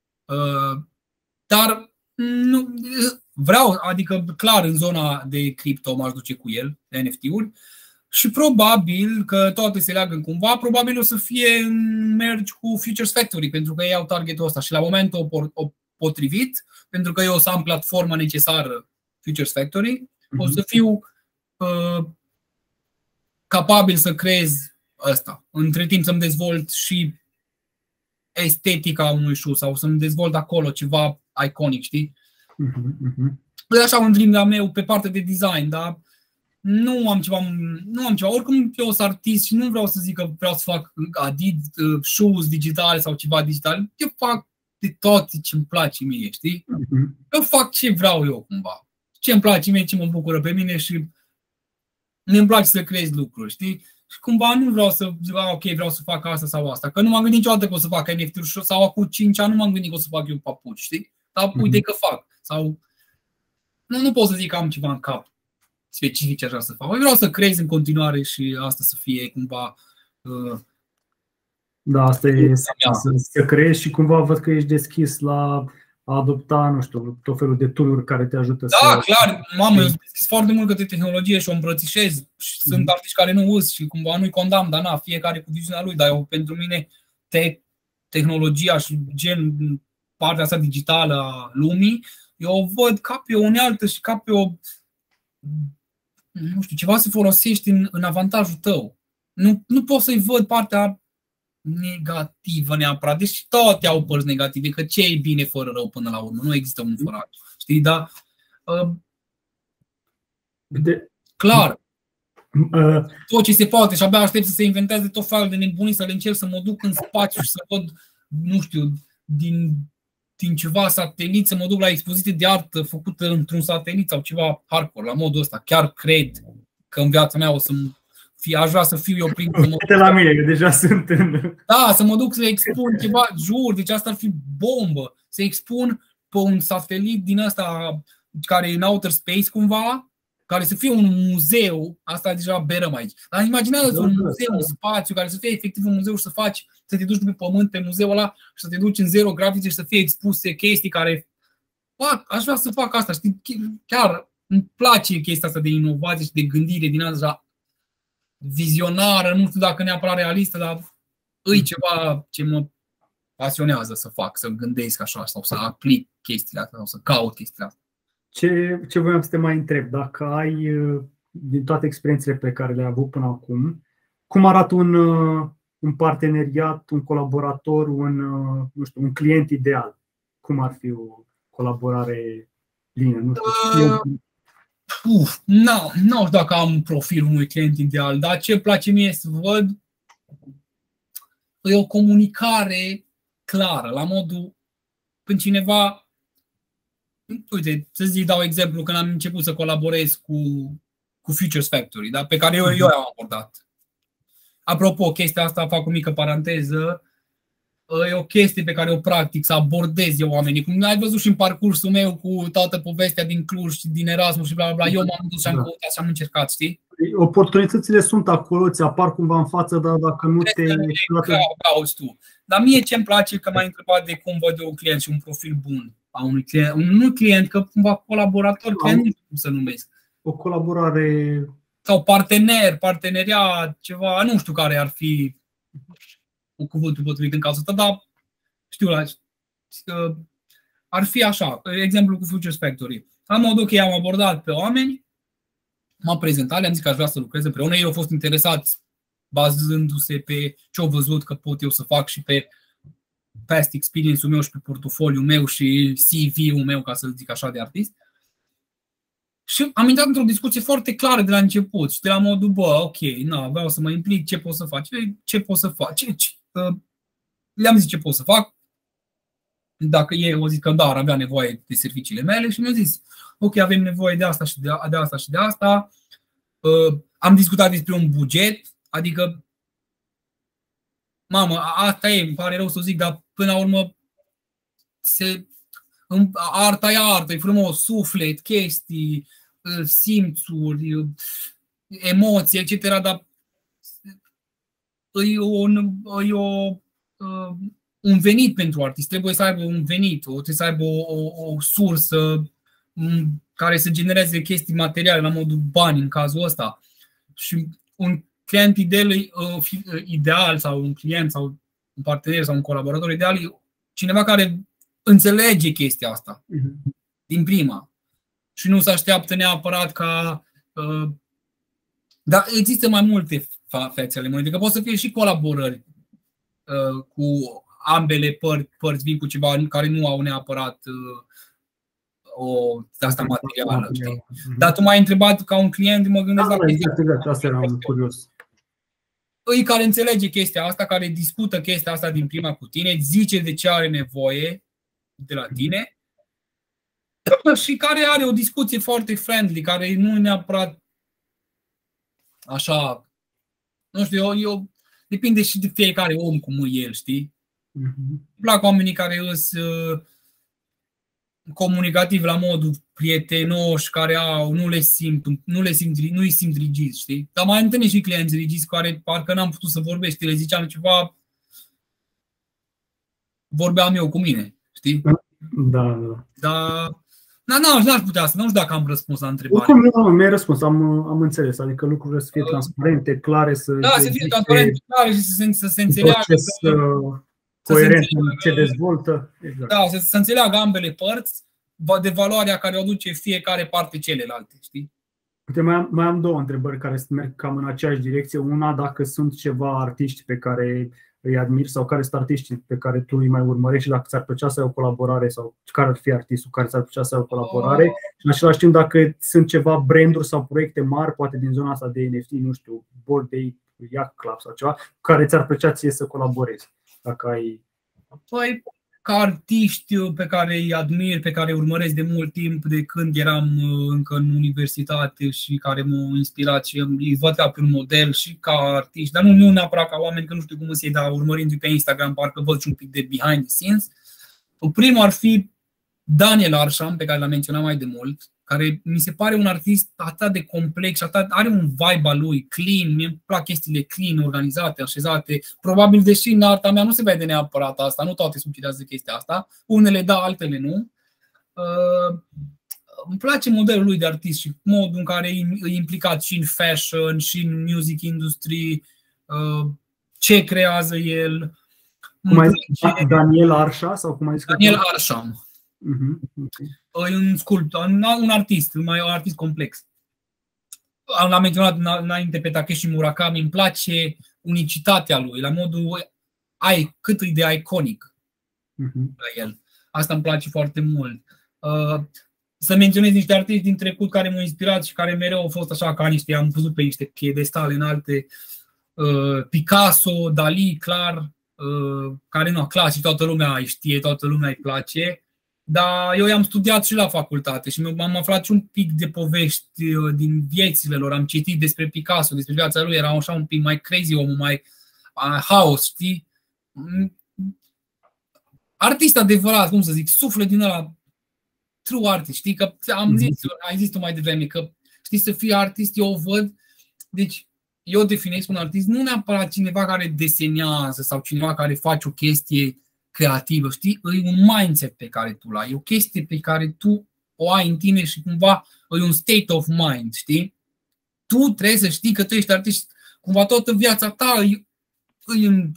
Speaker 2: Dar nu, vreau, adică clar în zona de cripto m-aș duce cu el, de N F T-uri. Și probabil că toate se leagă cumva, probabil o să fie în mergi cu Futures Factory, pentru că ei au targetul ăsta și la momentul potrivit, pentru că eu o să am platforma necesară Futures Factory, mm-hmm. o să fiu uh, capabil să creez ăsta. Între timp să-mi dezvolt și estetica unui shoe sau să-mi dezvolt acolo ceva iconic, știi? Mm-hmm. E așa un dream de-a meu pe partea de design, dar Nu am, ceva, nu am ceva, oricum eu sunt artist și nu vreau să zic că vreau să fac Adidas, shoes digitale sau ceva digital. Eu fac de tot ce îmi place mie, știi? Eu fac ce vreau eu cumva. Ce îmi place mie, ce mă bucură pe mine și mi-mi place să creez lucruri, știi? Și cumva nu vreau să zic, ok, vreau să fac asta sau asta. Că nu m-am gândit niciodată că o să fac N F T-uri sau acum cinci ani nu m-am gândit că o să fac eu papuci, știi? Dar uite că fac. Sau nu, nu pot să zic că am ceva în cap specifice așa să fac. Eu vreau să creez în continuare și asta să fie cumva... Uh,
Speaker 1: da, asta e să, să creezi și cumva văd că ești deschis la a adopta, nu știu, tot felul de tool-uri care te ajută
Speaker 2: da,
Speaker 1: să...
Speaker 2: Da, clar, mamă, eu sunt deschis foarte mult către tehnologie și o îmbrățișez. Și sunt mm-hmm. artiști care nu uz și cumva nu-i condamn, dar na, fiecare cu viziunea lui. Dar eu, pentru mine, te, tehnologia și gen partea asta digitală a lumii, eu o văd ca pe o unealtă și ca pe o... nu știu, ceva să folosești în, în avantajul tău. Nu, nu pot să-i văd partea negativă neapărat, deși toate au părți negative, că ce e bine fără rău până la urmă, nu există un fără altul. Știi, dar uh,
Speaker 1: de,
Speaker 2: clar,
Speaker 1: uh,
Speaker 2: tot ce se poate și abia aștept să se inventeze tot felul de nebunii, să le încerc să mă duc în spațiu și să văd, nu știu, din din ceva satelit, să mă duc la expoziție de artă făcută într-un satelit sau ceva hardcore, la modul ăsta. Chiar cred că în viața mea o să fi, aș vrea să fiu eu primul.
Speaker 1: Uite la mine, că deja sunt în...
Speaker 2: Da, să mă duc să expun ceva, jur, deci asta ar fi bombă. Să expun pe un satelit din ăsta care e în outer space cumva, care să fie un muzeu, asta deja berăm aici. Dar imaginează un muzeu, un spațiu care să fie efectiv un muzeu și să faci, să te duci pe pământ pe muzeul ăla și să te duci în zero gravity și să fie expuse chestii care... Bă, aș vrea să fac asta, știi? Chiar îmi place chestia asta de inovație și de gândire din asta vizionară, nu știu dacă neapărat realistă, dar e ceva ce mă pasionează să fac, să gândesc așa sau să aplic chestiile astea sau să caut chestiile astea.
Speaker 1: Ce, ce voiam să te mai întreb, dacă ai, din toate experiențele pe care le-ai avut până acum, cum arată un, un parteneriat, un colaborator, un, nu știu, un client ideal? Cum ar fi o colaborare lină? Nu știu. Uh,
Speaker 2: uf, nu, nu știu dacă am profilul unui client ideal, dar ce îmi place mie să văd e o comunicare clară, la modul când cineva... Uite, să zic, dau exemplu, când am început să colaborez cu, cu Futures Factory, da? Pe care eu, eu am abordat. Apropo, chestia asta, fac o mică paranteză, e o chestie pe care o practic, să abordez eu oamenii. Cum ai văzut și în parcursul meu cu toată povestea din Cluj și din Erasmus și bla bla bla, eu m-am dus și am căutat și am încercat, știi?
Speaker 1: Oportunitățile sunt acolo, ți apar cumva în față, dar dacă nu te...
Speaker 2: Cauți tu. Dar mie ce-mi place, că m-ai întrebat de cum văd eu un client și un profil bun a unui client, un nu client, că cumva colaborator, client, nu știu cum să numesc.
Speaker 1: O colaborare...
Speaker 2: Sau partener, parteneriat, ceva, nu știu care ar fi un cuvântul potrivit în cazul ăsta, dar știu, ar fi așa, exemplu cu Futures Factory. La modul că am abordat pe oameni, m-am prezentat, le-am zis că aș vrea să lucrez împreună, ei au fost interesați bazându-se pe ce au văzut că pot eu să fac și pe past experience-ul meu și pe portofoliul meu și C V-ul meu, ca să zic așa, de artist. Și am intrat într-o discuție foarte clară de la început și de la modul, bă, ok, na, vreau să mă implic, ce pot să fac, ce pot să fac, ce, ce, uh, le-am zis ce pot să fac, dacă ei au zis că da, ar avea nevoie de serviciile mele și mi-au zis, ok, avem nevoie de asta și de, de asta și de asta, uh, am discutat despre un buget, adică, mamă, asta e, îmi pare rău să o zic, dar până la urmă, se, arta e artă, e frumos, suflet, chestii, simțuri, emoții, et cetera. Dar e, un, e o, un venit pentru artist. Trebuie să aibă un venit, trebuie să aibă o, o, o sursă care să genereze chestii materiale, la modul bani în cazul ăsta. Și un client ideal, ideal sau un client sau un partener sau un colaborator ideal e cineva care înțelege chestia asta din prima și nu se așteaptă neapărat ca... Uh, dar există mai multe fețe ale monedei, că pot să fie și colaborări uh, cu ambele părți, părți vin cu ceva care nu au neapărat uh, o asta materială, știi? Dar tu m-ai întrebat ca un client, mă gândesc
Speaker 1: da,
Speaker 2: la
Speaker 1: exact, exact, asta eram curios.
Speaker 2: Îi care înțelege chestia asta, care discută chestia asta din prima cu tine, zice de ce are nevoie de la tine și care are o discuție foarte friendly, care nu e neapărat așa, nu știu, eu, eu depinde și de fiecare om cum e el, știi? Îmi plac oamenii care sunt uh, comunicativi la modul prietenoși, care au, nu le simt, nu le simt, nu îi simt rigizi, știi? Dar mai întâlnesc și clienți rigizi care parcă n-am putut să vorbesc, le ziceam ceva, vorbeam eu cu mine, știi?
Speaker 1: Da, da.
Speaker 2: Dar nu, n-aș putea să, nu știu dacă am răspuns la întrebare.
Speaker 1: Oricum, nu, mi-ai răspuns, am, am înțeles, adică lucrurile să fie transparente, clare, să...
Speaker 2: Da, să fie transparente, clare și să se, să se înțeleagă.
Speaker 1: Proces că, coerent în ce dezvoltă. Exact.
Speaker 2: Da, să, să înțeleagă ambele părți de valoarea care o duce fiecare parte celelalte, știi?
Speaker 1: Uite, mai am, mai am două întrebări care merg cam în aceeași direcție. Una, dacă sunt ceva artiști pe care îi admiri sau care sunt artiștii pe care tu îi mai urmărești și dacă ți-ar plăcea să ai o colaborare sau care ar fi artistul care ți-ar plăcea să ai o colaborare oh. Și în același timp dacă sunt ceva branduri sau proiecte mari, poate din zona asta de N F T, nu știu, Bored Ape, Yacht Club sau ceva, care ți-ar plăcea ție să colaborezi, dacă ai...
Speaker 2: Păi, ca artiști pe care îi admir, pe care îi urmăresc de mult timp, de când eram încă în universitate și care m-au inspirat și îi văd ca pe un model și ca artiști, dar nu, nu neapărat ca oameni, că nu știu cum să iei, dar urmărindu-i pe Instagram parcă văd și un pic de behind the scenes. Primul ar fi Daniel Arsham, pe care l-am menționat mai de mult, care mi se pare un artist atât de complex și atât, are un vibe al lui, clean, mi-e plac chestiile clean, organizate, așezate. Probabil, deși în arta mea nu se vede neapărat asta, nu toate succedează chestia asta, unele da, altele nu. Uh, îmi place modelul lui de artist și modul în care e implicat și în fashion, și în music industry, uh, ce creează el.
Speaker 1: Cum ai zis, Daniel Arsham sau cum ai zis?
Speaker 2: Daniel Arsham.
Speaker 1: Uh-huh. Okay.
Speaker 2: E un sculptor, un artist, mai un artist complex. L-am menționat înainte pe Takeshi Murakami, îmi place unicitatea lui, la modul ai, cât e de iconic uh-huh. la el. Asta îmi place foarte mult. Uh, să menționez niște artiști din trecut care m-au inspirat și care mereu au fost așa ca niște, am văzut pe niște piedestale înalte. Uh, Picasso, Dali, clar, uh, care nu, clasic, toată lumea îi știe, toată lumea îi place. Dar eu i-am studiat și la facultate și m-am aflat și un pic de povești din viețile lor. Am citit despre Picasso, despre viața lui, era așa un pic mai crazy, omul mai uh, haos, știi? Artist adevărat, cum să zic, suflet din ăla, true artist, știi? Că am zis, ai zis tu mai devreme, că știi, să fii artist, eu o văd, deci eu definez un artist nu neapărat cineva care desenează sau cineva care face o chestie creativă, știi? E un mindset pe care tu l-ai, e o chestie pe care tu o ai în tine și cumva e un state of mind, știi? Tu trebuie să știi că tu ești artist, cumva toată viața ta e, e în...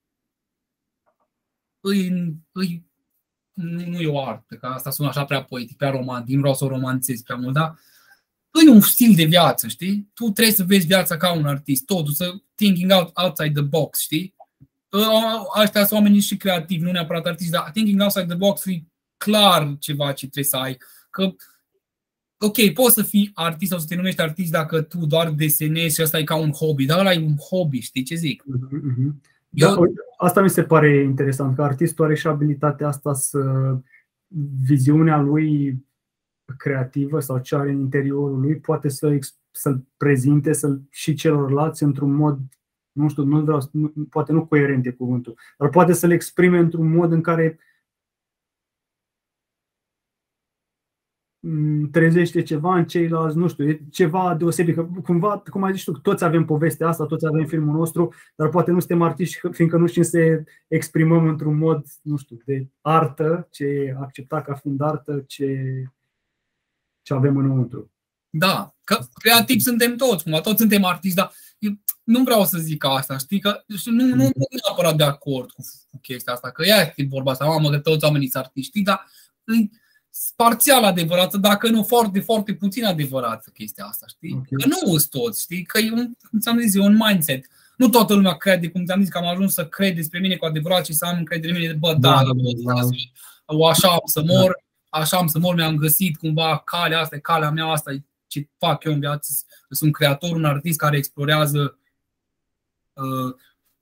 Speaker 2: E, e, nu, nu e o artă, că asta sună așa prea poetic, prea romantic, nu vreau să o romanțez prea mult, dar e un stil de viață, știi? Tu trebuie să vezi viața ca un artist, totul, să thinking out, outside the box, știi? Aștia sunt oamenii și creativi, nu neapărat artiști, dar thinking outside the box e clar ceva ce trebuie să ai. Că, ok, poți să fii artist sau să te numești artist dacă tu doar desenezi și asta e ca un hobby, dar ăla e un hobby, știi ce zic?
Speaker 1: Uh-huh. Eu... Da, asta mi se pare interesant, că artistul are și abilitatea asta să viziunea lui creativă sau ce are în interiorul lui poate să, să-l prezinte să și celorlalți într-un mod, nu știu, nu vreau, nu, poate nu coerent e cuvântul, dar poate să le exprime într-un mod în care trezește ceva în ceilalți, nu știu, e ceva deosebit. Că cumva, cum ai zis tu, toți avem povestea asta, toți avem filmul nostru, dar poate nu suntem artiști fiindcă nu știm să exprimăm într-un mod, nu știu, de artă, ce e acceptat ca fiind artă, ce, ce avem înăuntru.
Speaker 2: Da, că creativi suntem toți, cumva, toți suntem artiști, dar eu nu vreau să zic asta, știi, că nu, nu, nu sunt neapărat de acord cu, cu chestia asta, că ea e vorba asta, mamă, că toți oamenii sunt artiști, dar parțial adevărată, dacă nu foarte, foarte puțin adevărată chestia asta, știi? Okay. Că nu sunt toți, știi? Că e un, cum ți-am zis, e un mindset. Nu toată lumea crede, cum ți-am zis, că am ajuns să cred despre mine cu adevărat și să am încredere în mine, bă, da, da, da, da. O, așa am să mor, așa am să mor, mi-am găsit cumva calea asta, calea mea asta, ce fac eu în viață. Sunt creator, un artist care explorează uh,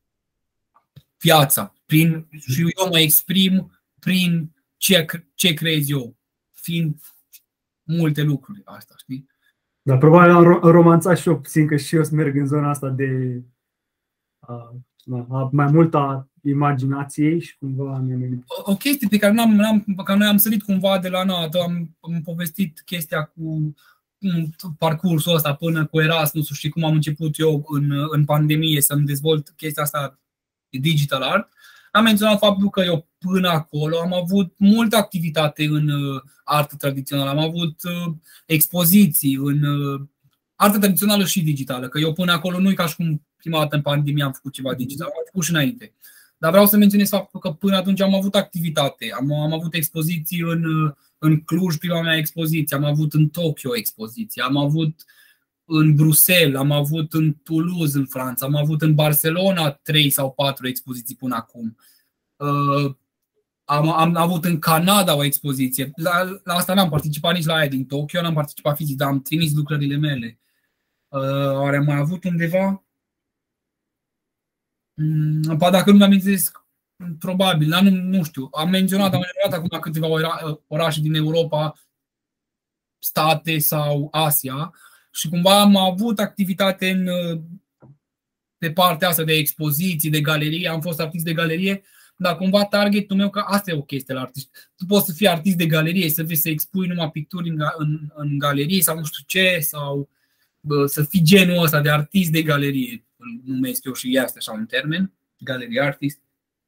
Speaker 2: viața prin, și eu mă exprim prin ce, ce creez eu. Fiind multe lucruri asta, știi?
Speaker 1: Da, probabil am romanțat și eu puțin, că și eu să merg în zona asta de a, a, mai multă imaginației și cumva am...
Speaker 2: O, o chestie pe care, n-am, n-am, pe care noi am sărit cumva de la nată, am, am povestit chestia cu parcursul ăsta până cu Erasmus și cum am început eu în, în pandemie să-mi dezvolt chestia asta de digital art. Am menționat faptul că eu până acolo am avut multă activitate în artă tradițională, am avut expoziții în artă tradițională și digitală, că eu până acolo nu e ca și cum prima dată în pandemie am făcut ceva digital, am făcut și înainte. Dar vreau să menționez faptul că până atunci am avut activitate, am, am avut expoziții în, în Cluj, prima mea expoziție, am avut în Tokyo expoziție, am avut în Bruxelles, am avut în Toulouse, în Franța, am avut în Barcelona trei sau patru expoziții până acum. Uh, am, am avut în Canada o expoziție. La, la asta n-am participat nici la aia din Tokyo, n-am participat fizic, dar am trimis lucrările mele. Uh, oare am mai avut undeva? Mm, dacă nu mi-am amintesc, Probabil, dar nu, nu știu. Am menționat, am menționat acum câteva ora, orașe din Europa, state sau Asia și cumva am avut activitate în, pe partea asta de expoziții, de galerie, am fost artist de galerie, dar cumva targetul meu, că asta e o chestie la artist. Tu poți să fii artist de galerie, să vii să expui numai picturi în, în, în galerie sau nu știu ce, sau bă, să fii genul ăsta de artist de galerie, îl numesc eu și este așa un termen, galerie artist.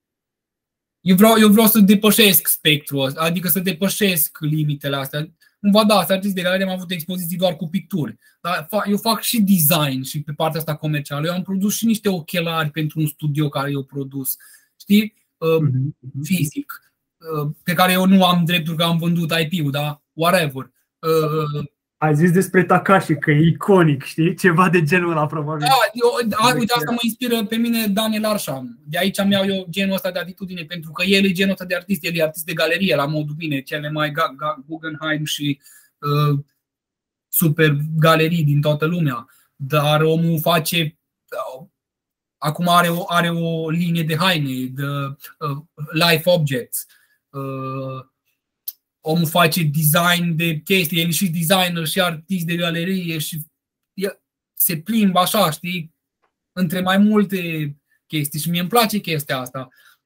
Speaker 2: Eu vreau, eu vreau să depășesc spectrul ăsta, adică să depășesc limitele astea. Cumva da, să artist de galerie am avut expoziții doar cu picturi, dar eu fac și design și pe partea asta comercială. Eu am produs și niște ochelari pentru un studio care eu produs, știi, uh, fizic, uh, pe care eu nu am dreptul că am vândut I P-ul, dar whatever. Uh,
Speaker 1: Ai zis despre Takashi că e iconic, știi? Ceva de genul ăla, probabil.
Speaker 2: Da, eu, a, uite, asta mă inspiră pe mine Daniel Arsham. De aici îmi iau eu genul ăsta de atitudine, pentru că el e genul ăsta de artist, el e artist de galerie, la modul bine, cele mai Guggenheim și uh, super galerii din toată lumea. Dar omul face, uh, acum are o, are o linie de haine, de uh, life objects. Uh, Omul face design de chestii, el e și designer și artist de galerie și se plimbă așa, știi, între mai multe chestii și mie îmi place chestia asta.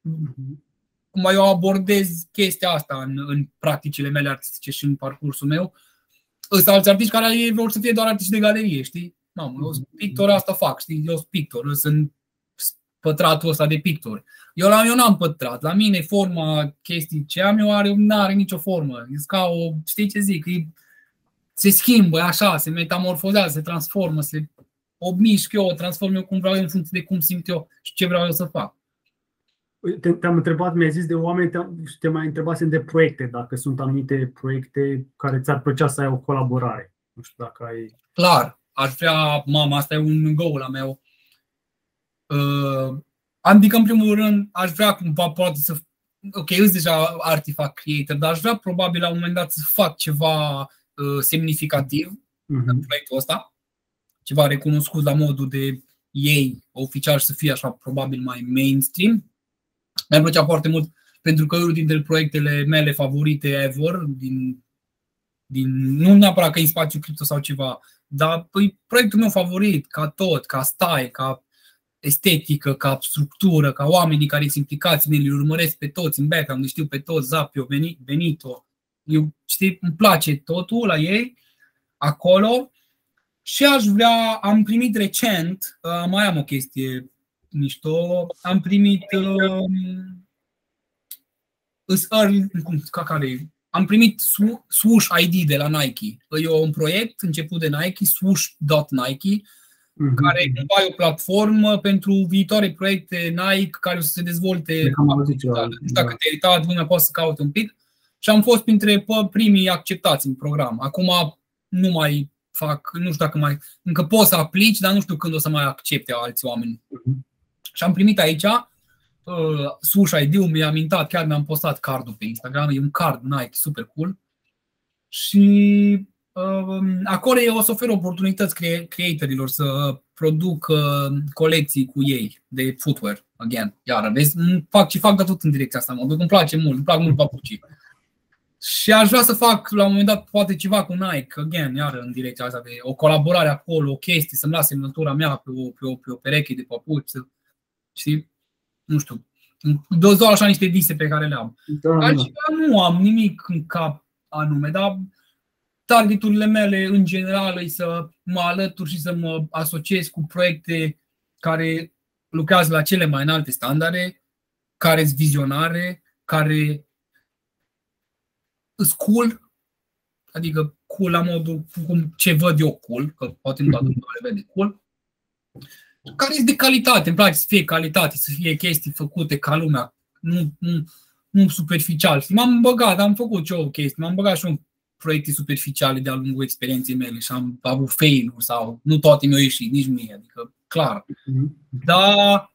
Speaker 2: Cum eu abordez chestia asta în, în practicile mele artistice și în parcursul meu. Sunt alți artiști care vor să fie doar artiști de galerie, știi? Mamă, eu sunt pictor, asta fac, știi? Eu sunt pictor, eu sunt pătratul ăsta de pictor. Eu, la, eu n-am pătrat. La mine forma chestii ce am eu are, nu are nicio formă. E ca o, știi ce zic? E, se schimbă așa, se metamorfozează, se transformă, se o mișc eu, o transform eu cum vreau eu în funcție de cum simt eu și ce vreau eu să fac.
Speaker 1: Te-am întrebat, mi-ai zis de oameni, te mai întrebasem de proiecte, dacă sunt anumite proiecte care ți-ar plăcea să ai o colaborare. Nu știu dacă ai...
Speaker 2: Clar, aș vrea, mama, asta e un goal al meu. Uh, adică, în primul rând, aș vrea cumva poate să... Ok, eu sunt deja artifact creator, dar aș vrea probabil la un moment dat să fac ceva uh, semnificativ uh-huh. în proiectul ăsta. Ceva recunoscut la modul de ei, oficial, să fie așa probabil mai mainstream. Mi-ar plăcea foarte mult, pentru că unul dintre proiectele mele favorite ever, din, din, nu neapărat că e în spațiu cripto sau ceva, dar păi, proiectul meu favorit, ca tot, ca style, ca estetică, ca structură, ca oamenii care sunt implicați, îi urmăresc pe toți în background, îi știu pe toți, Zapio, Benito. Eu, știi, îmi place totul la ei, acolo. Și aș vrea, am primit recent, mai am o chestie mișto, am primit uh, cum, care, am primit Swoosh I D de la Nike. E un proiect început de Nike, swoosh dot nike, uh-huh. care e o platformă pentru viitoare proiecte Nike care o să se dezvolte. Nu știu dacă te-ai uitat, lumea poate să caute un pic. Și am fost printre primii acceptați în program. Acum nu mai fac, nu știu dacă mai, încă poți să aplici, dar nu știu când o să mai accepte alți oameni. Uh-huh. Și am primit aici uh, Swoosh I D-ul, mi-a amintat, chiar mi-am postat cardul pe Instagram, e un card Nike super cool. Și uh, acolo o să ofer oportunități cre- creatorilor să produc uh, colecții cu ei de footwear, again, iar vezi, fac ce fac, dar tot în direcția asta, mă, îmi place mult, îmi plac mult papucii. Și aș vrea să fac la un moment dat poate ceva cu Nike, again, iar în direcția asta de o colaborare acolo, o chestie, să-mi las semnătura mea pe o, pe o, pe o pereche de papuci, să, știi, nu știu, doar așa niște vise pe care le am. Da, altceva nu am nimic în cap anume, dar targeturile mele în general e să mă alătur și să mă asociez cu proiecte care lucrează la cele mai înalte standarde, care sunt vizionare, care sunt cool, adică cool la modul cum ce văd eu cool, că poate nu toată lumea le vede cool, care sunt de calitate, îmi place să fie calitate, să fie chestii făcute ca lumea, nu, nu, nu superficial. Și m-am băgat, am făcut și eu chestii, m-am băgat și eu în proiecte superficiale de-a lungul experienței mele și am avut fail-uri sau nu toate mi-au ieșit, nici mie, adică clar. Dar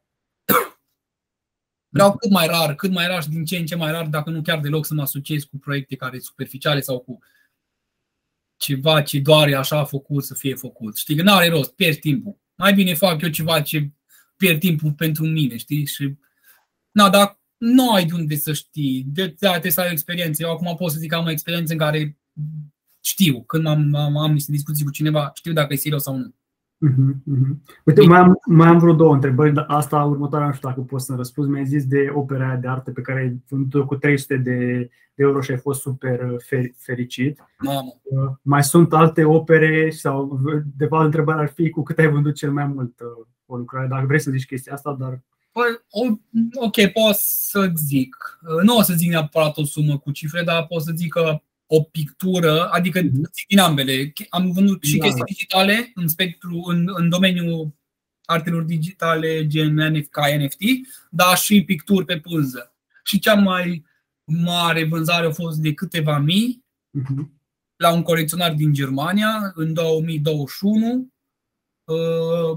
Speaker 2: vreau cât mai rar, cât mai rar și din ce în ce mai rar, dacă nu chiar deloc, să mă asociez cu proiecte care sunt superficiale sau cu ceva ce doar e așa făcut să fie făcut. Știi că n-are rost, pierzi timpul. Mai bine fac eu ceva ce pierd timpul pentru mine, știi? Și Na, dar nu ai de unde să știi. De, de trebuie să ai o experiență. Eu acum pot să zic că am o experiență în care știu, când am, am, am niște discuții cu cineva, știu dacă e serios sau nu.
Speaker 1: Uh-huh, uh-huh. Uite, mai am, mai am vreo două întrebări, dar asta următoarea nu știu dacă poți să răspunzi. Mi-ai zis de opera aia de artă pe care ai vândut-o cu trei sute de euro și ai fost super fericit.
Speaker 2: Mamă.
Speaker 1: Mai sunt alte opere sau de fapt întrebarea ar fi cu cât ai vândut cel mai mult o lucrare, dacă vrei să zici chestia asta, dar...
Speaker 2: Păi, ok, pot să zic. Nu o să zic neapărat o sumă cu cifre, dar pot să zic că o pictură, adică zic din ambele. Am vândut și chestii digitale în spectru, în, în domeniul artelor digitale gen ca N F T, dar și picturi pe pânză. Și cea mai mare vânzare a fost de câteva mii uh-huh. la un colecționar din Germania în două mii douăzeci și unu. Uh,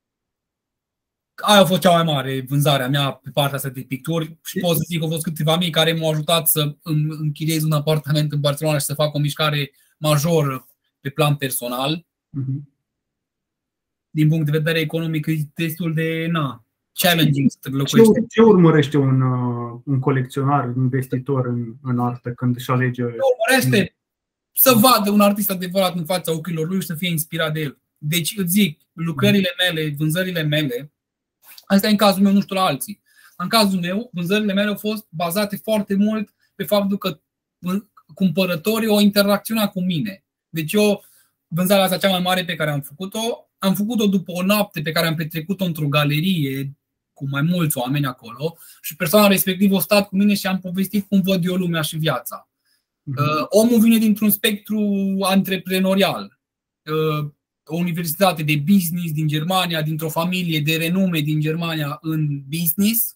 Speaker 2: Aia a fost cea mai mare vânzare a mea pe partea asta de picturi și pot să zic că au fost câteva mii care m-au ajutat să îmi închiriez un apartament în Barcelona și să fac o mișcare majoră pe plan personal. Uh-huh. Din punct de vedere economic e destul de na, challenging să te locuiești.
Speaker 1: Ce, ce urmărește un, un colecționar, un investitor în, în artă când își alege? Ce
Speaker 2: urmărește să vadă un artist adevărat în fața ochilor lui și să fie inspirat de el. Deci îți zic, lucrările mele, vânzările mele, asta e în cazul meu, nu știu la alții. În cazul meu, vânzările mele au fost bazate foarte mult pe faptul că cumpărătorii au interacționat cu mine. Deci eu, vânzarea asta cea mai mare pe care am făcut-o, am făcut-o după o noapte pe care am petrecut-o într-o galerie cu mai mulți oameni acolo și persoana respectivă a stat cu mine și am povestit cum văd eu lumea și viața. Uh-huh. Omul vine dintr-un spectru antreprenorial. O universitate de business din Germania, dintr-o familie de renume din Germania în business,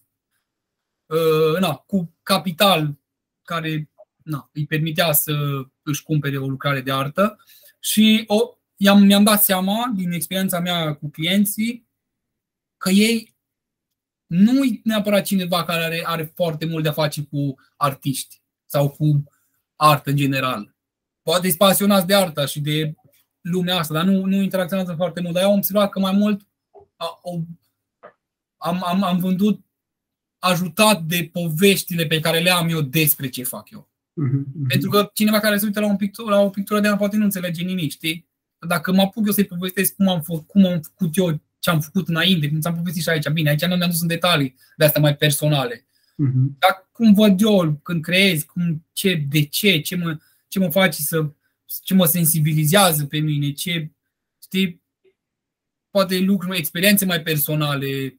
Speaker 2: na, cu capital care na, îi permitea să își cumpere o lucrare de artă și o, i-am, mi-am dat seama din experiența mea cu clienții că ei nu e neapărat cineva care are, are foarte mult de a face cu artiști sau cu artă în general. Poate sunt pasionați de artă și de lumea asta, dar nu, nu interacționează foarte mult. Dar eu am observat că mai mult am, am, am vândut ajutat de poveștile pe care le am eu despre ce fac eu. Uh-huh. Pentru că cineva care se uită la, un pictur, la o pictură de artă poate nu înțelege nimic, știi? Dacă mă apuc eu să-i povestesc cum am, făcut, cum am făcut eu, ce am făcut înainte, cum ți-am povestit și aici, bine, aici nu mi-am dus în detalii de astea mai personale. Uh-huh. Dar cum văd eu când creezi, cum, ce, de ce, ce mă, ce mă face să, ce mă sensibilizează pe mine, ce, știi, poate lucruri, experiențe mai personale.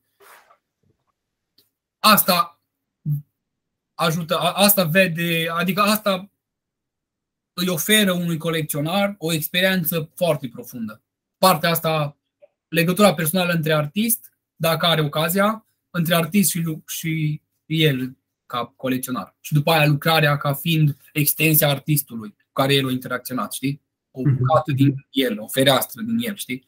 Speaker 2: Asta ajută, asta vede, adică asta îi oferă unui colecționar o experiență foarte profundă. Partea asta, legătura personală între artist, dacă are ocazia, între artist și, și el ca colecționar. Și după aia lucrarea ca fiind extensia artistului cu care el a interacționat, știi? O bucată din el, o fereastră din el, știi?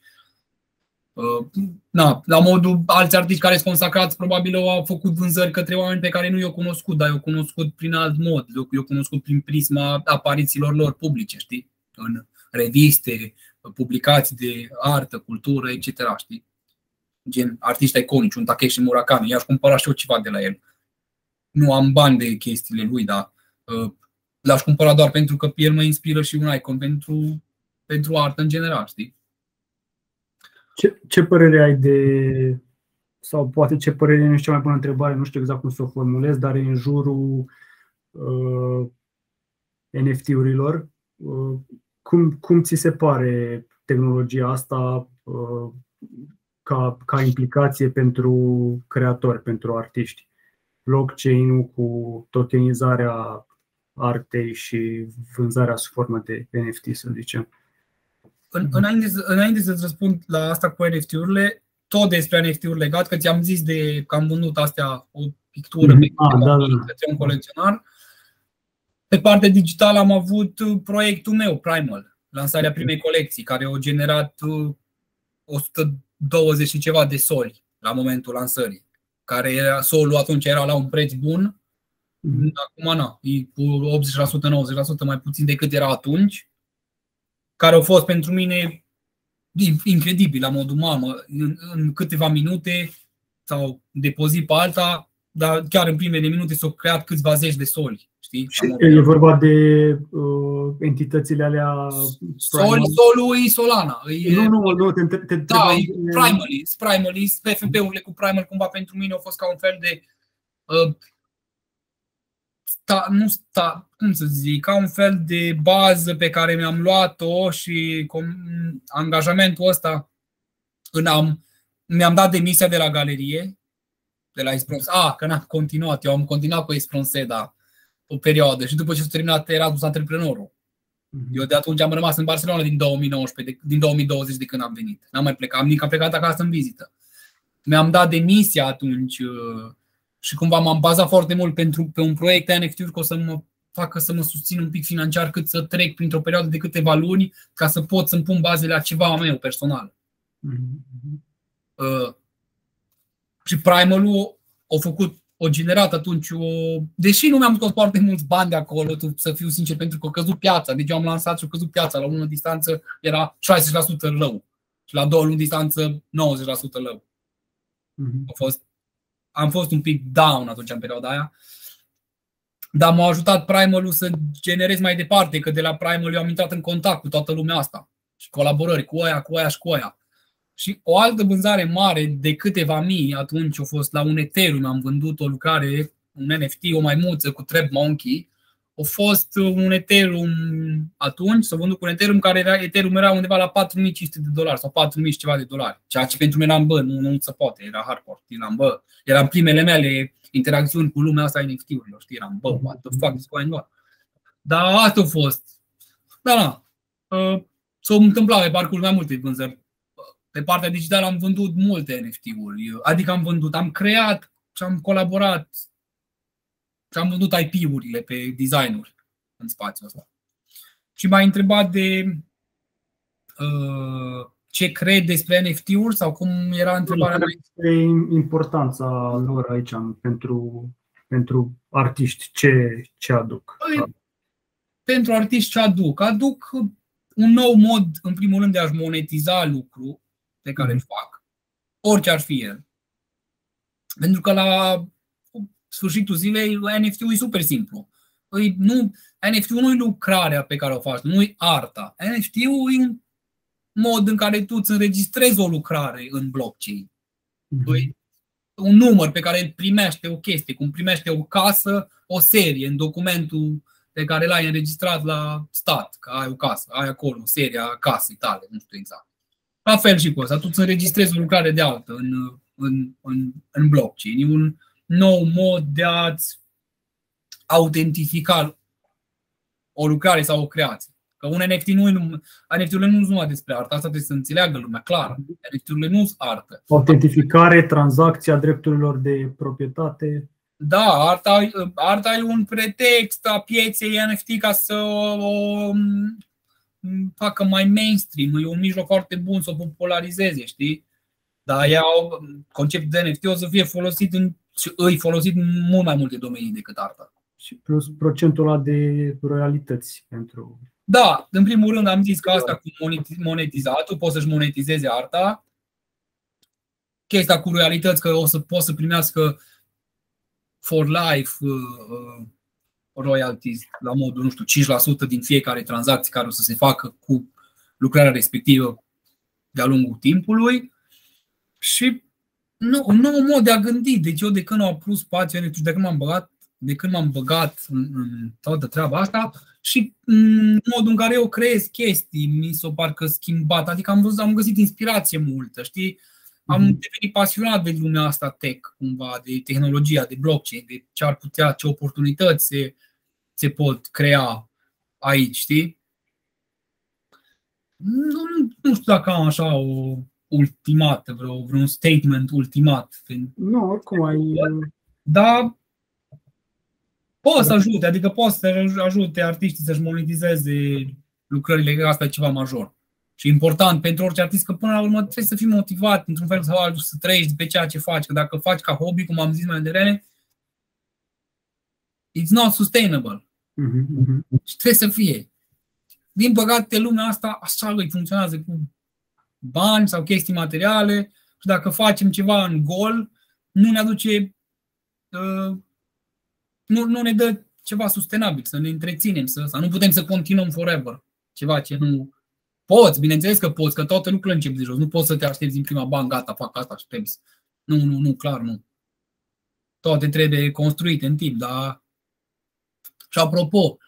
Speaker 2: Na, la modul, alți artiști care sunt consacrați probabil au făcut vânzări către oameni pe care nu i-au cunoscut, dar i-au cunoscut prin alt mod, i-au cunoscut prin prisma aparițiilor lor publice, știi? În reviste, publicații de artă, cultură, et cetera. Știi? Gen artiști iconici, un Takeshi Murakami, i-aș cumpăra și eu ceva de la el. Nu am bani de chestiile lui, dar uh, l-aș cumpăra doar pentru că el mă inspiră și un icon pentru, pentru artă în general, știi?
Speaker 1: Ce, ce părere ai de, sau poate ce părere, nu știu, cea mai bună întrebare, nu știu exact cum să o formulez, dar în jurul uh, N F T-urilor, uh, cum, cum ți se pare tehnologia asta uh, ca, ca implicație pentru creatori, pentru artiști? Blockchain-ul cu tokenizarea artei și vânzarea sub formă de N F T, să zicem.
Speaker 2: Înainte, înainte să-ți răspund la asta cu N F T-urile, tot despre N F T-uri legat, că ți-am zis de că am vândut astea o pictură mm-hmm. pe ah, da, da. un colecționar. Pe partea digitală am avut proiectul meu, Primal, lansarea primei colecții, care a generat o sută douăzeci și ceva de soli la momentul lansării, care era, solul atunci era la un preț bun, mm-hmm. acum nu, e cu optzeci la sută, nouăzeci la sută mai puțin decât era atunci, care au fost pentru mine incredibil, la modul mamă, în, în câteva minute sau de pe o zi pe alta, dar chiar în primele minute s-au creat câțiva zeci de soli. Știi?
Speaker 1: Și e vorba de uh, entitățile alea.
Speaker 2: Sol, solul e Solana. E,
Speaker 1: nu, nu, nu, te, te,
Speaker 2: da, e Primaly. Primaly, P F P-urile cu Primal cumva pentru mine au fost ca un fel de uh, sta, nu sta, cum să zic, ca un fel de bază pe care mi-am luat-o și com, angajamentul ăsta în am, mi-am dat demisia de la galerie, de la Espronseda. Ah, că n-am continuat, eu am continuat cu Espronseda o perioadă și după ce s-a terminat Erasmus Antreprenorul. Eu de atunci am rămas în Barcelona din două mii nouăsprezece, din două mii douăzeci de când am venit. N-am mai plecat, am nici am plecat acasă în vizită. Mi-am dat demisia atunci și cumva m-am bazat foarte mult pentru, pe un proiect N F T-uri că o să mă facă să mă susțin un pic financiar cât să trec printr-o perioadă de câteva luni ca să pot să-mi pun bazele la ceva meu personal. Mm-hmm. Uh, și Primal-ul a făcut o generat atunci o... Deși nu mi-am scos foarte mulți bani de acolo, să fiu sincer, pentru că a căzut piața. Deci eu am lansat și a căzut piața. La o lună distanță era șaizeci la sută lău. Și la două luni distanță nouăzeci la sută lău. Mm-hmm. A fost, am fost un pic down atunci în perioada aia. Dar m-a ajutat Primal-ul să generez mai departe, că de la Primal eu am intrat în contact cu toată lumea asta. Și colaborări cu aia, cu aia și cu aia. Și o altă vânzare mare de câteva mii atunci a fost la un Ethereum. Am vândut o lucrare, un N F T, o maimuță cu Trap Monkey. A fost un Ethereum atunci, s-a vândut cu un Ethereum care era, Ethereum era undeva la patru mii cinci sute de dolari sau patru mii și ceva de dolari. Ceea ce pentru mine eram, bă, nu, nu se poate, era hardcore. Eram, bă, eram primele mele interacțiuni cu lumea asta N F T-urilor. Știi? Eram, bă, what the fuck is going on? Dar asta a fost. Da, da. Uh, s-au întâmplat pe parcursul mai multe vânzări. Pe partea digitală am vândut multe N F T-uri, adică am vândut, am creat și am colaborat și am vândut I P-urile pe design-uri în spațiul ăsta. Și m-a întrebat de uh, ce cred despre N F T-uri sau cum era întrebarea mea.
Speaker 1: Este importanța lor aici pentru, pentru artiști, ce, ce aduc?
Speaker 2: Păi, pentru artiști ce aduc? Aduc un nou mod, în primul rând, de a-și monetiza lucru pe care îl fac, orice ar fi el. Pentru că la sfârșitul zilei N F T-ul e super simplu. Păi nu, N F T-ul nu e lucrarea pe care o faci, nu e arta. N F T-ul e un mod în care tu îți înregistrezi o lucrare în blockchain. Păi, un număr pe care îl primește o chestie, cum primește o casă, o serie în documentul pe care l-ai înregistrat la stat, că ai o casă, ai acolo seria casei tale, nu știu exact. La fel și cu asta, tu îți înregistrezi o lucrare de altă în, în, în, în blockchain. E un nou mod de a-ți autentifica o lucrare sau o creație. Că un N F T nu e N F T-urile nu sunt numai despre artă, asta trebuie să înțeleagă lumea, clar. N F T-urile nu sunt artă.
Speaker 1: Autentificare, tranzacția drepturilor de proprietate.
Speaker 2: Da, arta, arta e un pretext a pieței N F T ca să o facă mai mainstream, e un mijloc foarte bun să o popularizeze, știi? Dar ea, conceptul de N F T o să fie folosit în, și îi folosit în mult mai multe domenii decât arta.
Speaker 1: Și plus procentul ăla de royalități pentru...
Speaker 2: Da, în primul rând am zis că asta cu monetizatul, poți să-și monetizeze arta. Chestia cu royalități, că o să poți să primească for life uh, royalties la modul, nu știu, cinci la sută din fiecare tranzacție care o să se facă cu lucrarea respectivă de-a lungul timpului. Și nu, un nou mod de a gândi. Deci eu de când am apărut spațiul, de când m-am băgat, de când m-am băgat în, în toată treaba asta și în modul în care eu creez chestii, mi s-o parcă schimbat. Adică am văzut, am găsit inspirație multă, știi? Am devenit pasionat de lumea asta tech, cumva, de tehnologia, de blockchain, de ce ar putea, ce oportunități se, se pot crea aici, știi? Nu, nu știu dacă am așa o ultimată, vreo, vreun statement ultimat.
Speaker 1: Nu, oricum ai...
Speaker 2: Dar poți să ajute, adică poți să ajute artiștii să-și monetizeze lucrările, că asta e ceva major. Și important pentru orice artist, că până la urmă trebuie să fii motivat într-un fel sau altul să trăiești pe ceea ce faci. Că dacă faci ca hobby, cum am zis mai devreme, it's not sustainable. Mm-hmm. Și trebuie să fie. Din păcate, lumea asta așa îi funcționează cu bani sau chestii materiale și dacă facem ceva în gol, nu ne aduce nu, nu ne dă ceva sustenabil, să ne întreținem, să, să nu putem să continuăm forever. Ceva ce nu poți, bineînțeles că poți, că toate lucrurile încep de jos. Nu poți să te aștepți din prima bani, gata, fac asta și trebuie să... Nu, nu, nu, clar, nu. Toate trebuie construite în timp, dar... Și apropo,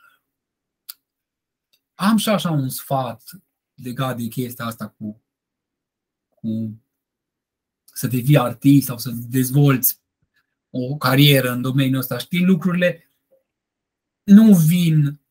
Speaker 2: am și așa un sfat legat de chestia asta cu, cu să devii artist sau să dezvolți o carieră în domeniul ăsta. Știi, lucrurile nu vin.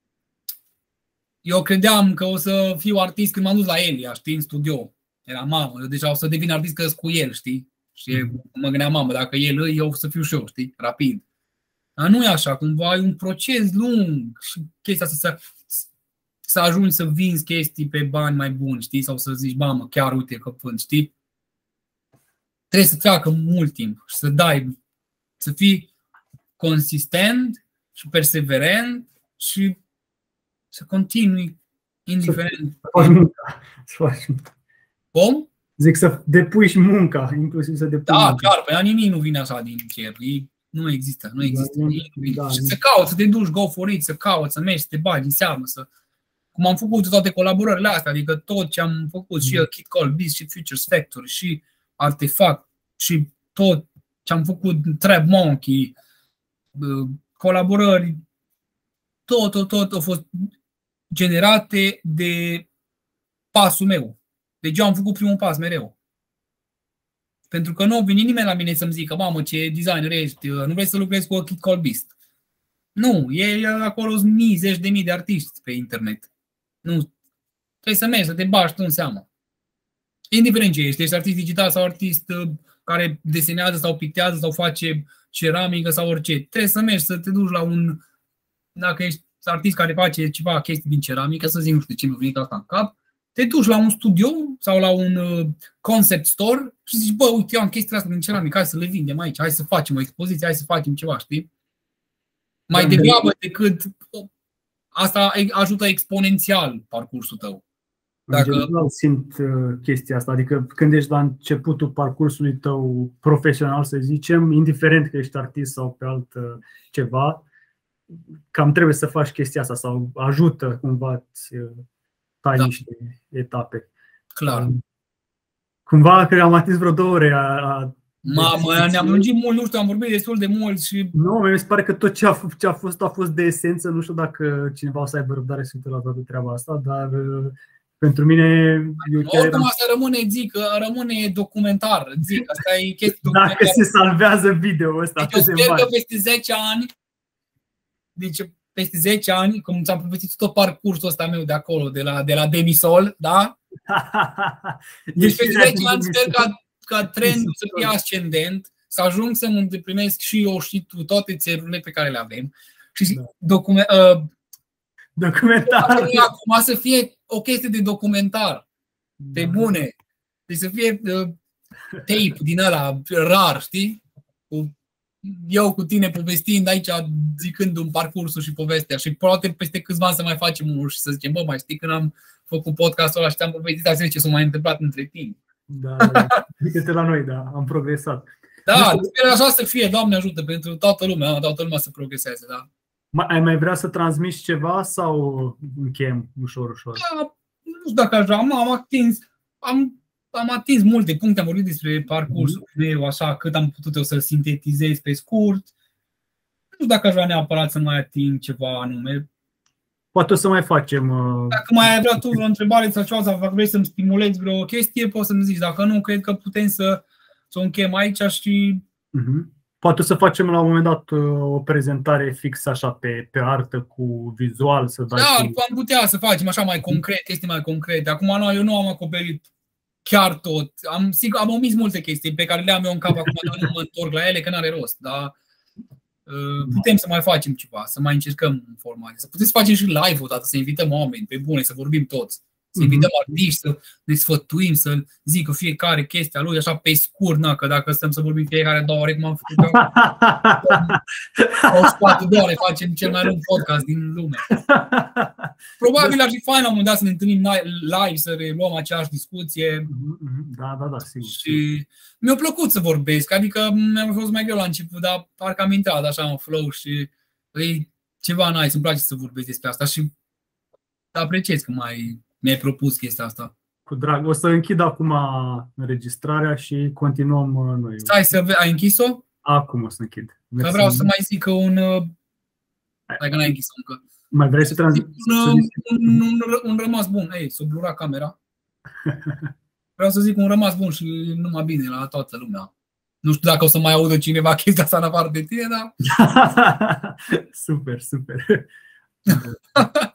Speaker 2: Eu credeam că o să fiu artist când m-am dus la Elia, știi, în studio. Era mamă, eu deja o să devin artist că cu el, știi? Și mă gândeam, mamă, dacă el e, eu o să fiu și eu, știi, rapid. Dar nu e așa, cumva ai un proces lung și chestia asta să, să ajungi să vinzi chestii pe bani mai buni, știi? Sau să zici, mamă, chiar uite că vând, știi? Trebuie să treacă mult timp și să dai, să fii consistent și perseverent și să continui indiferent.
Speaker 1: Să faci munca. Să faci munca.
Speaker 2: Cum?
Speaker 1: Zic să depui și munca, inclusiv să depui
Speaker 2: Da,
Speaker 1: munca.
Speaker 2: clar, pe nimic nu vine așa din cer. Nu există, nu există.
Speaker 1: Da,
Speaker 2: și
Speaker 1: da.
Speaker 2: să cauți, să te duci, go for it, să cauți, să mergi, să te bagi în seamă, să... Cum am făcut toate colaborările astea, adică tot ce am făcut, mm. și A Kid Called Beast, și Futures Factory, și Artefact, și tot ce am făcut, Trap Monkey, colaborări, tot, tot, tot au fost generate de pasul meu. Deci eu am făcut primul pas mereu. Pentru că nu a venit nimeni la mine să-mi zică, mamă, ce designer ești, nu vrei să lucrezi cu A Kid Called Beast. Nu, e acolo sunt mii, zeci de mii de artiști pe internet. Nu, trebuie să mergi, să te bagi tu în seamă. Indiferent ce ești, ești artist digital sau artist care desenează sau pictează sau face ceramică sau orice. Trebuie să mergi, să te duci la un... Dacă ești artist care face ceva chestii din ceramică, să zic, nu știu ce mi-a venit asta în cap, te duci la un studio sau la un concept store și zici, bă, uite, eu am chestiile astea din ceramică, hai să le vindem aici, hai să facem o expoziție, hai să facem ceva, știi? Mai degrabă decât asta ajută exponențial parcursul tău.
Speaker 1: Dacă... În general simt chestia asta, adică când ești la începutul parcursului tău profesional, să zicem, indiferent că ești artist sau pe alt ceva, cam trebuie să faci chestia asta sau ajută cumva să tai da. niște etape.
Speaker 2: Clar.
Speaker 1: Cumva cred că am atins vreo două ore a, a
Speaker 2: Mamă, ne-am lungit mult, nu știu, am vorbit destul de mult și...
Speaker 1: Nu, mi se pare că tot ce a, ce a fost a fost de esență, nu știu dacă cineva o să aibă răbdare să la toată treaba asta, dar pentru mine... Eu
Speaker 2: oricum eram... asta rămâne, zic, rămâne documentar, zic, asta e chestie documentar.
Speaker 1: Dacă se salvează video ăsta.
Speaker 2: Deci eu sper că peste zece ani, deci peste zece ani, cum ți-am povestit tot parcursul ăsta meu de acolo, de la, de la Demisol, da? Deci peste zece ani sper ca ca trendul să fie ascendent, să ajung să mă îndeplinesc și eu și tu toate țelurile pe care le avem și da. document, uh,
Speaker 1: documentar.
Speaker 2: Acum să fie o chestie de documentar, pe bune. Deci să fie uh, tape din ăla rar, știi? Cu, eu cu tine povestind aici, zicând un parcursul și povestea și poate peste câțiva ani să mai facem unul și să zicem, bă, mai știi când am făcut podcastul ăla și te-am povestit, să ce s-a mai întâmplat între timp.
Speaker 1: Da, da. Uite-te la noi, da, am progresat.
Speaker 2: Da, sper așa să fie, Doamne ajută pentru toată lumea, toată lumea să progreseze, da.
Speaker 1: Ai mai vrea să transmiți ceva sau încheiem ușor, ușor?
Speaker 2: Da, nu știu dacă așa, am, am atins, am, am atins multe puncte, am vorbit despre parcursul meu, așa, cât am putut eu să-l sintetizez pe scurt. Nu știu dacă aș vrea neapărat să mai ating ceva anume.
Speaker 1: Poate o să mai facem... Uh...
Speaker 2: Dacă mai ai vrea tu vreo întrebare sau ceva, sau dacă vrei să-mi stimulezi vreo chestie, poți să-mi zici. Dacă nu, cred că putem să, să o închem aici și...
Speaker 1: Uh-huh. Poate o să facem la un moment dat o prezentare fix așa pe, pe artă cu vizual. Să dai
Speaker 2: da,
Speaker 1: cu...
Speaker 2: am putea să facem așa mai concret, chestii mai concrete. Acum nu, eu nu am acoperit chiar tot. Am, sigur, am omis multe chestii pe care le am eu în cap acum, dar nu mă întorc la ele, că n-are rost. Dar... putem să mai facem ceva, să mai încercăm în format. Să putem să facem și live odată, să invităm oameni pe bune, să vorbim toți. Să invităm artiști, să ne sfătuim, să zică fiecare chestia lui, așa pe scurt, na, că dacă stăm să vorbim fiecare două ore, cum am făcut o spate două ore, facem cel mai lung podcast din lume. Probabil ar fi fain la un moment dat să ne întâlnim live, să reluăm aceeași discuție.
Speaker 1: Da, da, da, sigur.
Speaker 2: Și mi-a plăcut să vorbesc, adică mi-a fost mai greu la început, dar parcă am intrat așa în flow și e ceva nice, îmi place să vorbesc despre asta și apreciez că mai mi-ai propus chestia asta.
Speaker 1: Cu drag. O să închid acum înregistrarea și continuăm noi.
Speaker 2: Stai să vezi, ai închis-o?
Speaker 1: Acum o să închid.
Speaker 2: Că vreau să mai zic că un... Hai că n-ai închis-o încă.
Speaker 1: Mai vrei să transmit?
Speaker 2: Un, un, un, un rămas bun. Ei, s-a blurat camera. Vreau să zic un rămas bun și numai bine la toată lumea. Nu știu dacă o să mai audă cineva chestia asta în afară de tine, dar...
Speaker 1: Super, super.